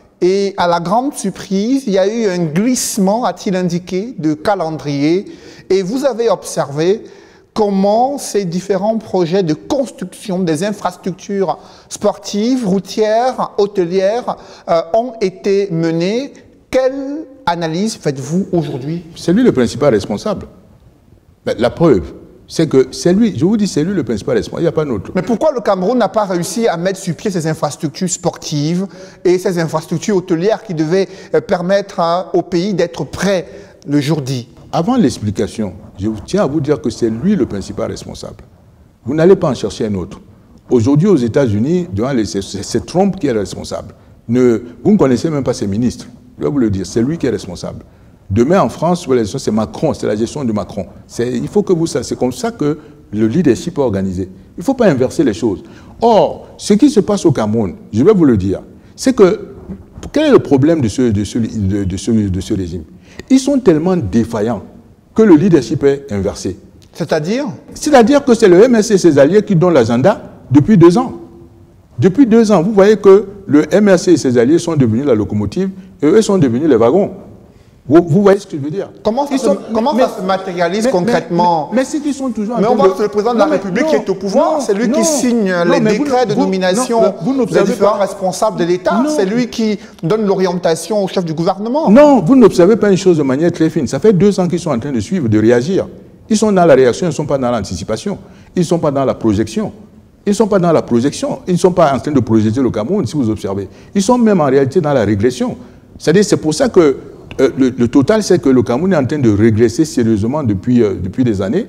Et à la grande surprise, il y a eu un glissement, a-t-il indiqué, de calendrier. Et vous avez observé comment ces différents projets de construction des infrastructures sportives, routières, hôtelières euh, ont été menés. Quelle analyse faites-vous aujourd'hui? C'est lui le principal responsable. Mais la preuve, c'est que c'est lui, je vous dis, c'est lui le principal responsable, il n'y a pas d'autre. Mais pourquoi le Cameroun n'a pas réussi à mettre sur pied ces infrastructures sportives et ces infrastructures hôtelières qui devaient permettre hein, au pays d'être prêt le jour dit? Avant l'explication, je tiens à vous dire que c'est lui le principal responsable. Vous n'allez pas en chercher un autre. Aujourd'hui, aux États-Unis, c'est Trump qui est le responsable. Ne, vous ne connaissez même pas ses ministres. Je vais vous le dire, c'est lui qui est responsable. Demain, en France, c'est Macron, c'est la gestion de Macron. Il faut que vous sachiez, c'est comme ça que le leadership est organisé. Il ne faut pas inverser les choses. Or, ce qui se passe au Cameroun, je vais vous le dire, c'est que, quel est le problème de ce, de ce, de, de ce, de ce régime? Ils sont tellement défaillants que le leadership est inversé. C'est-à-dire? C'est-à-dire que c'est le M R C et ses alliés qui donnent l'agenda depuis deux ans. Depuis deux ans, vous voyez que le M R C et ses alliés sont devenus la locomotive et eux sont devenus les wagons. Vous, vous voyez ce que je veux dire? Comment ça, sont, se, comment mais, ça se matérialise mais, concrètement? Mais, mais, mais c'est qu'ils sont toujours... Mais on voit que c'est le président de la non, République non, qui est au pouvoir, c'est lui non, qui signe non, les décrets vous, de nomination vous, vous des différents pas. responsables de l'État, c'est lui qui donne l'orientation au chef du gouvernement. Non, vous n'observez pas une chose de manière très fine. Ça fait deux ans qu'ils sont en train de suivre, de réagir. Ils sont dans la réaction, ils ne sont pas dans l'anticipation. Ils ne sont pas dans la projection. Ils ne sont pas dans la projection. Ils ne sont pas en train de projeter le Cameroun, si vous observez. Ils sont même en réalité dans la régression. C'est-à-dire, c'est pour ça que Euh, le, le total, c'est que le Cameroun est en train de régresser sérieusement depuis, euh, depuis des années.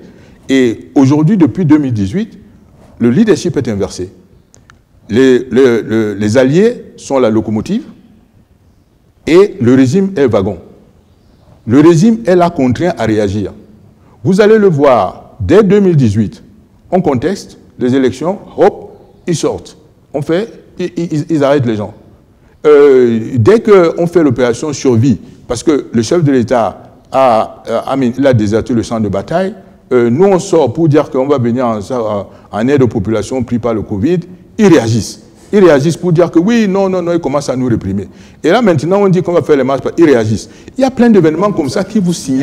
Et aujourd'hui, depuis deux mille dix-huit, le leadership est inversé. Les, les, les, les alliés sont la locomotive et le régime est wagon. Le régime est là contraint à réagir. Vous allez le voir, dès deux mille dix-huit, on conteste les élections, hop, ils sortent. On fait, ils, ils, ils arrêtent les gens. Euh, dès qu'on fait l'opération survie, parce que le chef de l'État a, a, a déserté le champ de bataille, euh, nous on sort pour dire qu'on va venir en, en aide aux populations prises par le Covid, ils réagissent. Ils réagissent pour dire que oui, non, non, non, ils commencent à nous réprimer. Et là maintenant on dit qu'on va faire les marches, ils réagissent. Il y a plein d'événements comme ça qui vous signalent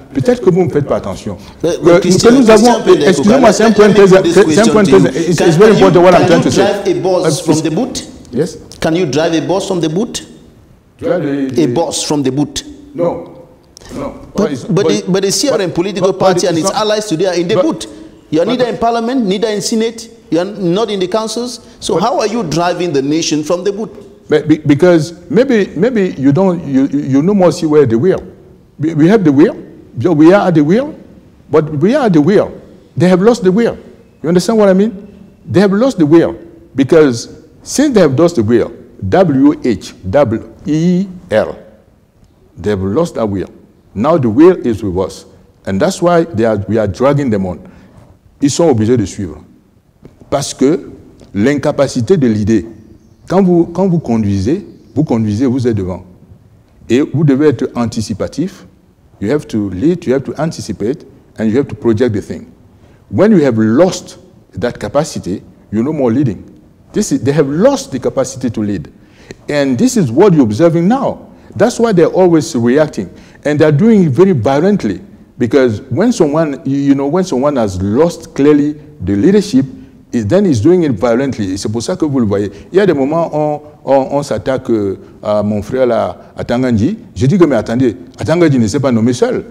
peut-être que vous ne faites pas attention. But, que, Christian, que nous avons, excusez-moi, c'est un point très, c'est un point très, it's, it's very important what I'm trying to say. Can you drive a bus from the boot? Yes. Can you drive a bus from the boot? Drive a, a bus from the boot? No. No. But, but, but, the, but the C R M political but, party but and its not, allies today are in the but, boot. You are but, neither in parliament, neither in Senate, you are not in the councils. So but, how are you driving the nation from the boot? But because maybe maybe you don't you you no more see where the wheel. We, we have the wheel. We are at the wheel, but we are at the wheel. They have lost the wheel. You understand what I mean? They have lost the wheel because since they have lost the wheel, W H W E L, they have lost that wheel. Now the wheel is with us, and that's why they are, we are dragging them on. Ils sont obligés de suivre parce que l'incapacité de l'idée. Quand vous, quand vous conduisez, vous conduisez, vous êtes devant. Et vous devez être anticipatif. You have to lead, you have to anticipate, and you have to project the thing. When you have lost that capacity, you're no more leading. This is, they have lost the capacity to lead. And this is what you're observing now. That's why they're always reacting. And they're doing it very violently. Because when someone, you know, when someone has lost clearly the leadership, et then he's doing it violently. C'est pour ça que vous le voyez. Il y a des moments où on, on, on s'attaque à mon frère là, à Tangandji. Je dis que, mais attendez, Tangandji ne s'est pas nommé seul.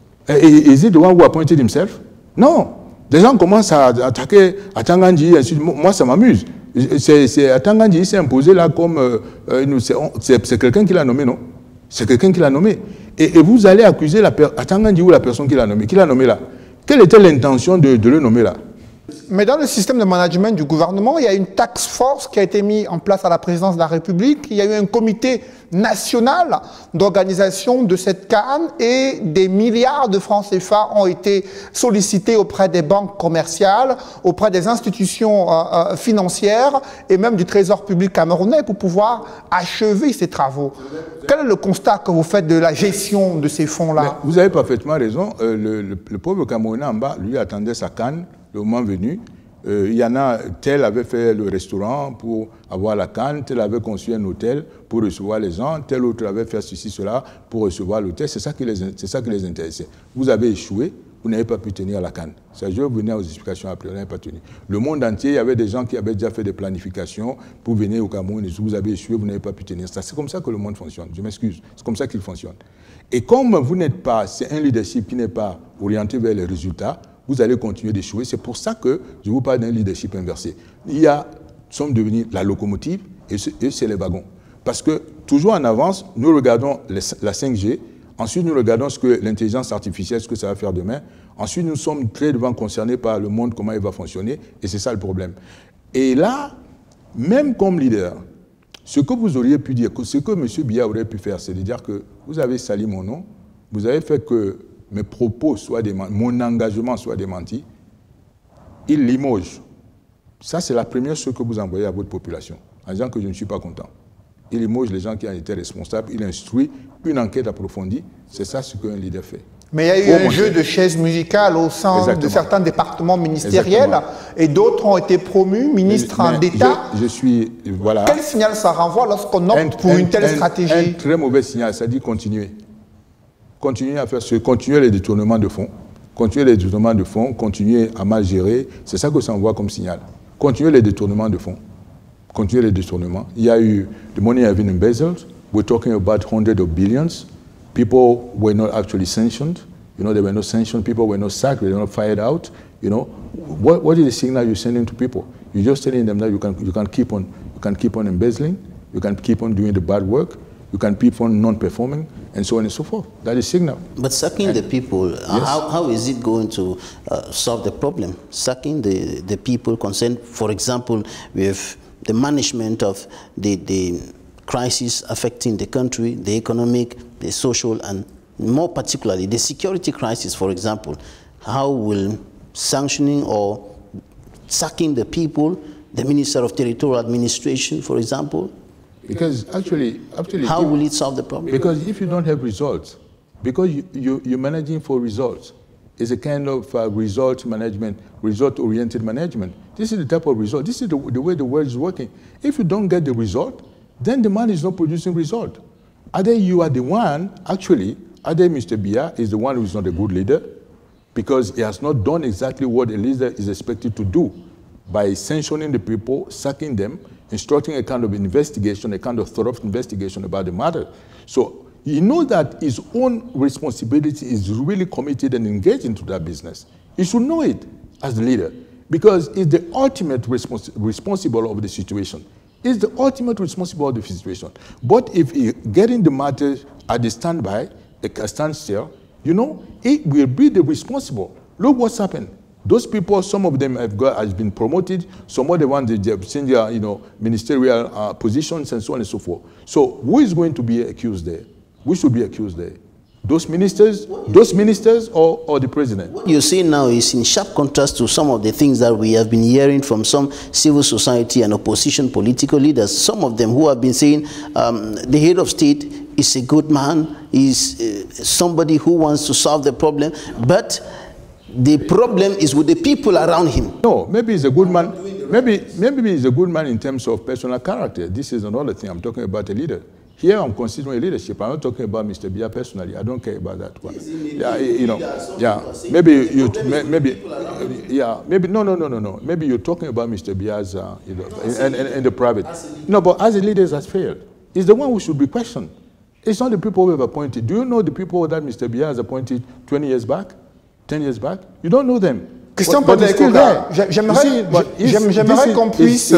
Is it the one who appointed himself? Non. Les gens commencent à attaquer à Tangandji. Moi, ça m'amuse. C'est Tangandji, il s'est imposé là comme... Euh, c'est quelqu'un qui l'a nommé, non? C'est quelqu'un qui l'a nommé. Et, et vous allez accuser la Tangandji ou la personne qui l'a nommé. Qui l'a nommé là? Quelle était l'intention de, de le nommer là? Mais dans le système de management du gouvernement, il y a une task force qui a été mise en place à la présidence de la République. Il y a eu un comité national d'organisation de cette canne et des milliards de francs C F A ont été sollicités auprès des banques commerciales, auprès des institutions euh, financières et même du Trésor public camerounais pour pouvoir achever ces travaux. Quel est le constat que vous faites de la gestion de ces fonds-là? Vous avez parfaitement raison. Euh, le, le, le pauvre Camerounais en bas, lui, attendait sa canne. Le moment venu, euh, il y en a, tel avait fait le restaurant pour avoir la canne, tel avait construit un hôtel pour recevoir les gens, tel autre avait fait ceci, cela pour recevoir l'hôtel. C'est ça qui les, c'est ça qui les intéressait. Vous avez échoué, vous n'avez pas pu tenir la canne. Ça, je vais venir aux explications après, vous n'avez pas tenu. Le monde entier, il y avait des gens qui avaient déjà fait des planifications pour venir au Cameroun. Vous avez échoué, vous n'avez pas pu tenir ça. C'est comme ça que le monde fonctionne. Je m'excuse. C'est comme ça qu'il fonctionne. Et comme vous n'êtes pas, c'est un leadership qui n'est pas orienté vers les résultats, vous allez continuer d'échouer. C'est pour ça que je vous parle d'un leadership inversé. Il y a, nous sommes devenus la locomotive et c'est les wagons. Parce que toujours en avance, nous regardons les, la cinq G, ensuite nous regardons ce que l'intelligence artificielle, ce que ça va faire demain. Ensuite, nous sommes très devant concernés par le monde, comment il va fonctionner, et c'est ça le problème. Et là, même comme leader, ce que vous auriez pu dire, ce que M. Biya aurait pu faire, c'est de dire que vous avez sali mon nom, vous avez fait que mes propos soient démentis, mon engagement soit démenti, il limoge. Ça, c'est la première chose que vous envoyez à votre population, en disant que je ne suis pas content. Il limoge les gens qui ont été responsables, il instruit une enquête approfondie. C'est ça ce qu'un leader fait. Mais il y a eu oh, un jeu de chaises musicales au sein Exactement. de certains départements ministériels Exactement. et d'autres ont été promus ministres d'État. Je, je suis, voilà. Quel signal ça renvoie lorsqu'on opte un, pour un, une telle un, stratégie? Un très mauvais signal, ça dit continuer. Continuer à faire ce, continuer les détournements de fonds, continuer les détournements de fonds, continuer à mal gérer, c'est ça que ça envoie comme signal. Continuer les détournements de fonds, continuer les détournements. Il y a eu the money have been embezzled. We're talking about hundreds of billions. People were not actually sanctioned. You know, they were not sanctioned. People were not sacked. They were not fired out. You know, what what is the signal you're sending to people? You're just telling them that you can you can keep on you can keep on embezzling. You can keep on doing the bad work. You can keep on non-performing, and so on and so forth. That is signal. But sacking and the people, yes. how, how is it going to uh, solve the problem? Sacking the, the people concerned, for example, with the management of the, the crisis affecting the country, the economic, the social, and more particularly the security crisis, for example. How will sanctioning or sacking the people, the Minister of Territorial Administration, for example, Because actually, actually, how if, will it solve the problem? Because if you don't have results, because you, you, you're managing for results, it's a kind of uh, result management, result-oriented management. This is the type of result. This is the, the way the world is working. If you don't get the result, then the man is not producing result. Either you are the one actually Either Mister Biya is the one who is not a good leader because he has not done exactly what a leader is expected to do by sanctioning the people, sacking them, instructing a kind of investigation, a kind of thorough investigation about the matter. So he knows that his own responsibility is really committed and engaged into that business. He should know it as the leader because he's the ultimate respons responsible of the situation. He's the ultimate responsible of the situation. But if he getting the matter at the standby, a standstill, you know, he will be the responsible. Look what's happened. Those people, some of them have, got, has been promoted, some of the ones they have seen their, you know, ministerial uh, positions and so on and so forth. So who is going to be accused there? Who should be accused there? Those ministers, those ministers or, or the president? What you see now is in sharp contrast to some of the things that we have been hearing from some civil society and opposition political leaders. Some of them who have been saying um, the head of state is a good man, is uh, somebody who wants to solve the problem, but the problem is with the people around him. No, maybe he's a good man. Maybe, maybe he's a good man in terms of personal character. This is another thing. I'm talking about a leader. Here I'm considering a leadership. I'm not talking about Mister Biya personally. I don't care about that one. Yeah, you know, yeah. Maybe you, maybe, yeah, maybe no, no, no, no, no. Maybe you're talking about Mister Biya's, uh, you know, in, in, in the private. No, but as a leader has failed. He's the one who should be questioned. It's not the people who have appointed. Do you know the people that Mister Biya has appointed twenty years back, ten years back? You don't know them. Christian Podeko, j'aimerais qu'on puisse,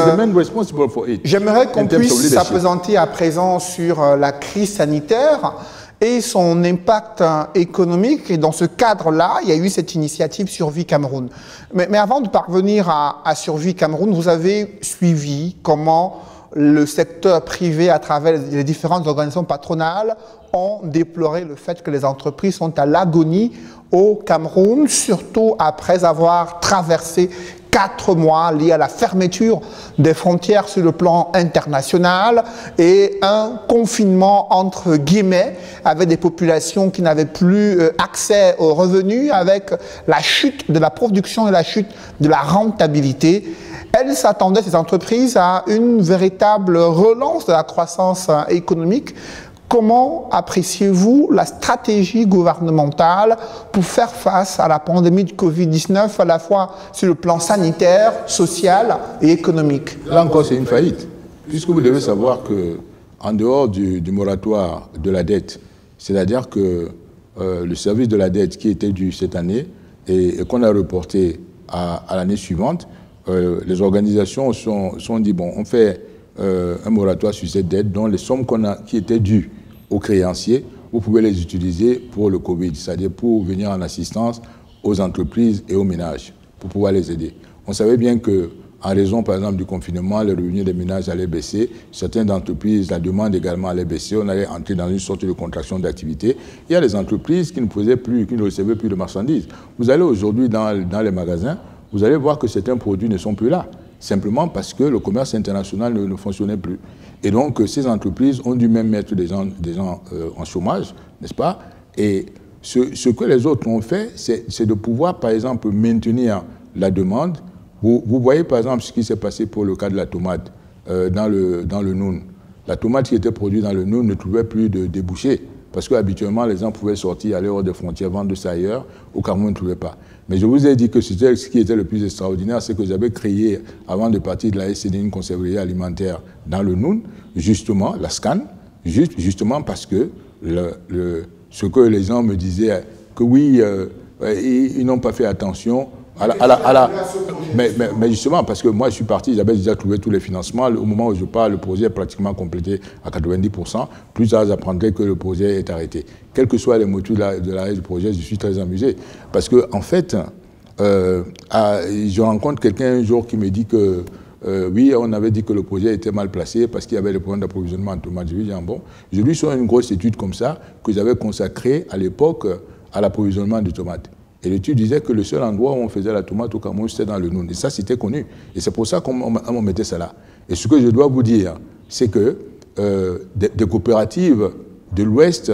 j'aimerais qu'on puisse s'appesantir à présent sur la crise sanitaire et son impact économique. Et dans ce cadre-là, il y a eu cette initiative Survie Cameroun. Mais, mais avant de parvenir à, à Survie Cameroun, vous avez suivi comment le secteur privé, à travers les différentes organisations patronales, ont déploré le fait que les entreprises sont à l'agonie au Cameroun, surtout après avoir traversé quatre mois liés à la fermeture des frontières sur le plan international et un confinement entre guillemets avec des populations qui n'avaient plus accès aux revenus, avec la chute de la production et la chute de la rentabilité. Elles s'attendaient, ces entreprises, à une véritable relance de la croissance économique. Comment appréciez-vous la stratégie gouvernementale pour faire face à la pandémie de Covid dix-neuf, à la fois sur le plan sanitaire, social et économique? Là encore, c'est une faillite, puisque vous devez savoir qu'en dehors du, du moratoire de la dette, c'est-à-dire que euh, le service de la dette qui était dû cette année et, et qu'on a reporté à, à l'année suivante, euh, les organisations sont, sont dit, bon, on fait euh, un moratoire sur cette dette dont les sommes qu'on a, qui étaient dues aux créanciers, vous pouvez les utiliser pour le Covid, c'est-à-dire pour venir en assistance aux entreprises et aux ménages, pour pouvoir les aider. On savait bien que, en raison, par exemple, du confinement, les revenus des ménages allaient baisser, certaines entreprises, la demande également allait baisser, on allait entrer dans une sorte de contraction d'activité. Il y a des entreprises qui ne faisaient plus, qui ne recevaient plus de marchandises. Vous allez aujourd'hui dans, dans les magasins, vous allez voir que certains produits ne sont plus là, simplement parce que le commerce international ne, ne fonctionnait plus. Et donc, ces entreprises ont dû même mettre des gens, des gens euh, en chômage, n'est-ce pas? Et ce, ce que les autres ont fait, c'est de pouvoir, par exemple, maintenir la demande. Vous, vous voyez, par exemple, ce qui s'est passé pour le cas de la tomate euh, dans le, dans le Noun. La tomate qui était produite dans le Noun ne trouvait plus de débouchés, parce qu'habituellement, les gens pouvaient sortir, aller hors des frontières, vendre ça ailleurs. Au Cameroun, ne trouvait pas. Mais je vous ai dit que c'était ce qui était le plus extraordinaire, c'est que j'avais créé, avant de partir de la S C D, une conserverie alimentaire dans le Noun, justement, la SCAN, juste, justement parce que le, le, ce que les gens me disaient, que oui, euh, ils, ils n'ont pas fait attention à la... À la, à la mais, mais, mais justement, parce que moi, je suis parti, j'avais déjà trouvé tous les financements. Au moment où je parle, le projet est pratiquement complété à quatre-vingt-dix pour cent. Plus tard, j'apprendrai que le projet est arrêté. Quels que soient les motifs de l'arrêt du projet, je suis très amusé. Parce que, en fait, euh, à, je rencontre quelqu'un un jour qui me dit que, euh, oui, on avait dit que le projet était mal placé parce qu'il y avait des problèmes d'approvisionnement en tomates. Je lui dis, ah bon, je lui sors une grosse étude comme ça que j'avais consacrée à l'époque à l'approvisionnement de tomates. Et l'étude disait que le seul endroit où on faisait la tomate au Cameroun, c'était dans le Noun. Et ça, c'était connu. Et c'est pour ça qu'on mettait ça là. Et ce que je dois vous dire, c'est que euh, des, des coopératives de l'Ouest,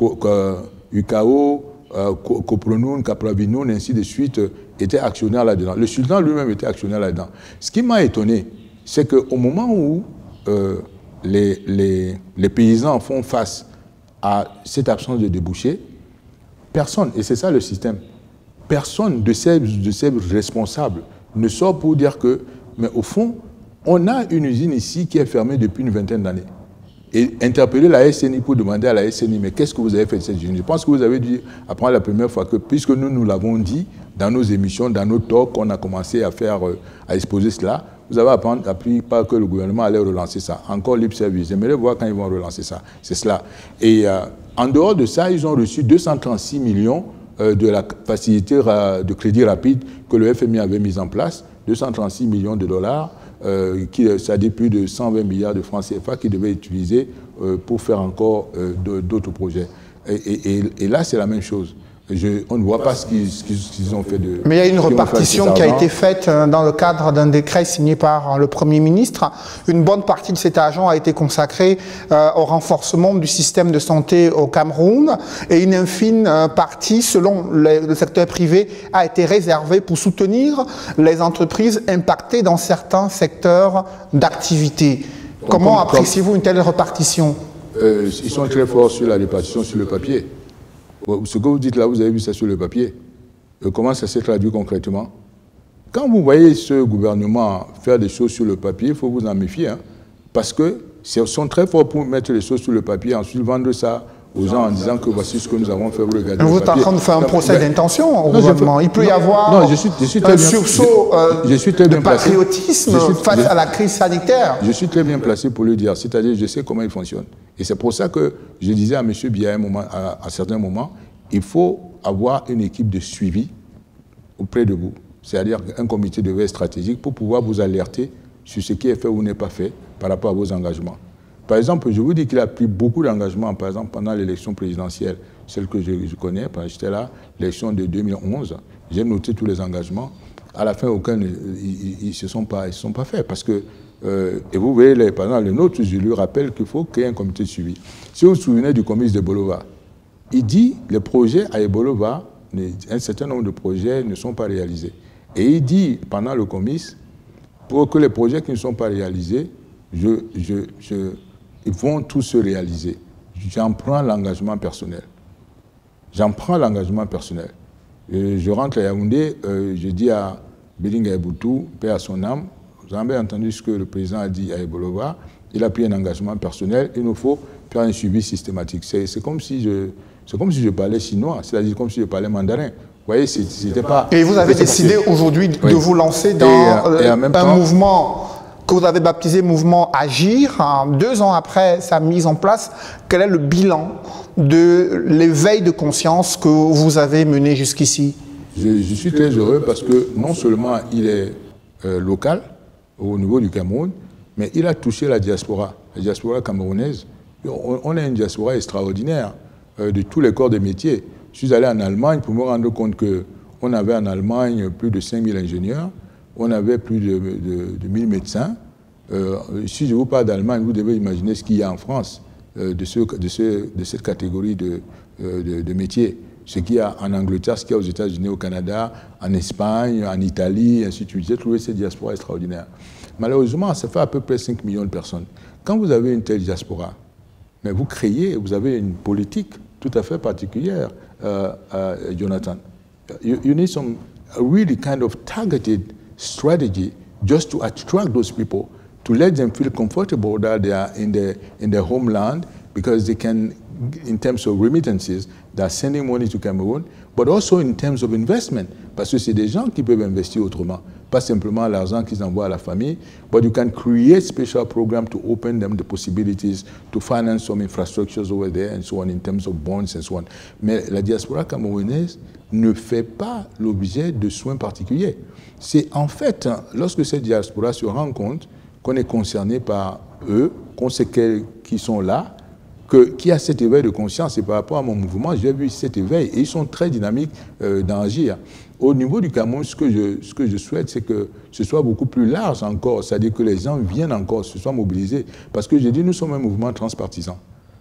U K O, euh, Copronoun, Capravinoun, ainsi de suite, étaient actionnaires là-dedans. Le sultan lui-même était actionnaire là-dedans. Ce qui m'a étonné, c'est qu'au moment où euh, les, les, les paysans font face à cette absence de débouchés, personne, et c'est ça le système, personne de ces, de ces responsables ne sort pour dire que, mais au fond, on a une usine ici qui est fermée depuis une vingtaine d'années. Et interpeller la S N I pour demander à la S N I, mais qu'est-ce que vous avez fait de cette usine? Je pense que vous avez dû apprendre la première fois que, puisque nous nous l'avons dit dans nos émissions, dans nos talks, qu'on a commencé à faire, à exposer cela, vous avez appris pas que le gouvernement allait relancer ça. Encore lip service. J'aimerais voir quand ils vont relancer ça. C'est cela. Et euh, en dehors de ça, ils ont reçu deux cent trente-six millions euh, de la facilité de crédit rapide que le F M I avait mise en place. deux cent trente-six millions de dollars. Euh, qui, ça dit plus de cent vingt milliards de francs C F A qui devaient utiliser euh, pour faire encore euh, d'autres projets. Et, et, et, et là, c'est la même chose. Je, on ne voit pas ce qu'ils qu qu ont fait de... Mais il y a une répartition qui a été faite dans le cadre d'un décret signé par le Premier ministre. Une bonne partie de cet argent a été consacrée euh, au renforcement du système de santé au Cameroun et une infime euh, partie, selon le, le secteur privé, a été réservée pour soutenir les entreprises impactées dans certains secteurs d'activité. Comment appréciez-vous une telle répartition? euh, Ils sont très forts sur la répartition sur le papier. Ce que vous dites là, vous avez vu ça sur le papier. Comment ça s'est traduit concrètement? Quand vous voyez ce gouvernement faire des choses sur le papier, il faut vous en méfier. Hein, parce qu'ils sont très forts pour mettre les choses sur le papier et ensuite vendre ça aux gens en disant que voici ce que nous avons fait, vous regardez. Vous êtes en train de faire un procès d'intention au gouvernement. Il peut y avoir non, je suis, je suis très un bien, sursaut euh, je, je suis très de bien placé. patriotisme je suis, face je, à la crise sanitaire. Je suis très bien placé pour le dire. C'est-à-dire, je sais comment il fonctionne. Et c'est pour ça que je disais à M. Biya à, un moment, à, à certains moments, il faut avoir une équipe de suivi auprès de vous. C'est-à-dire un comité de veille stratégique pour pouvoir vous alerter sur ce qui est fait ou n'est pas fait par rapport à vos engagements. Par exemple, je vous dis qu'il a pris beaucoup d'engagements, par exemple, pendant l'élection présidentielle, celle que je, je connais, parce que j'étais là, l'élection de deux mille onze, j'ai noté tous les engagements. À la fin, aucun ils ne se sont pas, ils se sont pas faits. Parce que, euh, et vous voyez, les, par exemple, le nôtre, je lui rappelle qu'il faut créer un comité de suivi. Si vous vous souvenez du comité de Bolova, il dit que les projets à Ebolova, un certain nombre de projets ne sont pas réalisés. Et il dit, pendant le comice, pour que les projets qui ne sont pas réalisés, je, je, je, ils vont tous se réaliser. J'en prends l'engagement personnel. J'en prends l'engagement personnel. Et je rentre à Yaoundé, euh, je dis à Bélinga Eboutou, paix à son âme, vous avez entendu ce que le président a dit à Ebolova, il a pris un engagement personnel, il nous faut faire un suivi systématique. C'est comme si je... C'est comme si je parlais chinois, c'est-à-dire comme si je parlais mandarin. Vous voyez, c'était pas... Et vous avez décidé aujourd'hui oui. de vous lancer dans et, et euh, un temps, mouvement que vous avez baptisé Mouvement Agir. Deux ans après sa mise en place, quel est le bilan de l'éveil de conscience que vous avez mené jusqu'ici? je, je suis très heureux parce que non seulement il est euh, local, au niveau du Cameroun, mais il a touché la diaspora, la diaspora camerounaise. On, on a une diaspora extraordinaire de tous les corps de métier. Je suis allé en Allemagne pour me rendre compte qu'on avait en Allemagne plus de cinq mille ingénieurs, on avait plus de, de, de mille médecins. Euh, si je vous parle d'Allemagne, vous devez imaginer ce qu'il y a en France euh, de, ce, de, ce, de cette catégorie de, euh, de, de métiers. Ce qu'il y a en Angleterre, ce qu'il y a aux États-Unis, au Canada, en Espagne, en Italie, ainsi de suite. J'ai trouvé cette diaspora extraordinaire. Malheureusement, ça fait à peu près cinq millions de personnes. Quand vous avez une telle diaspora, mais vous créez, vous avez une politique tout à fait particulière, uh, uh, Jonathan. You, you need some really kind of targeted strategy just to attract those people, to let them feel comfortable that they are in their, in their homeland, because they can, in terms of remittances, they are sending money to Cameroon, but also in terms of investment, parce que c'est des gens qui peuvent investir autrement, pas simplement l'argent qu'ils envoient à la famille, but you can create special programs to open them the possibilities to finance some infrastructures over there and so on in terms of bonds and so on. Mais la diaspora camerounaise ne fait pas l'objet de soins particuliers. C'est en fait, lorsque cette diaspora se rend compte qu'on est concerné par eux, qu'on sait qu'ils sont là, qu'il y a cet éveil de conscience, et par rapport à mon mouvement, j'ai vu cet éveil, et ils sont très dynamiques euh, d'agir. Au niveau du Cameroun, ce que je, ce que je souhaite, c'est que ce soit beaucoup plus large encore, c'est-à-dire que les gens viennent encore, se soient mobilisés, parce que j'ai dit, nous sommes un mouvement transpartisan.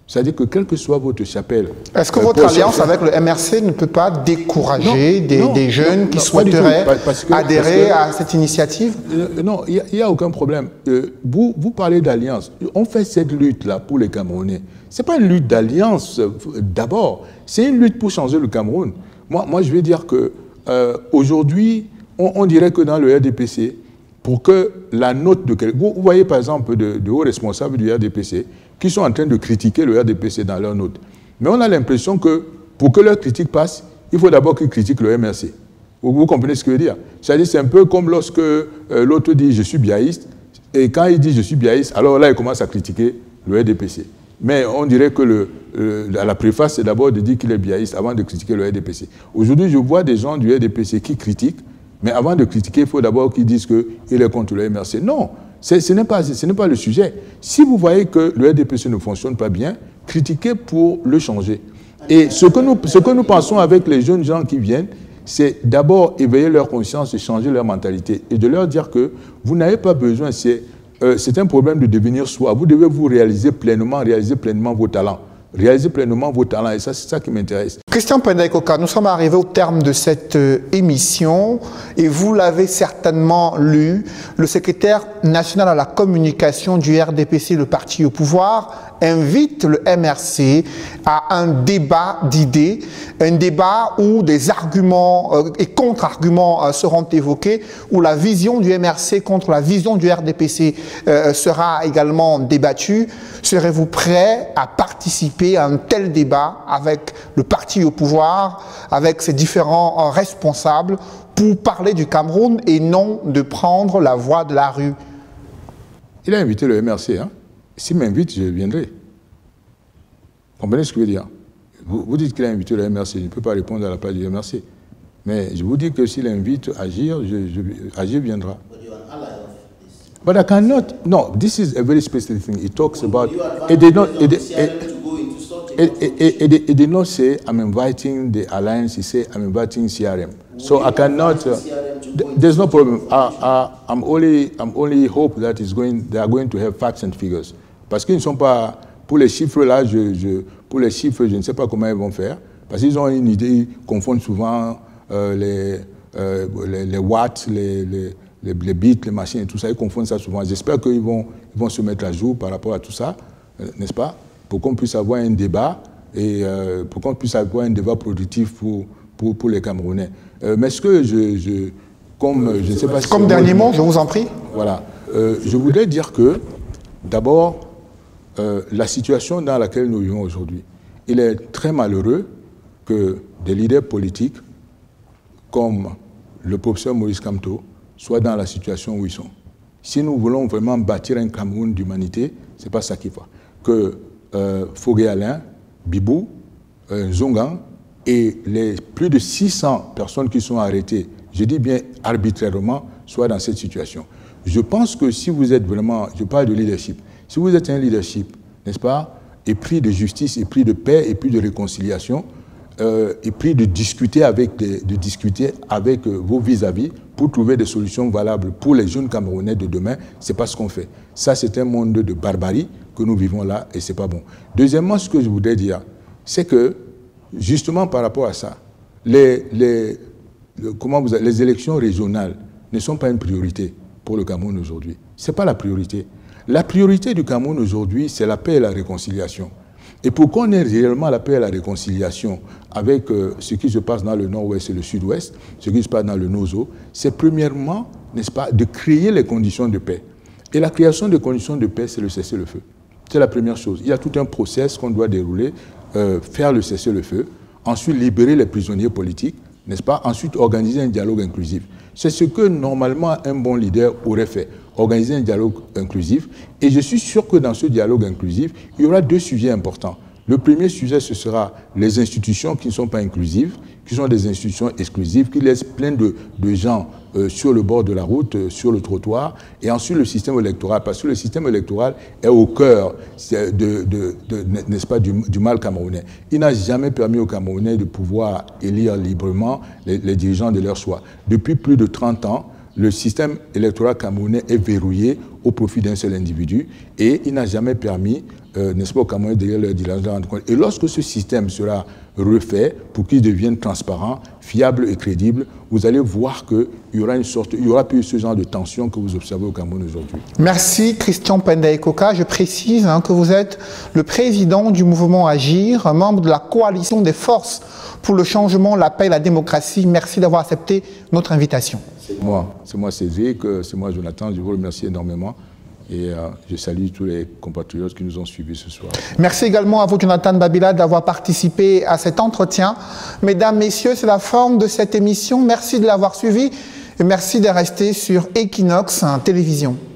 C'est-à-dire que quelle que soit votre chapelle... Est-ce que euh, votre alliance avec le M R C ne peut pas décourager non, des, non, des jeunes non, qui non, souhaiteraient parce que, adhérer parce que, à cette initiative? euh, Non, il n'y a, a aucun problème. Euh, vous, vous parlez d'alliance. On fait cette lutte-là pour les Camerounais. Ce n'est pas une lutte d'alliance euh, d'abord. C'est une lutte pour changer le Cameroun. Moi, moi je vais dire que euh, aujourd'hui, on, on dirait que dans le R D P C, pour que la note de... Vous, vous voyez par exemple de, de hauts responsables du R D P C qui sont en train de critiquer le R D P C dans leur note. Mais on a l'impression que pour que leur critique passe, il faut d'abord qu'ils critiquent le M R C. Vous, vous comprenez ce que je veux dire? C'est-à-dire c'est un peu comme lorsque euh, l'autre dit « je suis biaïste », et quand il dit « je suis biaïste », alors là, il commence à critiquer le R D P C. Mais on dirait que le, euh, la préface, c'est d'abord de dire qu'il est biaïste avant de critiquer le R D P C. Aujourd'hui, je vois des gens du R D P C qui critiquent, mais avant de critiquer, il faut d'abord qu'ils disent qu'il est contre le M R C. Non, ce n'est pas, ce n'est pas le sujet. Si vous voyez que le R D P C ne fonctionne pas bien, critiquez pour le changer. Et ce que nous, ce que nous pensons avec les jeunes gens qui viennent, c'est d'abord éveiller leur conscience et changer leur mentalité. Et de leur dire que vous n'avez pas besoin, c'est euh, un problème de devenir soi. Vous devez vous réaliser pleinement, réaliser pleinement vos talents. Réaliser pleinement vos talents, et ça, c'est ça qui m'intéresse. Christian Pendai-Coka, nous sommes arrivés au terme de cette euh, émission, et vous l'avez certainement lu, le secrétaire national à la communication du R D P C, le parti au pouvoir, invite le M R C à un débat d'idées, un débat où des arguments euh, et contre-arguments euh, seront évoqués, où la vision du M R C contre la vision du R D P C euh, sera également débattue. Serez-vous prêt à participer à un tel débat avec le parti au pouvoir, avec ses différents euh, responsables, pour parler du Cameroun et non de prendre la voie de la rue? Il a invité le M R C, hein? S'il m'invite, je viendrai. Vous comprenez ce que je veux dire? Vous, vous dites qu'il a invité le M R C, je ne peux pas répondre à la place du M R C. Mais je vous dis que s'il invite Agir, je, je, Agir viendra. But I cannot. No, this is a very specific thing. It talks about. It did not. It, it, it, it, it, it did not say I'm inviting the alliance. He said I'm inviting C R M. So I cannot. Uh, there's no problem. I, I, I'm only. I'm only hope that is going. They are going to have facts and figures. Parce qu'ils ne sont pas. Pour les chiffres là, je, je, pour les chiffres, je ne sais pas comment ils vont faire. Parce qu'ils ont une idée. Ils confondent souvent euh, les, euh, les, les watts, les, les Les, les bits, les machines et tout ça, ils confondent ça souvent. J'espère qu'ils vont, ils vont se mettre à jour par rapport à tout ça, euh, n'est-ce pas? Pour qu'on puisse avoir un débat et euh, pour qu'on puisse avoir un débat productif pour, pour, pour les Camerounais. Euh, mais ce que je, je comme je ne sais pas si comme dernier mot, je vous en prie. Voilà. Euh, je voudrais dire que d'abord euh, la situation dans laquelle nous vivons aujourd'hui, il est très malheureux que des leaders politiques comme le professeur Maurice Kamto soient dans la situation où ils sont. Si nous voulons vraiment bâtir un Cameroun d'humanité, ce n'est pas ça qu'il faut. Que euh, Fogué Alain, Bibou, euh, Zongan et les plus de six cents personnes qui sont arrêtées, je dis bien arbitrairement, soient dans cette situation. Je pense que si vous êtes vraiment, je parle de leadership, si vous êtes un leadership, n'est-ce pas, épris de justice, épris de paix, épris de réconciliation, euh, épris de discuter avec, des, de discuter avec euh, vos vis-à-vis, pour trouver des solutions valables pour les jeunes Camerounais de demain, ce n'est pas ce qu'on fait. Ça, c'est un monde de barbarie que nous vivons là et ce n'est pas bon. Deuxièmement, ce que je voudrais dire, c'est que, justement par rapport à ça, les, les, comment vous, les élections régionales ne sont pas une priorité pour le Cameroun aujourd'hui. Ce n'est pas la priorité. La priorité du Cameroun aujourd'hui, c'est la paix et la réconciliation. Et pour qu'on ait réellement la paix et la réconciliation avec euh, ce qui se passe dans le nord-ouest et le sud-ouest, ce qui se passe dans le Nozo, c'est premièrement, n'est-ce pas, de créer les conditions de paix. Et la création des conditions de paix, c'est le cessez-le-feu. C'est la première chose. Il y a tout un process qu'on doit dérouler, euh, faire le cessez-le-feu, ensuite libérer les prisonniers politiques, n'est-ce pas, ensuite organiser un dialogue inclusif. C'est ce que normalement un bon leader aurait fait, organiser un dialogue inclusif. Et je suis sûr que dans ce dialogue inclusif, il y aura deux sujets importants. Le premier sujet, ce sera les institutions qui ne sont pas inclusives, qui sont des institutions exclusives, qui laissent plein de, de gens euh, sur le bord de la route, euh, sur le trottoir, et ensuite le système électoral, parce que le système électoral est au cœur, de, de, de, de, n'est-ce pas, du, du mal camerounais. Il n'a jamais permis aux Camerounais de pouvoir élire librement les, les dirigeants de leur choix. Depuis plus de trente ans, le système électoral camerounais est verrouillé au profit d'un seul individu et il n'a jamais permis, euh, n'est-ce pas, aux Camerounais de leur de rendre compte. Et lorsque ce système sera refait pour qu'il devienne transparent, fiable et crédible, vous allez voir qu'il y aura une sorte, il y aura plus ce genre de tension que vous observez au Cameroun aujourd'hui. Merci Christian Pendaekoka. Je précise hein, que vous êtes le président du mouvement Agir, membre de la coalition des forces pour le changement, la paix et la démocratie. Merci d'avoir accepté notre invitation. C'est moi, c'est moi Cédric, c'est moi Jonathan, je vous remercie énormément. Et euh, je salue tous les compatriotes qui nous ont suivis ce soir. Merci également à vous, Jonathan Babila, d'avoir participé à cet entretien. Mesdames, Messieurs, c'est la forme de cette émission. Merci de l'avoir suivi et merci de rester sur Equinox Télévision.